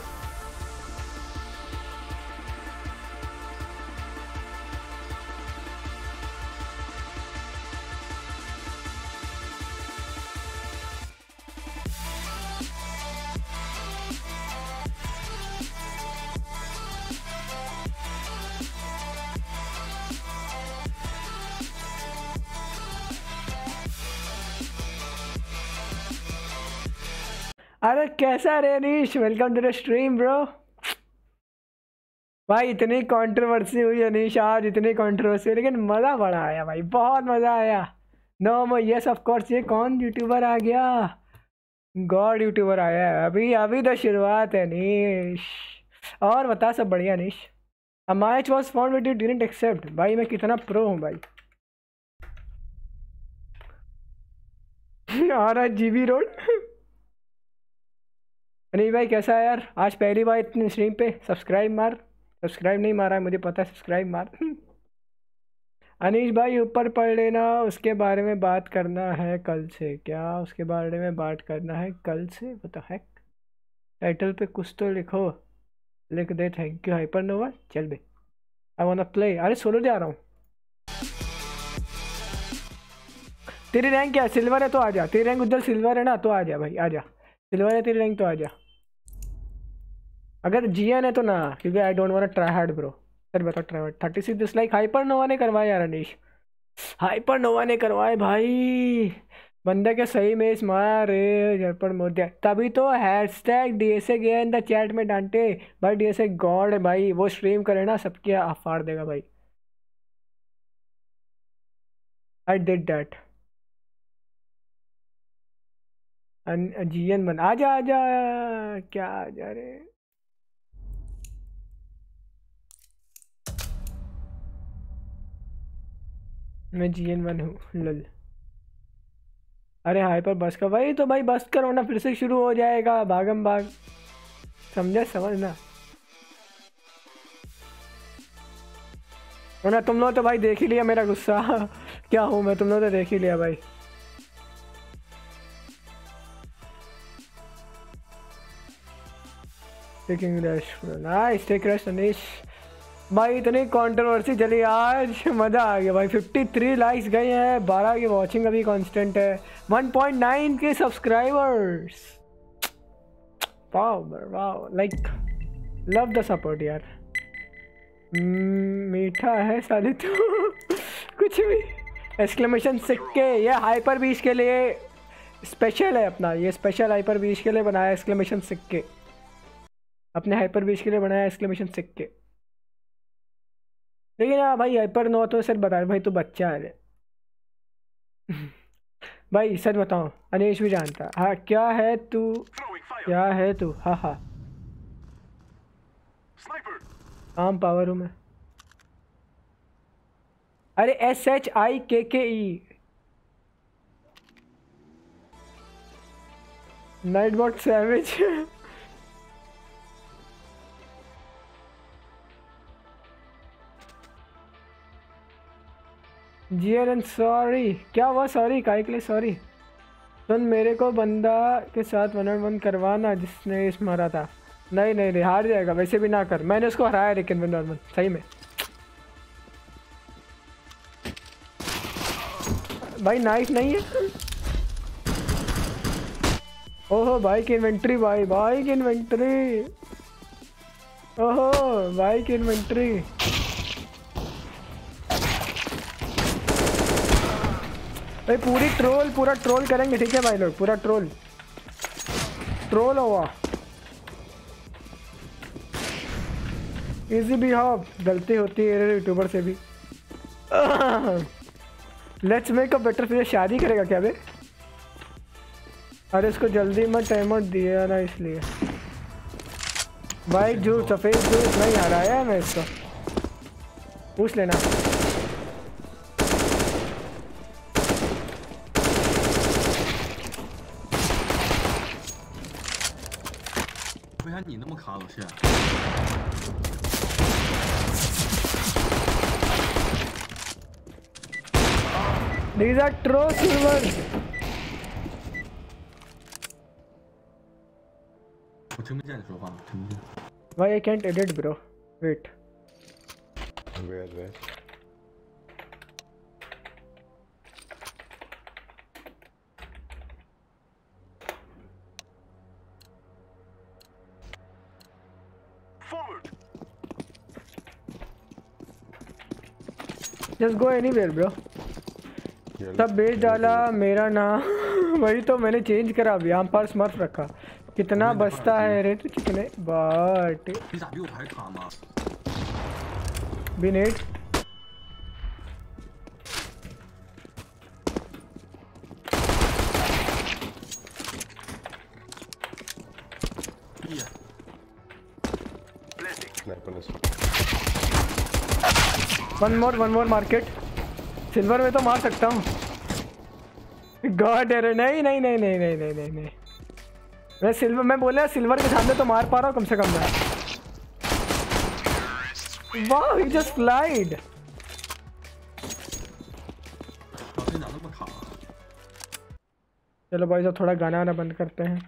अरे कैसा रे Anish, welcome to the stream bro. भाई इतनी कंट्रोवर्सी हुई अनीश आज, इतनी कंट्रोवर्सी, लेकिन मज़ा बड़ा आया भाई, बहुत मज़ा आया। No yes of course. ये कौन यूट्यूबर आ गया? गॉड यूट्यूबर आया है। अभी अभी तो शुरुआत है अनीश। और बता सब बढ़िया Anish. A match was found but you didn't accept. भाई मैं कितना प्रो हूँ भाई। आ रहा जीबी रोड। अनिल भाई कैसा है यार? आज पहली बार इतनी स्ट्रीम पे। सब्सक्राइब मार, सब्सक्राइब नहीं मारा है मुझे पता है, सब्सक्राइब मार। अनीश भाई ऊपर पढ़ लेना, उसके बारे में बात करना है कल से। क्या उसके बारे में बात करना है कल से? बता है टाइटल पे कुछ तो लिखो, लिख दे। Thank you Hyper Nova. चल बे, आई वांट टू प्ले। अरे सोलो जा रहा हूँ। तेरी रैंक क्या है? सिल्वर है तो आ जा। तेरी रैंक उधर सिल्वर है ना, तो आ जा भाई, आ जा। सिल्वर है तेरी रैंक तो आ जा। अगर जीएन है तो ना, क्योंकि I don't want try hard bro. Sir बताओ try hard. 36 dislike Hyper Nova ने करवाया यार अनीश, हाइपर नोवा ने करवाए भाई। बंदा क्या सही में इस मारे झरपड़ मोदिया। तभी तो हैशटैग डीएसए गया इन द चैट में डांटे भाई। डीएसए गॉड है भाई, वो स्ट्रीम करे ना सबके फाड़ देगा भाई। I did that. जीएन बन, आजा आजा। क्या आजा रे? मैं जीएन 1 हूँ लल। अरे हाइपर बस का भाई, तो भाई बस करो ना, फिर से शुरू हो जाएगा भागम भाग। समझा? समझना। वरना तुम लोग तो भाई देख ही लिया मेरा गुस्सा क्या हूँ मैं, तुम लोग तो देख ही लिया भाई। Taking rest, nice, take rest Anish भाई। इतनी कंट्रोवर्सी चली आज, मज़ा आ गया भाई। 53 लाइक्स गए हैं, 12 की वॉचिंग अभी कांस्टेंट है, 1.9 के subscribers. Wow wow, like love the support यार। मीठा है साले तू कुछ भी। एक्सक्लेमेशन सिक्के, ये हाइपर बीच के लिए स्पेशल है अपना, ये स्पेशल हाइपर बीच के लिए बनाया एक्सक्लेमेशन सिक्के, अपने हाइपर बीच के लिए बनाया एक्सक्लेमेशन सिक्के। लेकिन हाँ भाई हाइपर नो तो सर बता भाई तू बच्चा है भाई सच बताओ, अनीश भी जानता है। हाँ क्या है तू, क्या है तू, हाँ हाँ आम पावर हूँ मैं। अरे SHIKKE Nightbot savage GN sorry, क्या हुआ सॉरी, काहे के लिए सॉरी? सुन मेरे को बंदा के साथ 1v1 करवाना जिसने इस मारा था। नहीं नहीं नहीं हार जाएगा, वैसे भी ना कर, मैंने उसको हराया लेकिन 1v1 सही में भाई। नाइफ नहीं है, ओहो भाई की इन्वेंट्री, भाई भाई की इन्वेंट्री, ओहो भाई की इन्वेंट्री। भाई पूरा ट्रोल करेंगे, ठीक है भाई लोग, पूरा ट्रोल हुआ। इजी भी हाँ, गलती होती है यूट्यूबर से भी। लेट्स मेक अ बेटर फिर। शादी करेगा क्या बे? अरे इसको जल्दी मत टाइम दिया ना इसलिए भाई। जो सफ़ेद जूस नहीं हराया है मैं इसको, पूछ लेना। 你那么卡老师 These are true silvers. 我听不见你说话，听不见。 Why I can't edit bro? Wait. Where? Just go anywhere bro. सब बेच डाला मेरा नाम वही तो मैंने चेंज करा अभी, यहाँ पर स्मर्फ रखा। कितना बचता है रे तू, कितने बाट बिनेट। One more market. सिल्वर में तो मार सकता हूँ। गॉड अरे नहीं नहीं नहीं नहीं नहीं नहीं नहीं नहीं, मैं सिल्वर, मैं बोला सिल्वर के सामने तो मार पा रहा हूँ कम से कम मैं। वाह ही जस्ट फ्लाइड। चलो भाई साहब थोड़ा गाना आना बंद करते हैं।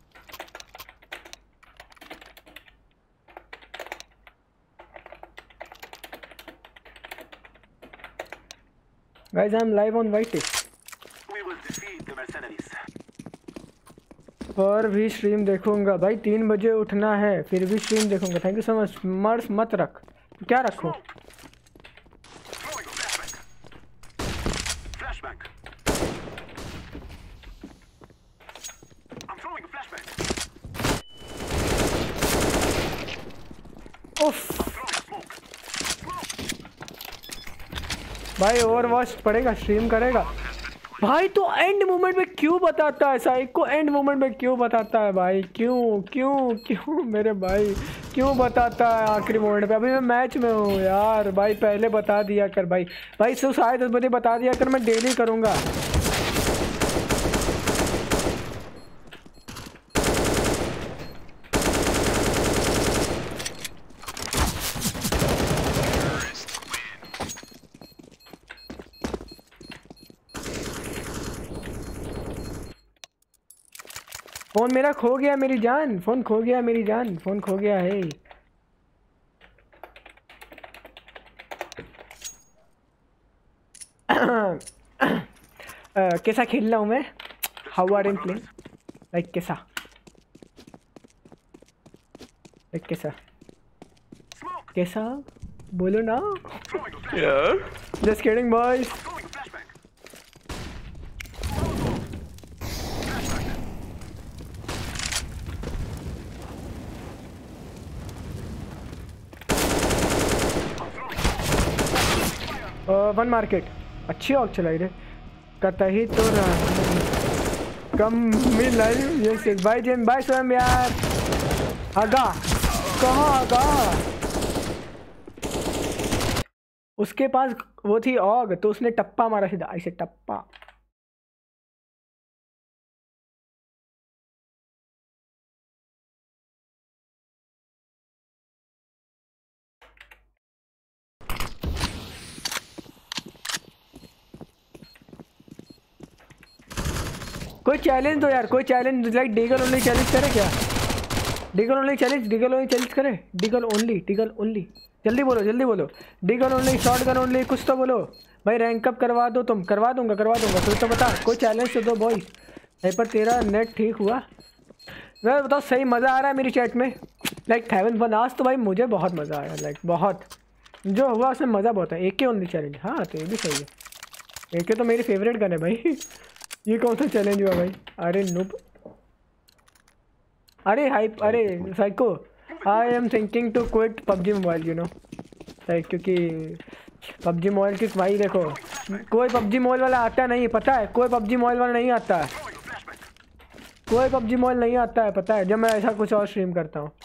Guys, I'm live on White. We will defeat the mercenaries. और भी स्ट्रीम देखूंगा भाई, 3 बजे उठना है, फिर भी स्ट्रीम देखूंगा। Thank you so much. मर्स मत रख, क्या रखो? Flashbang. I'm throwing a flashbang. उफ भाई ओवरवॉच पड़ेगा, स्ट्रीम करेगा भाई। तो एंड मोमेंट में क्यों बताता है साइक को, एंड मोमेंट में क्यों बताता है भाई? क्यों क्यों क्यों मेरे भाई क्यों बताता है आखिरी मोमेंट पे? अभी मैं मैच में हूँ यार भाई, पहले बता दिया कर भाई। भाई 10:30 बजे बता दिया कर, मैं डेली करूँगा। फोन मेरा खो गया मेरी जान, फोन खो गया मेरी जान, फोन खो गया है। कैसा खेल रहा हूँ मैं? How are in playing? Like कैसा? लाइक कैसा? कैसा बोलो ना यार। Just kidding boys. One market अच्छी ऑक चलाई रे कतही तो कम मिल लाइव। यस बाय जेम बाय स्वयं यार। आगा कहाँ आगा? उसके पास वो थी ऑग तो उसने टप्पा मारा सीधा ऐसे टप्पा। कोई चैलेंज दो यार, कोई challenge like Deagle only challenge करे क्या? Deagle only challenge, Deagle only challenge करे। डीगल ओनली, डीगल ओनली, जल्दी बोलो जल्दी बोलो। Deagle only, shotgun only, कुछ तो बोलो भाई। रैंक अप करवा दो तुम। करवा दूंगा फिर तो बता। कोई चैलेंज तो दो बॉय। भाई पर तेरा नेट ठीक हुआ? मैं बताओ सही मज़ा आ रहा है मेरी चैट में। लाइक हेवन वन आज तो भाई मुझे बहुत मज़ा आया। लाइक बहुत जो हुआ उसमें मज़ा बहुत है। AK ओनली चैलेंज, हाँ तो ये भी सही है। AK तो मेरी फेवरेट गन है भाई। ये कौन सा चैलेंज हुआ भाई? अरे नूप, अरे हाइप, अरे psycho. I am thinking to quit PUBG mobile you know. Like क्योंकि PUBG मोबाइल की भाई देखो कोई PUBG मोबाइल वाला आता नहीं, पता है? कोई PUBG मोबाइल वाला नहीं आता है, कोई PUBG मोबाइल नहीं आता है, पता है? जब मैं ऐसा कुछ और स्ट्रीम करता हूँ।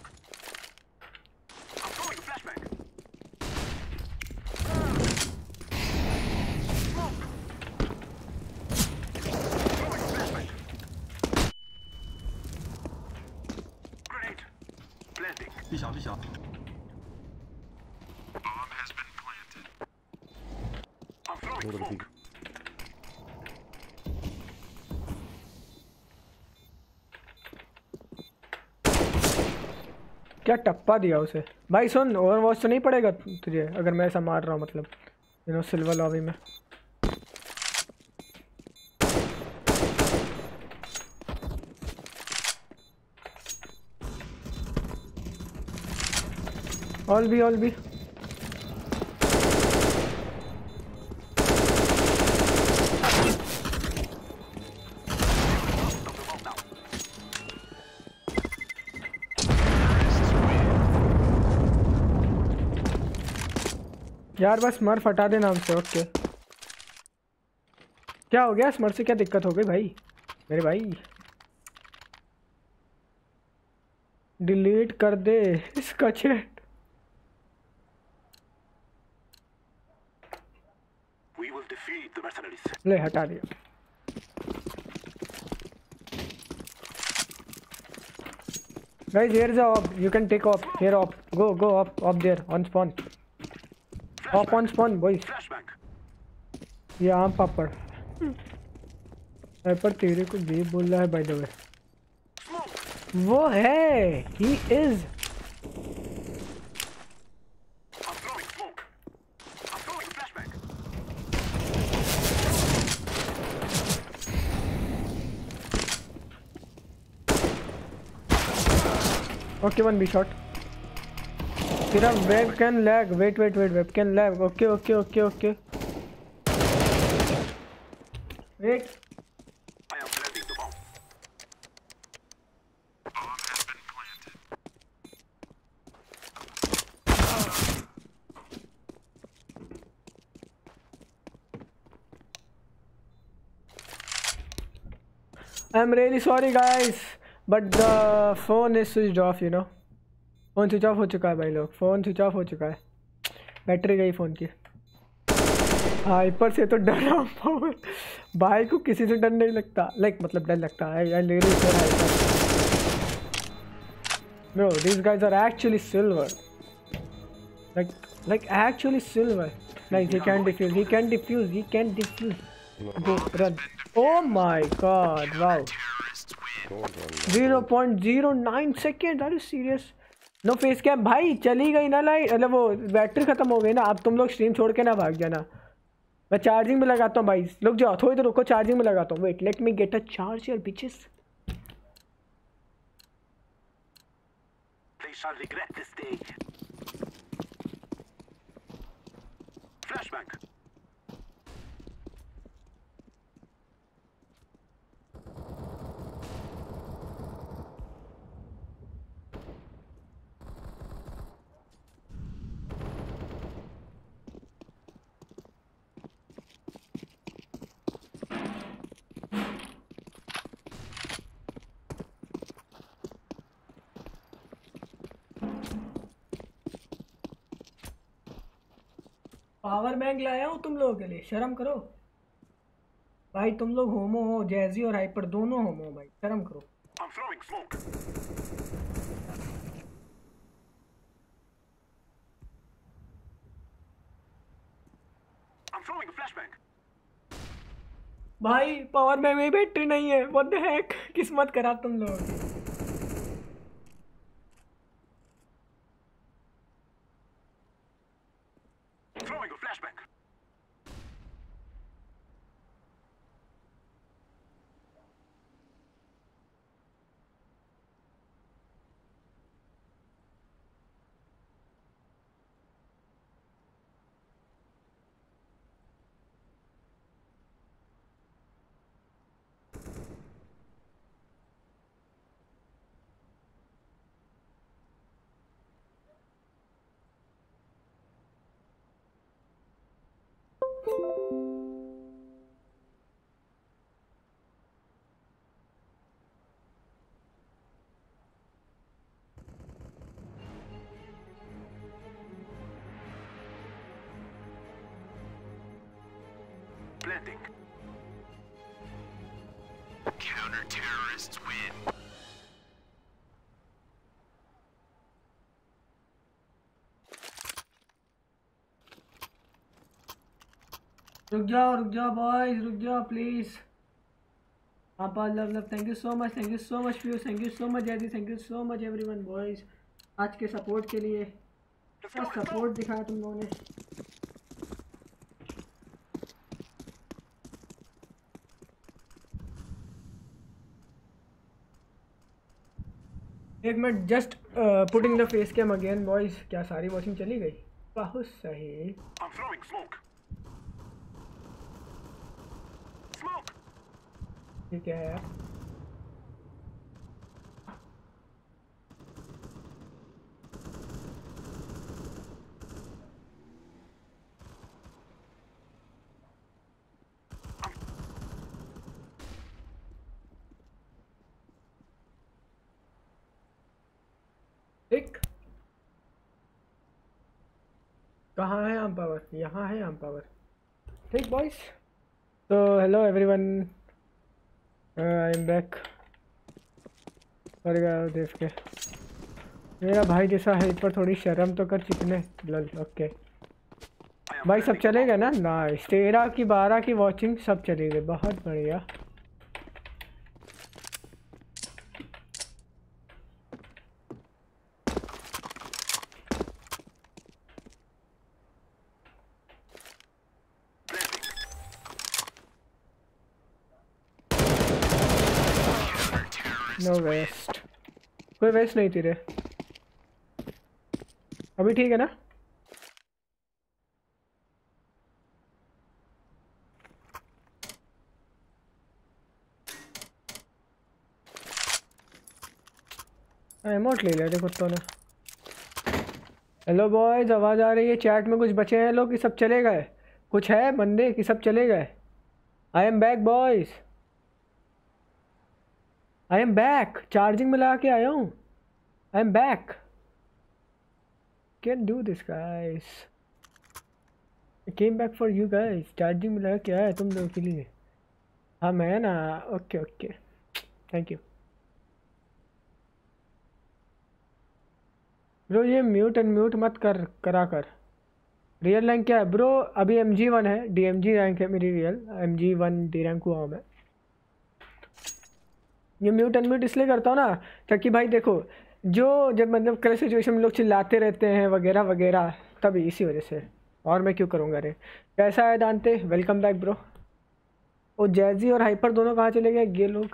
क्या टप्पा दिया उसे भाई। सुन ओवरवॉच तो नहीं पड़ेगा तुझे अगर मैं ऐसा मार रहा हूँ, मतलब यू नो सिल्वर लॉबी में। ऑल बी यार बस स्मर्फ हटा दे नाम से। ओके क्या हो गया? स्मर्फ से क्या दिक्कत हो गई भाई मेरे भाई? डिलीट कर दे इसका चैट। ले हटा दिया। Guys, here is a op. You can take off. Here op. Go up there on spawn. Op on spawn, boys. ये आम पापड़। पर तेरे को ये बोल रहा है by the way। वो है। He is। Okay, one B shot. तेरा webcam lag. Wait. Webcam lag. Okay. Wait. I am planting the bomb. Bomb has been planted. I'm really sorry guys, but the phone is switched off, you know. Phone switch off हो चुका है भाई लोग, phone switch off हो चुका है, battery गई phone की। हाइपर से तो डरा पावर भाई को किसी से डर नहीं लगता, लाइक मतलब डर लगता है। I really fear Hyper bro, these guys are actually silver, like actually silver. Like he can defuse, go run. Oh my god, wow. Don't run. 0.09 second, are you serious? No face cam भाई, चली गई ना light, मतलब वो battery खत्म हो गई ना। अब तुम लोग स्ट्रीम छोड़ के ना भाग जाना, मैं चार्जिंग में लगाता हूँ भाई। रुक जाओ थोड़ी देर रुको, चार्जिंग में लगाता हूँ। Wait let me get a charger bitches. They shall regret this day. Flashbang. Power bank लाया हूँ तुम लोगों के लिए, शर्म करो भाई। तुम लोग होमो हो, जैजी और हाइपर दोनों होमो हो भाई, शर्म करो। I'm throwing smoke. I'm throwing a flashbang. भाई पावर बैंक में बैटरी नहीं है, व्हाट द हेक, किस्मत खराब तुम लोग। Throwing a flashbang. Planting. Counter-terrorists win. रुक जाओ बॉयज, रुक जाओ प्लीज। आपा love love, thank you so much, thank you so much views, thank you so much Zaidi, thank you so much everyone boys आज के सपोर्ट के लिए। सपोर्ट दिखाया तुम लोगों ने। एक minute, just putting the face cam again boys. क्या सारी वॉचिंग चली गई? बहुत सही। I'm throwing smoke. Smoke. ठीक है, ठीक। कहाँ है आम पावर? यहाँ है आम पावर। ठीक बॉयज, तो hello everyone, I am back. देख के मेरा भाई जैसा है, पर थोड़ी शर्म तो कर चिकने। लल ओके भाई, सब चलेगा ना? नाइस, 13 की 12 की वॉचिंग सब चली गई, बहुत बढ़िया। नो वेस्ट, कोई वेस्ट नहीं थी रे। अभी ठीक है ना? एमोट ले लिया थे कुत्तों ने। हेलो बॉयज, आवाज़ आ रही है? चैट में कुछ बचे हैं लोग कि सब चले गए? कुछ है बंदे कि सब चले गए? I am back boys, I am back. Charging में लगा के आया हूँ। I am back, can do this guys. I came back for you guys. Charging में लगा के आया तुम लोगों के लिए। हाँ मैं ना, okay okay, thank you bro. ये म्यूट एंड म्यूट मत करा कर। रियल रैंक क्या है ब्रो? अभी MG1 है, DMG रैंक है मेरी रियल। MG1 D रैंक हुआ हूँ मैं। ये म्यूट अनम्यूट इसलिए करता हूँ ना ताकि भाई देखो जो जब मतलब क्रश सिचुएशन में लोग चिल्लाते रहते हैं वगैरह वगैरह, तभी इसी वजह से। और मैं क्यों करूँगा रे। कैसा है दांते, वेलकम बैक ब्रो। वो जैजी और हाइपर दोनों कहाँ चले गए ये लोग।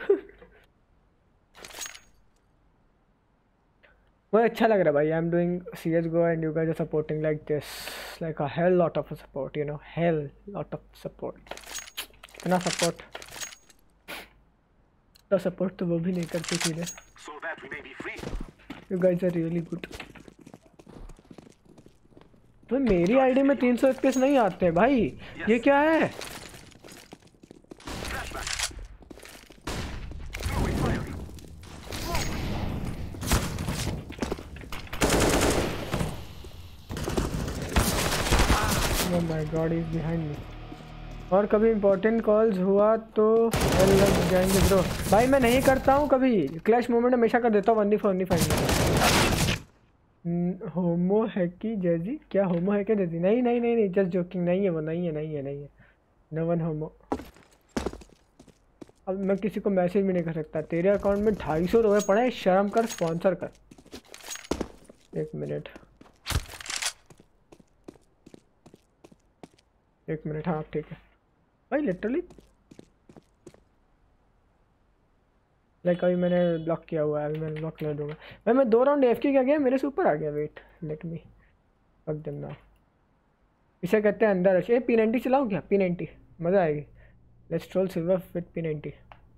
वो अच्छा लग रहा है भाई। I am doing CS:GO and you guys are supporting like this, like a hell lot of support, you know, hell lot of support. इतना सपोर्ट तो सपोर्ट तो वो भी नहीं करते सीधे। You guys are really good. तो मेरी आईडी में 300 FPS नहीं आते भाई, ये क्या है। Oh my God, he's behind me. और कभी इंपॉर्टेंट कॉल्स हुआ तो लग जाएंगे ब्रो। भाई मैं नहीं करता हूँ कभी, क्लैश मोमेंट हमेशा कर देता हूँ 1v4 होमो है कि जैजी, क्या होमो है क्या जैजी? नहीं नहीं नहीं नहीं, जस्ट जोकिंग, नहीं है वो, नहीं है नहीं है नहीं है, नो वन होमो। अब मैं किसी को मैसेज भी नहीं कर सकता। तेरे अकाउंट में 250 रुपये पड़े हैं, शर्म कर, स्पॉन्सर कर। एक मिनट हाँ ठीक है भाई, लिटरली लाइक अभी मैंने ब्लॉक किया हुआ है, अभी मैं ब्लॉक कर दूंगा भाई। मैं 2 राउंड AFK क्या गया, मेरे से ऊपर आ गया। Wait let me fuck them now. इसे कहते हैं अंदर। अच्छा P90 चलाऊँ क्या? P90 मज़ा आएगी। Let's troll silver with P90।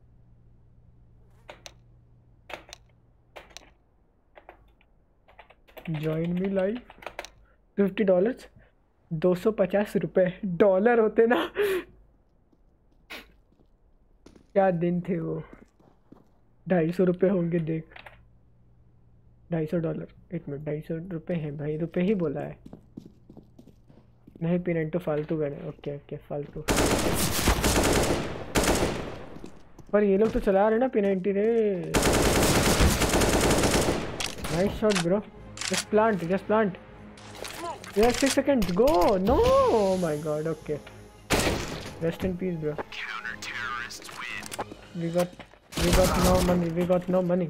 Join me live. $50, 250 रुपये डॉलर होते ना। क्या दिन थे वो। 250 रुपये होंगे देख, $250। एक मिनट, 250 रुपये हैं भाई, रुपये ही बोला है। नहीं P90 फालतू गए। ओके ओके फालतू। पर ये लोग तो चला रहे ना P90 रे। Nice shot bro, just plant just plant. Yes, 6 seconds. Go. No. Oh my God. Okay. Rest in peace, bro. We got no money. We got no money.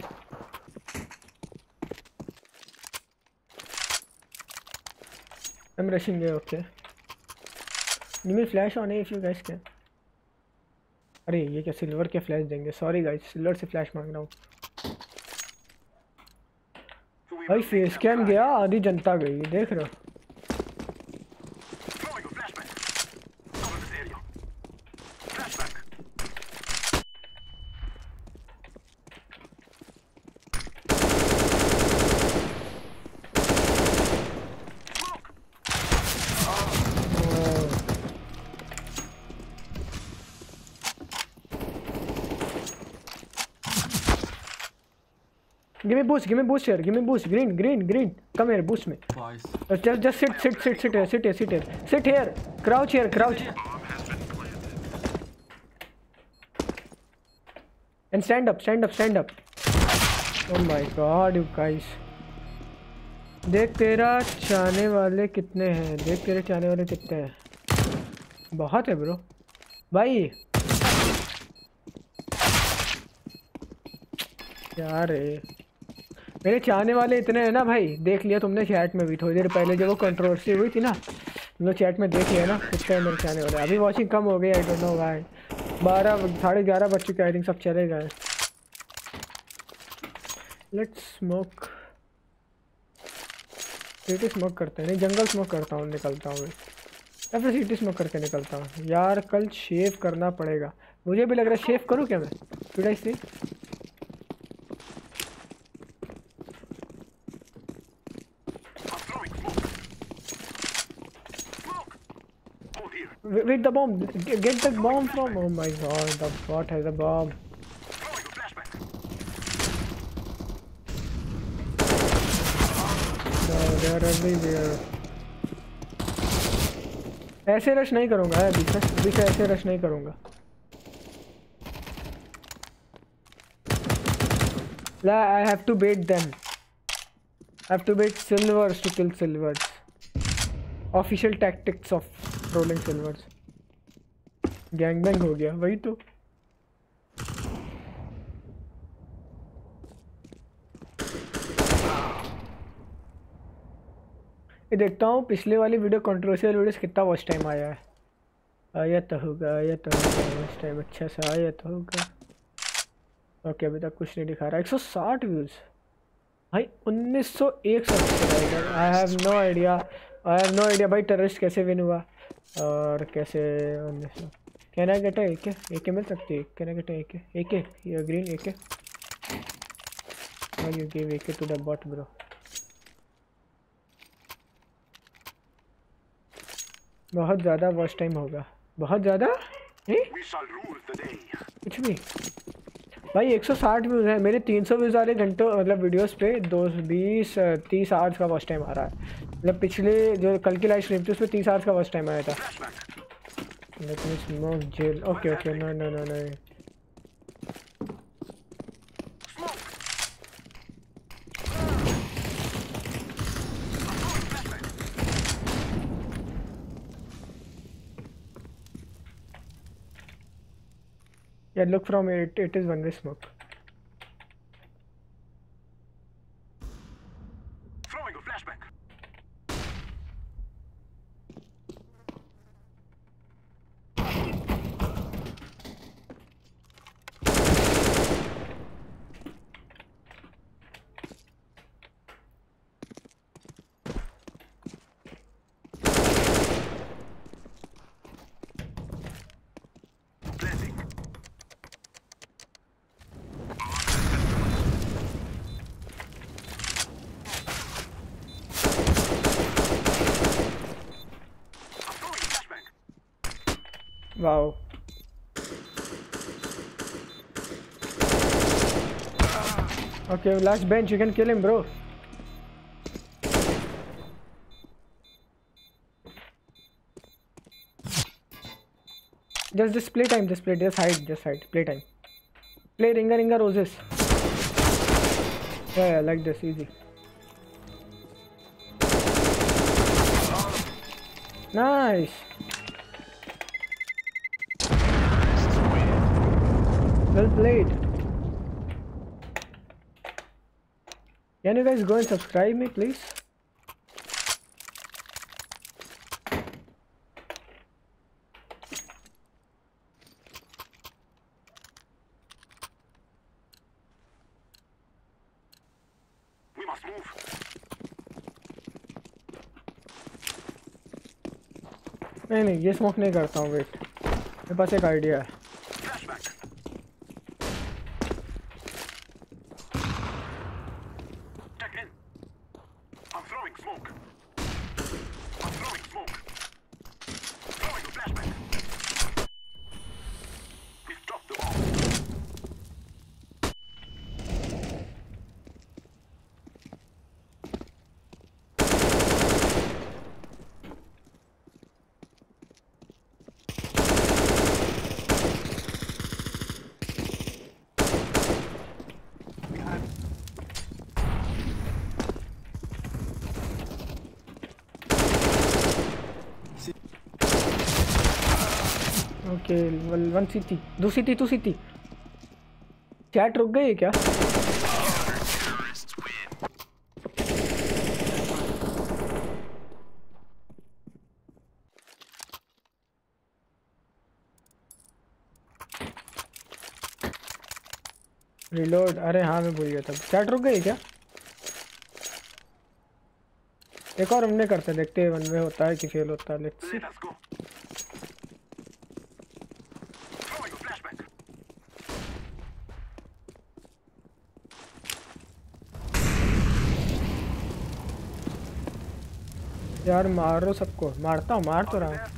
I'm rushing here. Okay. Give me flash on if you guys can. अरे ये क्या silver के flash देंगे? Sorry guys, silver से flash मांग रहा हूँ भाई। फेस कैम गया, आधी जनता गई, देख रहे हो। Give me boost here, give me boost, green, come here, boost me. Just sit here, crouch here. And stand up. Oh my God, you guys. देख तेरा चाहने वाले कितने हैं, बहुत है ब्रो भाई। यार मेरे चाहने वाले इतने हैं ना भाई, देख लिया तुमने चैट में भी थोड़ी देर पहले जब वो कंट्रोवर्सी हुई थी ना, तुम लोग चैट में देख लिया ना कितने हैं मेरे चाहने वाले। अभी वॉचिंग कम हो गई, आई डोंट नो व्हाई। 11 बज चुके, आई थिंक सब चले गए। लेट्स स्मोक, सिटी स्मोक करते हैं, नहीं जंगल स्मोक करता हूँ, निकलता हूँ या फिर सिटी स्मोक करके निकलता हूँ। यार कल शेव करना पड़ेगा, मुझे भी लग रहा है। शेव करूँ क्या मैं? Should I see? With the bomb, get the bomb from. Oh my God, the bot has a bomb. No, they are everywhere. ऐसे रश नहीं करूँगा अभी से ऐसे रश नहीं करूँगा। ला, I have to bait them. I have to bait silvers to kill silvers. Official tactics of trolling silvers. Gang bang हो गया वही तो। ये देखता हूँ पिछले वाली वीडियो कंट्रोवर्शियल वीडियो से कितना वॉच टाइम आया है। आया तो होगा वॉच टाइम अच्छा सा आया तो होगा। ओके अभी तक कुछ नहीं दिखा रहा। 160 व्यूज़ भाई, 1901 subscriber. I have no idea भाई टेररिस्ट कैसे विन हुआ और कैसे 1900। कैन आई गेट AK मिल सकती है? कैन आई गेट AK ये green AK? You give AK to the bot bro. बहुत ज़्यादा वॉच टाइम होगा, बहुत ज़्यादा। कुछ भी भाई 160 व्यूज़ है मेरे। 300 व्यूज़ वाले घंटों मतलब वीडियोस पे 20-30 आवर्स का वॉच टाइम आ रहा है। मतलब पिछले जो कल की लाइव स्ट्रीम थी उसमें 30 आवर्स का वॉच टाइम आया था। लेट मी स्मोक जेल। Okay no. Yeah, look from it. It is one way smoke. Throwing a flashback. Wow. Okay, last bench. You can kill him, bro. Just play time. Just hide. Play time. Play Ringa Roses. Yeah, like this, easy. Nice. Well played. Can you guys go and subscribe me, please? We must move. नहीं ये smoke नहीं करता हूँ। Wait, मेरे पास एक idea है। Okay 1 CT 2 CT। Chat रुक गई क्या? रिलोड। अरे हाँ मैं भूल गया था। चैट रुक गई क्या? एक और हमने करते देखते हैं वन में होता है कि फेल होता है। Let's see. यार मारो सबको। मारता हूँ, मार तो रहा हूँ।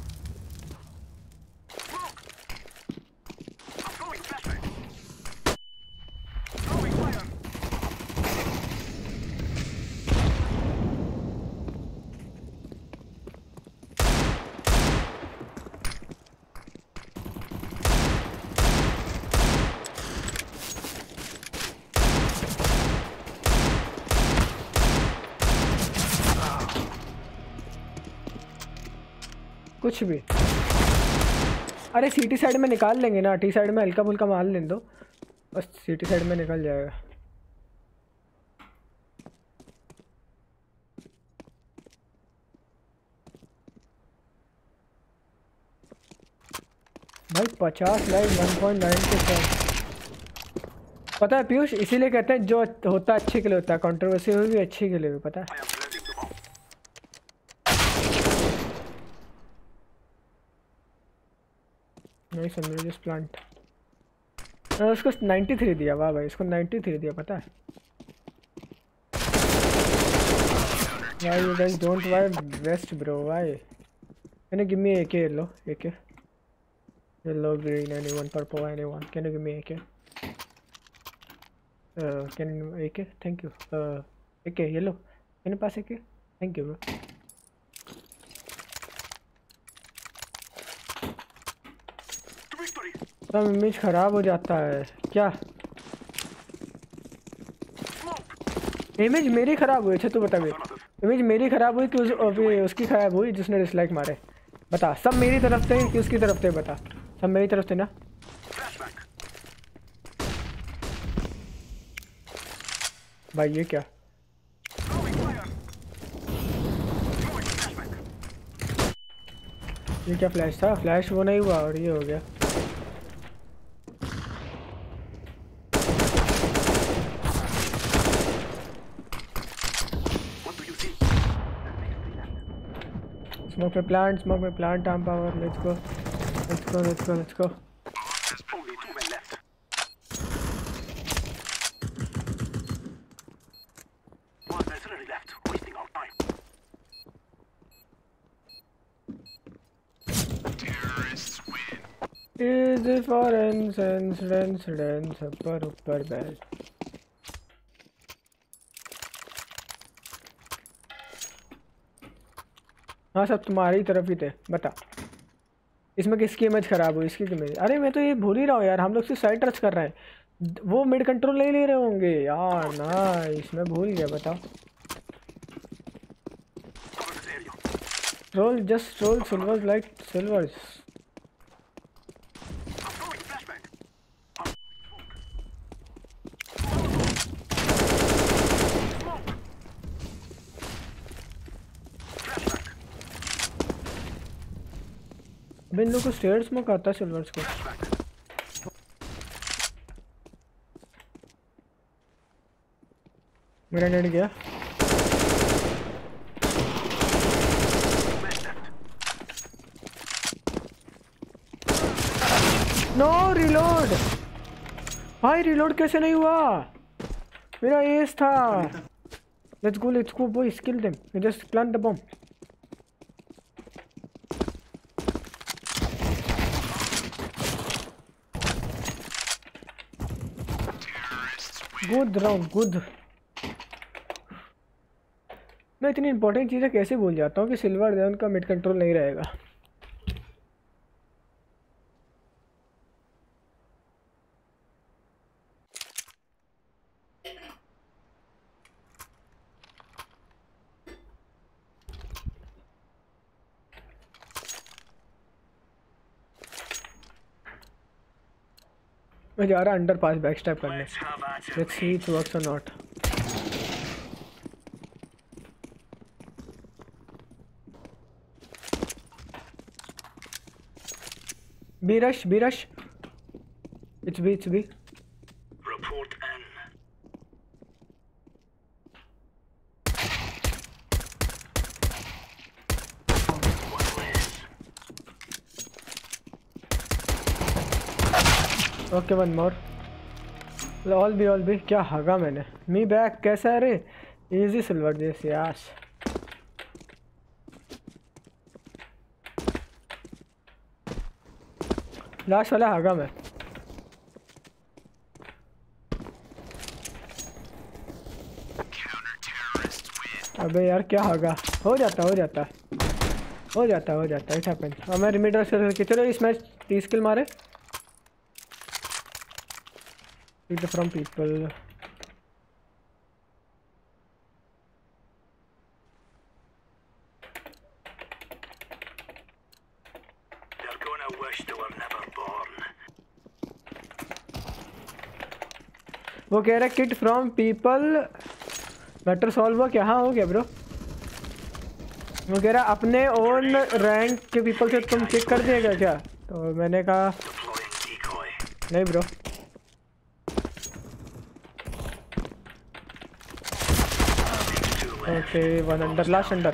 कुछ भी। अरे सीटी साइड में निकाल लेंगे ना। टी साइड में हल्का फुल्का मार लें दो बस, सीटी साइड में निकल जाएगा। भाई 50 लाइक 1.9 के साथ। पता है पीयूष, इसीलिए कहते हैं जो होता है अच्छे के लिए होता है, कंट्रोवर्सी हुई भी अच्छे के लिए भी, पता है। नहीं समझ जिस प्लांट उसको 93 दिया। वाह भाई, इसको 93 दिया, पता है। Why you guys don't buy vest bro? Why? Can you give me AK? Yellow AK, yellow, green, anyone, purple, anyone. Can you give me AK? Can you AK? Thank you. AK yellow. Can you pass AK? Thank you bro. सब image खराब हो जाता है क्या? Image मेरी खराब हुई? अच्छा तू बता भाई, इमेज मेरी खराब हुई कि उसकी खराब हुई जिसने डिसलाइक मारे? बता, सब मेरी तरफ थे कि उसकी तरफ थे? बता, सब मेरी तरफ थे ना? भाई ये क्या? ये क्या फ्लैश था? फ्लैश वो नहीं हुआ और ये हो गया। Smoke my plant, arm power. Let's go. Only 2 men left. One mercenary left, wasting our time. Terrorists win. Easy for incidents, upper bell. हाँ सब तुम्हारी तरफ ही थे। बता, इसमें किसकी इमेज खराब हुई? इसकी इमेज? अरे मैं तो ये भूल ही रहा हूँ यार, हम लोग सिर्फ साइड टच कर रहे हैं, वो मिड कंट्रोल नहीं ले रहे होंगे यार। ना इसमें भूल गया। बताओ, roll just roll silver like silvers. अब इन लोगों को स्टेयर स्मोक आता है सिल्वर्स को। मेरा नेट गया। No reload. भाई रिलोड कैसे नहीं हुआ? मेरा एस था। Let's go boys, kill them, just plant the bomb. Good round, good. मैं इतनी इंपॉर्टेंट चीज़ें कैसे भूल जाता हूँ कि सिल्वर है उनका मिड कंट्रोल नहीं रहेगा। मैं जा रहा अंडर पास बैक स्टेप करने। लेट्स सी इट वर्क्स और not. B rush. It's B Report N. Okay one more. All B क्या हगा मैंने। मी बैक कैसा है रे? इजी सिल्वर दिस यास। लास्ट वाला हगा मैं। अबे यार क्या हगा? हो जाता इट हैपेंस। अब मैं रिमिडर से चलो इस मैच 30 किल मारे। From people. They're gonna wish they were never born. वो कह रहा है kit from people matter solve. क्या? हाँ हो गया ब्रो। वो कह रहा अपने ओन रैंक के पीपल से तुम चेक कर देगा क्या? तो मैंने कहा नहीं bro. Okay one under, last under.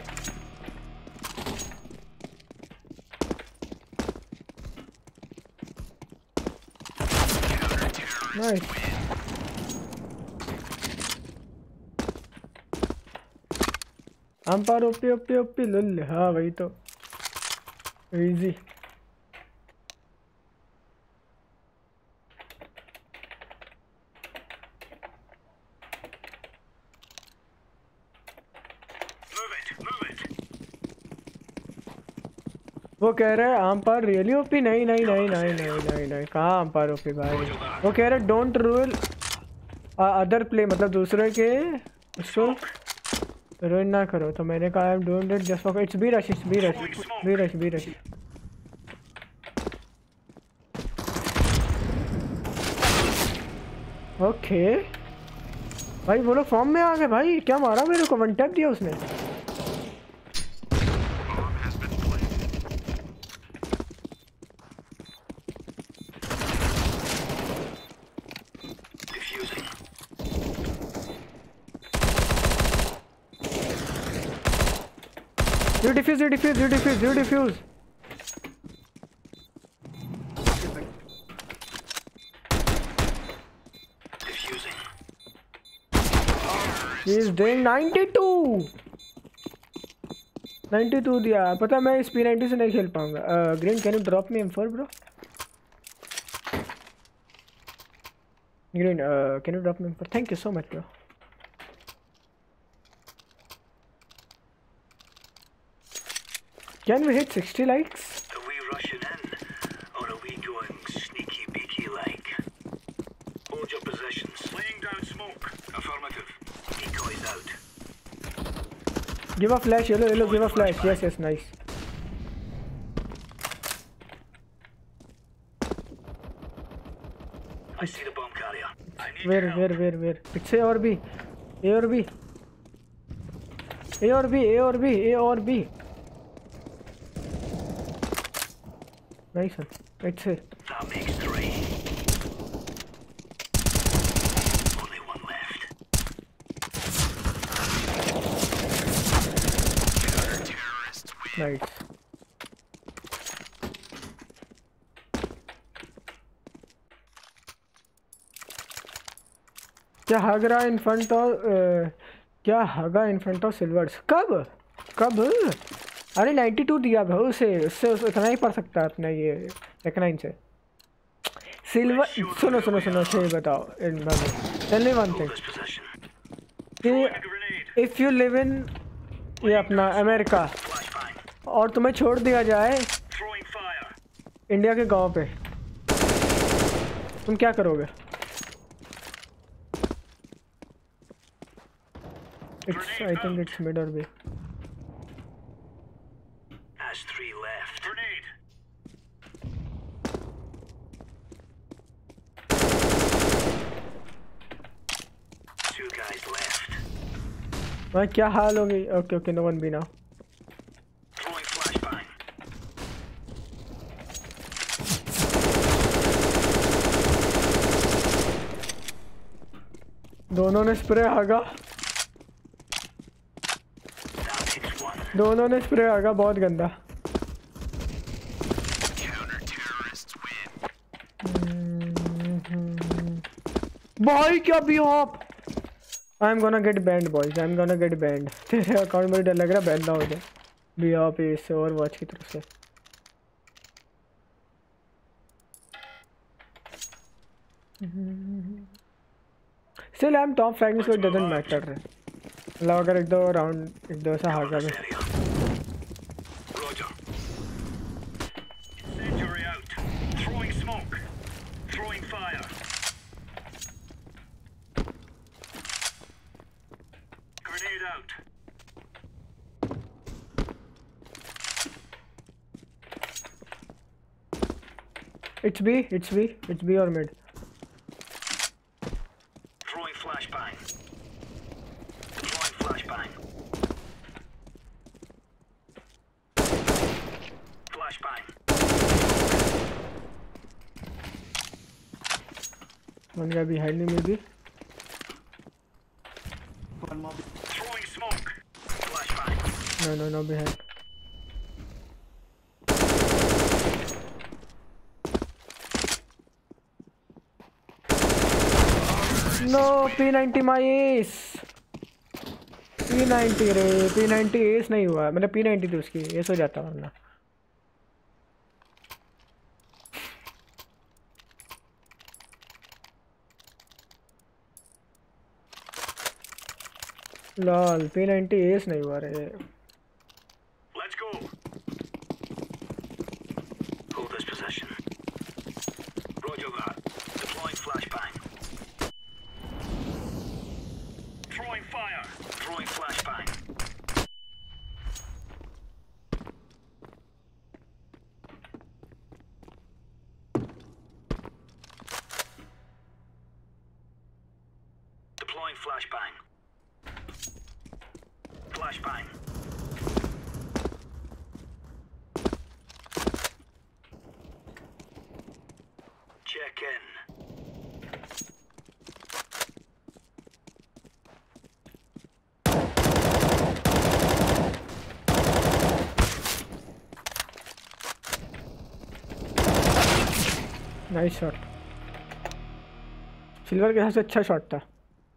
Nice. Umpire OP OP OP lol. हाँ वही तो इजी। वो कह रहे हैं आमपार रियली ओपी। नहीं नहीं नहीं नहीं नहीं नहीं नहीं कहाँ आमपार ओपी भाई। वो कह रहे डोंट रूल अदर प्ले, मतलब दूसरे के उसको रुइन ना करो। तो मैंने कहा I am doing it just for it's B rush, it's B rush, B rush, B rush. Okay भाई वो लोग फॉर्म में आ गए भाई। क्या मारा मेरे को, वन टैप दिया उसने। You defuse, you defuse, you defuse, you defuse. He is doing 92. 92 दिया। पता मैं इस P90 से नहीं खेल पाऊंगा। Green, can you drop me M4 bro? Green, can you drop me M4? Thank you so much bro. Can we hit 60 likes? Are we rushing in, or are we going sneaky beaky like? Hold your positions. Laying down smoke. Affirmative. Decoys out. Give a flash, yellow, yellow, give a flash. Yes, yes, nice. I see the bomb carrier. I need Where? पीछे और भी, A और B, A और B, A और B, A और B. Nice one. It's it. That makes 3. Only one left. Terrorists win. Nice. क्या हगरा इन front of क्या हगा इन फ्रंट ऑफ सिल्वर्स? कब? अरे 92 दिया भाई उसे, उससे इतना ही पढ़ सकता है अपना ये टेक9 से। सिल्वर सुनो सही बताओ। Tell me one thing, if you live in ये अपना अमेरिका और तुम्हें छोड़ दिया जाए इंडिया के गांव पे, तुम क्या करोगे? I think it's mid or B. Has 3 left. Grenade. 2 guys left. भाई क्या हाल हो गई? Okay no one B now. Throwing flashbang. दोनों ने स्प्रे आगा, दोनों ने स्प्रे आगा, बहुत गंदा। भाई क्या भी आप, I am gonna get band boys, I am gonna get band. तेरे अकाउंट में डर लग रहा है बैंड ना हो जाए भी आप इस और वॉच की तरफ से। Still I am top frag, so it doesn't matter. मतलब अगर एक दो ऐसा हागा में It's B or mid. Throwing flashbang. Throwing flashbang. Flashbang. One guy behind me maybe. Throwing smoke. Flashbang. No behind. No, P90 my ace. P90 रे, P90 ace नहीं हुआ, मतलब P90 थी उसकी, ace हो जाता वरना. लॉल P90 ace नहीं हुआ रे. Let's go. Hold this position. Roger that. Deploying flashbang. Throwing fire. Throwing flashbang. Deploying flashbang. Flashbang. Check in. Nice shot. Silver के हिसाब से अच्छा शॉट था.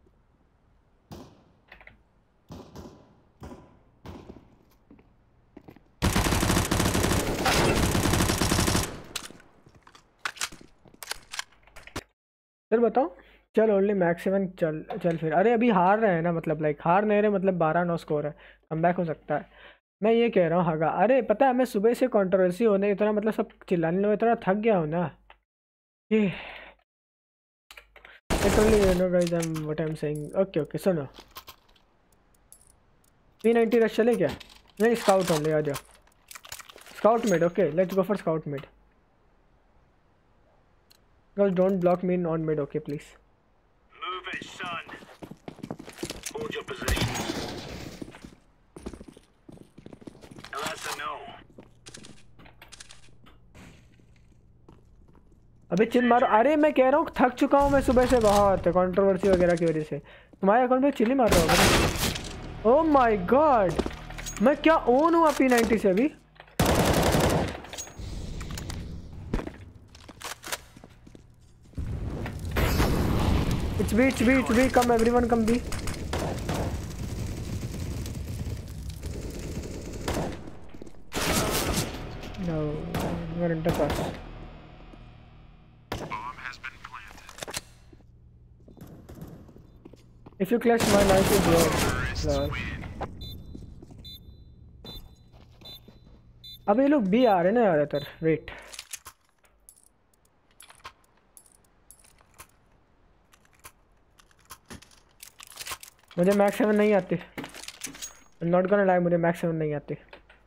चल बताओ. चल ओनली मैक्स 7 चल फिर. अरे अभी हार रहे हैं ना, मतलब लाइक हार नहीं रहे, मतलब 12-9 स्कोर है, कमबैक हो सकता है. मैं ये कह रहा हूँ हागा. अरे पता है मैं सुबह से कंट्रोवर्सी होने इतना मतलब सब चिल्लाने लगे, इतना थक गया हूँ ना ये. Literally you know guys, what I am saying. Okay सुनो. P90 रश चले क्या? नहीं, स्काउट ओनली. आ जाओ scout mid. Okay let's go for scout mid. Guys, don't block me on mid, okay, please. Move it, son. Hold your positions. And that's a no. अबे chill मारो. अरे मैं कह रहा हूँ थक चुका हूँ मैं सुबह से बहुत कंट्रोवर्सी वगैरह की वजह से. तुम्हारे अकाउंट में चिल ही मार रहा होगा. ओह माय गॉड, मैं क्या ओन हुआ P90 से अभी. It's B. Come everyone, come B. No, we're in the pass. Bomb has been planted. If you clutch my life is low. अब ये लोग B आ रहे हैं ना ज़्यादातर. वेट. मुझे मैक्स 7 नहीं आती. नॉट गोना लाई, मुझे मैक्स 7 नहीं आती.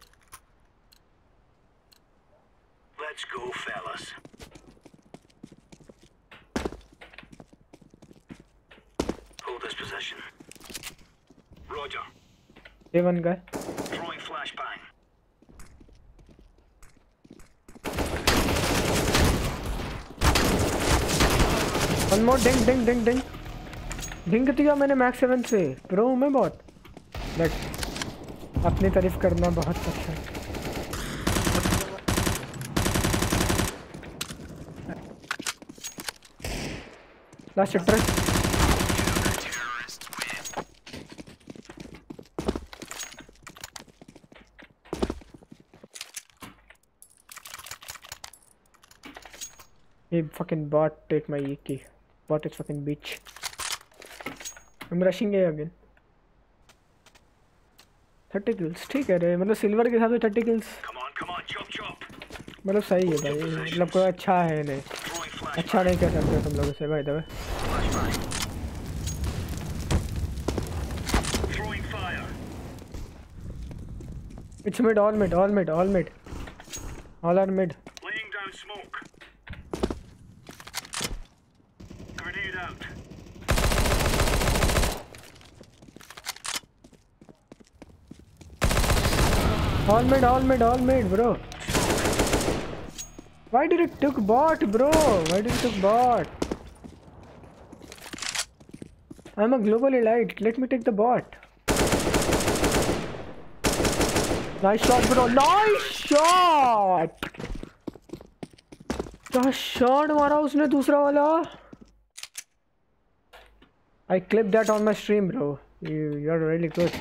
Let's go, fellas. Hold this position. Roger. A1 guy. Throwing flashbang. One more. Ding. Dhing दिया मैंने मैक्स 7 से. प्रो हूँ मैं बहुत, बट अपनी तारीफ करना बहुत अच्छा है. Last chapter. ये fucking bot take my EK. Bot is fucking bitch. I'm rushing A again. 30 kills ठीक है रे, मतलब सिल्वर के हिसाब से 30 kills मतलब सही है भाई. मतलब कोई अच्छा है नहीं, अच्छा नहीं कह सकते तुम लोगों से भाई. दबे it's mid, all are mid. Laying down smoke. Grenade out. All mid, bro. Why did it took bot, bro? Why did it took bot? I'm a global elite. Let me take the bot. Nice shot, bro. Nice shot. क्या shot मारा उसने दूसरा वाला. I clipped that on my stream, bro. You're really good.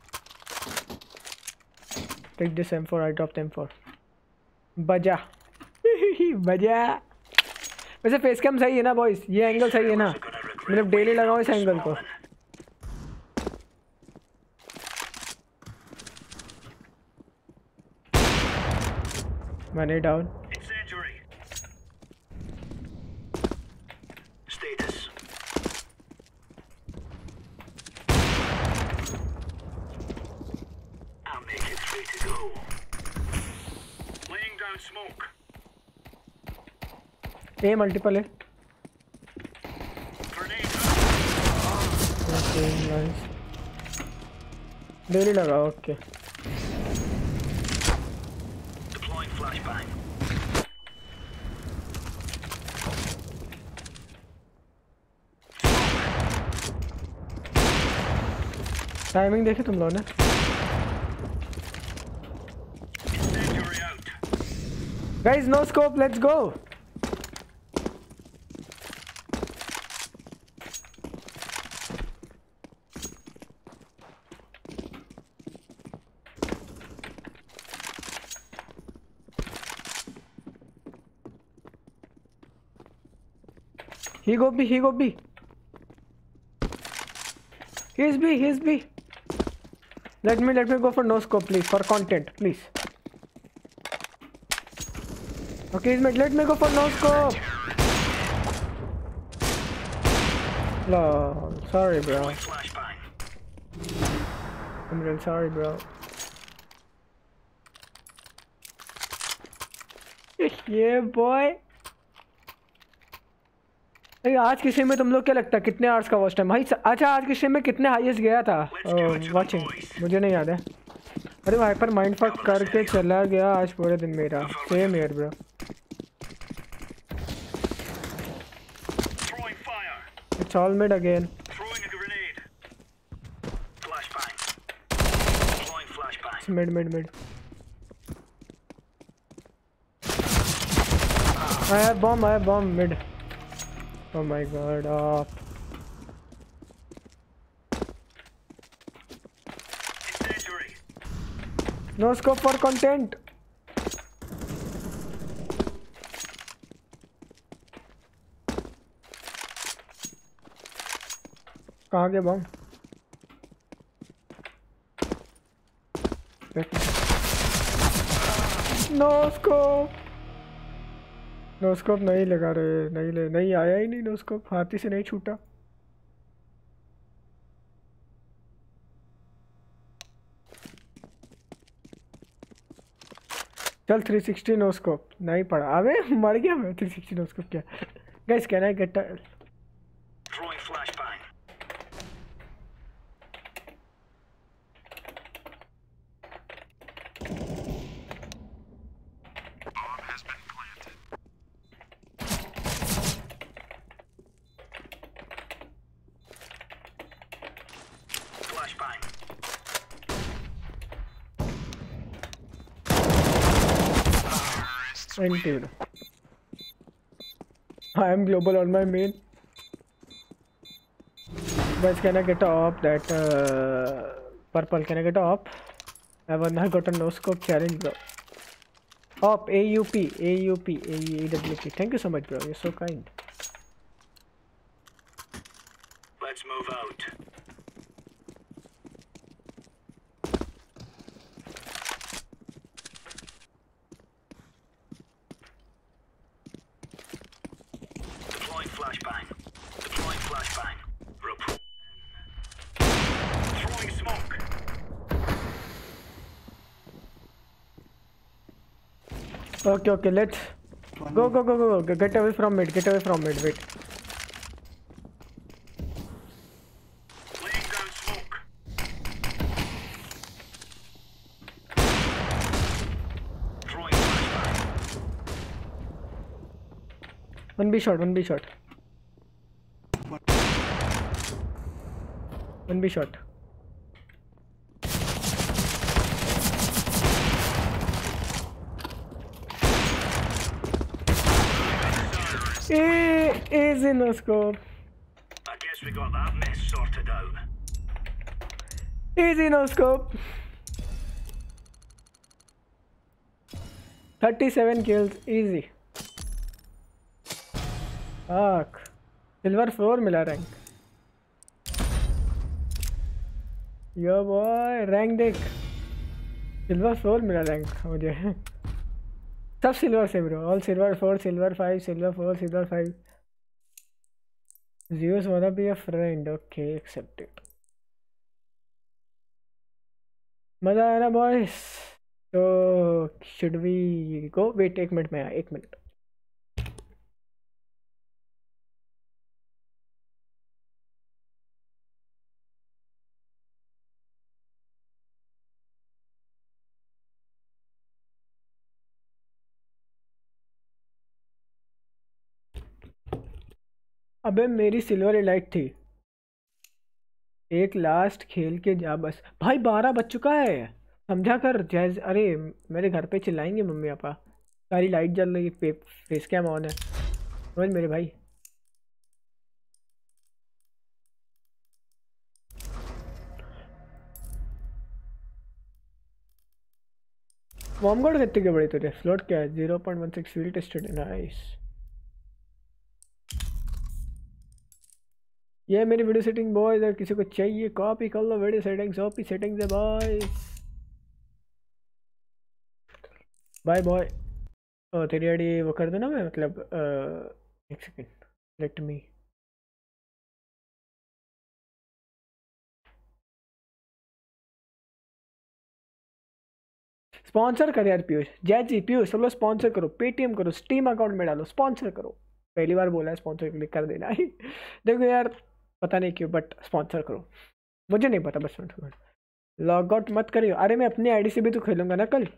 Take this M4. I dropped M4. बजा. बजा. वैसे face cam सही है ना बॉयज? ये एंगल सही है ना? मैंने डेली लगाऊं इस एंगल को. Money down. Incendiary. Status. I'll make it 3 to go. Laying down smoke. A multiple है. Grenade. Okay, nice. डेली लगा. Okay. Flashbang. टाइमिंग देखे तुम लोग ने? Guys, no scope. Let's go. He go B, he go B. He's B, he's B. Let me go for no scope, please, for content, please. Okay, he's mid. Let me go for no scope. Lol, sorry, bro. I'm real sorry, bro. Yeah, boy. आज की stream में तुम लोग क्या लगता है कितने hours का वॉच टाइम भाई? अच्छा, आज की स्ट्रीम में कितने हाईएस्ट गया था वॉचिंग? मुझे नहीं याद है. अरे वाइपर माइंड फक करके चला गया आज पूरे दिन मेरा. Same year bro. It's all mid again. Mid mid mid. I have bomb mid. Oh my god, up. No scope for content. कहाँ गया bomb? No scope. No scope नहीं लगा रहे. नहीं आया ही नहीं नो स्कोप. हाथी से नहीं छूटा. चल 360 नो स्कोप नहीं पड़ा. अबे मर गया मैं. 360 नो स्कोप क्या? Guys can I get Dude. I am global on my main. Guys, can I get a op that purple? Can I get a op? I got a no scope challenge, bro. Op AUP AWP. Thank you so much, bro. You're so kind. Let's move out. Okay, let's go. Get away from mid. Wait. Laying down smoke. Throwing flashbang. One B shot. One B shot. Easy no scope. I guess we got that mess sorted out. Easy no scope. 37 kills easy. Fuck. Silver 4 मिला rank. Yo boy rank देख, silver 4 मिला rank मुझे। सब silver से bro, all silver 4, silver 5, silver 4, silver 5। Zeus wanna be a friend, okay, accepted। मजा आया ना boys? तो should we go? Wait 1 minute में आया, 1 मिनट। अबे मेरी सिल्वर इलाइट थी, एक लास्ट खेल के जा बस। भाई 12 बज चुका है, समझा कर जैज। अरे मेरे घर पे चिल्लाएंगे मम्मी पापा, सारी लाइट जल रही है, फेस कैम ऑन है। समझ मेरे भाई। वॉर्म कितने के बड़े तुझे? स्लॉट क्या है? 0.16 फील्ड टेस्टेड, नाइस। ये मेरी वीडियो सेटिंग बॉयज, अगर किसी को चाहिए कॉपी कर लो वीडियो सेटिंग्स, ओपी सेटिंग्स है बॉयज। Bye boy. तेरी आईडी वो कर दो ना, मैं मतलब 1 सेकेंड, लेट मी। स्पॉन्सर कर यार पीयूष, जय जी पीयूष, सब लोग स्पॉन्सर करो, पेटीएम करो, स्टीम अकाउंट में डालो, स्पॉन्सर करो। पहली बार बोला है स्पॉन्सर क्लिक कर देना ही। देखो यार पता नहीं क्यों बट स्पॉन्सर करो, मुझे नहीं पता बस। लॉग आउट मत करियो। अरे मैं अपनी आईडी से भी तो खेलूंगा ना कल।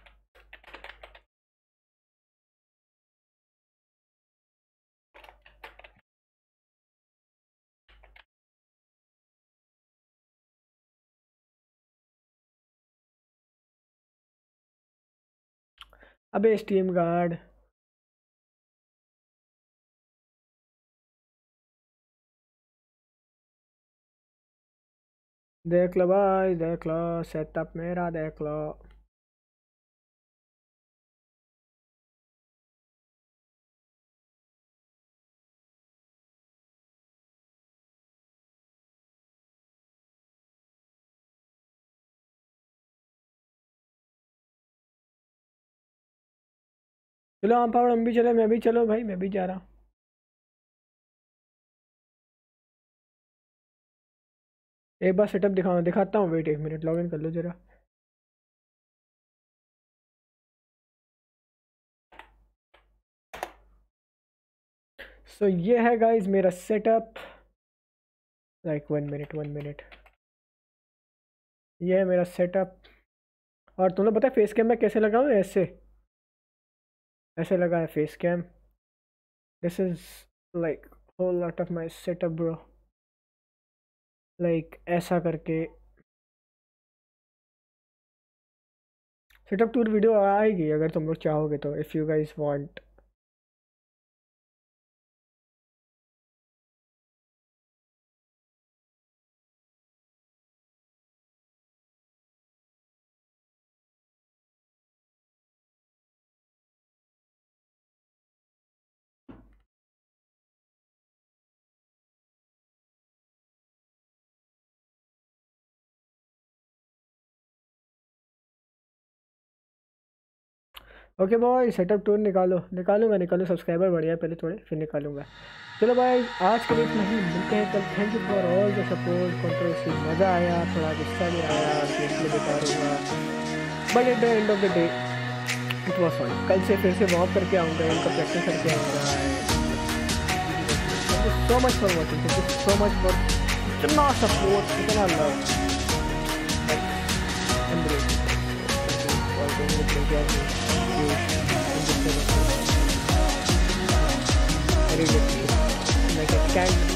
अबे स्टीम गार्ड, देख लो भाई, देख लो सेटअप मेरा, देख लो। चलो हम पावर, हम भी चले, मैं भी, चलो भाई मैं भी जा रहा हूँ। एक बार सेटअप दिखाता हूँ, वेट 1 मिनट, लॉगिन कर लो जरा। सो ये है गाइज मेरा सेटअप, लाइक 1 मिनट 1 मिनट। ये है मेरा सेटअप। और तुम लोग पता है फेस कैम में कैसे लगाऊँ? ऐसे लगा है face cam. This is like whole lot of my setup bro, like ऐसा करके। सेटअप टूर वीडियो आएगी अगर तुम लोग चाहोगे तो, if you guys want. Okay boy, setup tour निकालूंगा सब्सक्राइबर बढ़िया पहले थोड़े, फिर निकालूंगा। चलो भाई आज के लिए इतना ही, मिलते हैं कल। Thank you for all the support, controversy, मज़ा आया, थोड़ा गुस्सा भी आया, इसलिए बेकार होगा, but at the end of the day it was fun. कल से फिर से वॉक करके आऊँगा, इनका प्रैक्टिस करके आऊँगा। Thank you so much for watching, thank you so much for इतना सपोर्ट, इतना love. I really appreciate it. Like I can't